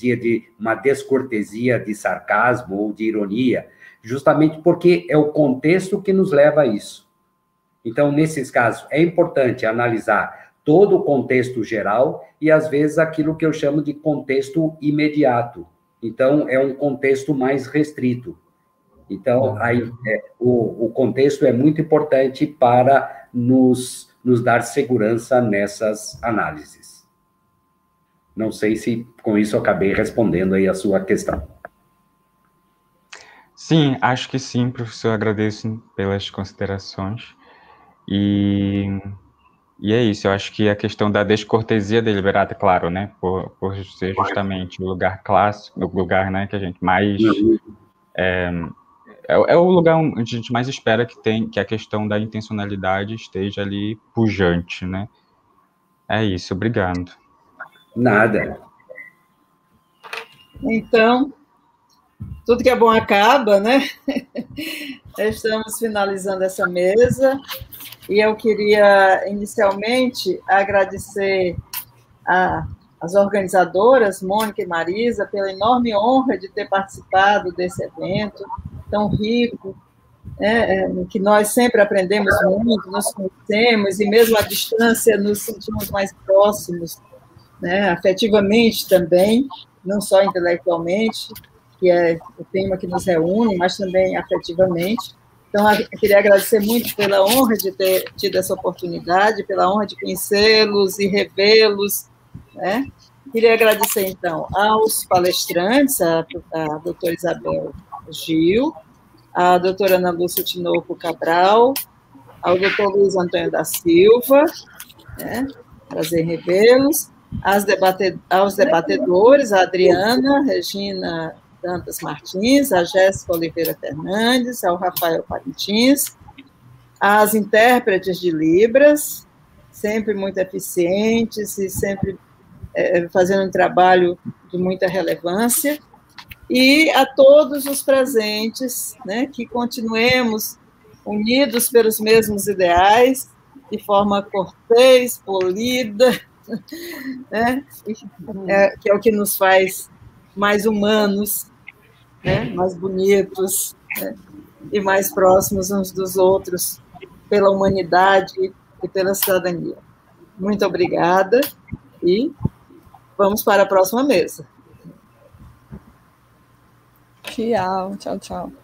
S7: descortesia de sarcasmo ou de ironia, justamente porque é o contexto que nos leva a isso. Então, nesses casos, é importante analisar todo o contexto geral e, às vezes, aquilo que eu chamo de contexto imediato. Então, é um contexto mais restrito. Então, o contexto é muito importante para nos dar segurança nessas análises. Não sei se com isso eu acabei respondendo aí a sua questão.
S10: Sim, acho que sim, professor. Agradeço pelas considerações. E é isso, eu acho que a questão da descortesia deliberada, claro, né, por ser justamente o lugar clássico, o lugar, né, que a gente mais... É o lugar onde a gente mais espera que a questão da intencionalidade esteja ali pujante, né. É isso, obrigado.
S7: Nada.
S1: Então, tudo que é bom acaba, né? Estamos finalizando essa mesa e eu queria, inicialmente, agradecer às organizadoras, Mônica e Marisa, pela enorme honra de ter participado desse evento tão rico, que nós sempre aprendemos muito, nos conhecemos e mesmo à distância nos sentimos mais próximos, né, afetivamente também, não só intelectualmente, que é o tema que nos reúne, mas também afetivamente. Então, eu queria agradecer muito pela honra de ter tido essa oportunidade, pela honra de conhecê-los e revê-los, né? Queria agradecer, então, aos palestrantes, a doutora Isabel Gil, a doutora Ana Lúcia Tinoco Cabral, ao doutor Luiz Antônio da Silva, né? Prazer revê-los, aos debatedores, a Adriana, Regina Dantas Martins, a Jéssica Oliveira Fernandes, ao Rafael Parintins, às intérpretes de Libras, sempre muito eficientes e sempre fazendo um trabalho de muita relevância, e a todos os presentes, né, que continuemos unidos pelos mesmos ideais, de forma cortês, polida, né, que é o que nos faz mais humanos, né, mais bonitos, né, e mais próximos uns dos outros, pela humanidade e pela cidadania. Muito obrigada e vamos para a próxima mesa.
S8: Tchau, tchau, tchau.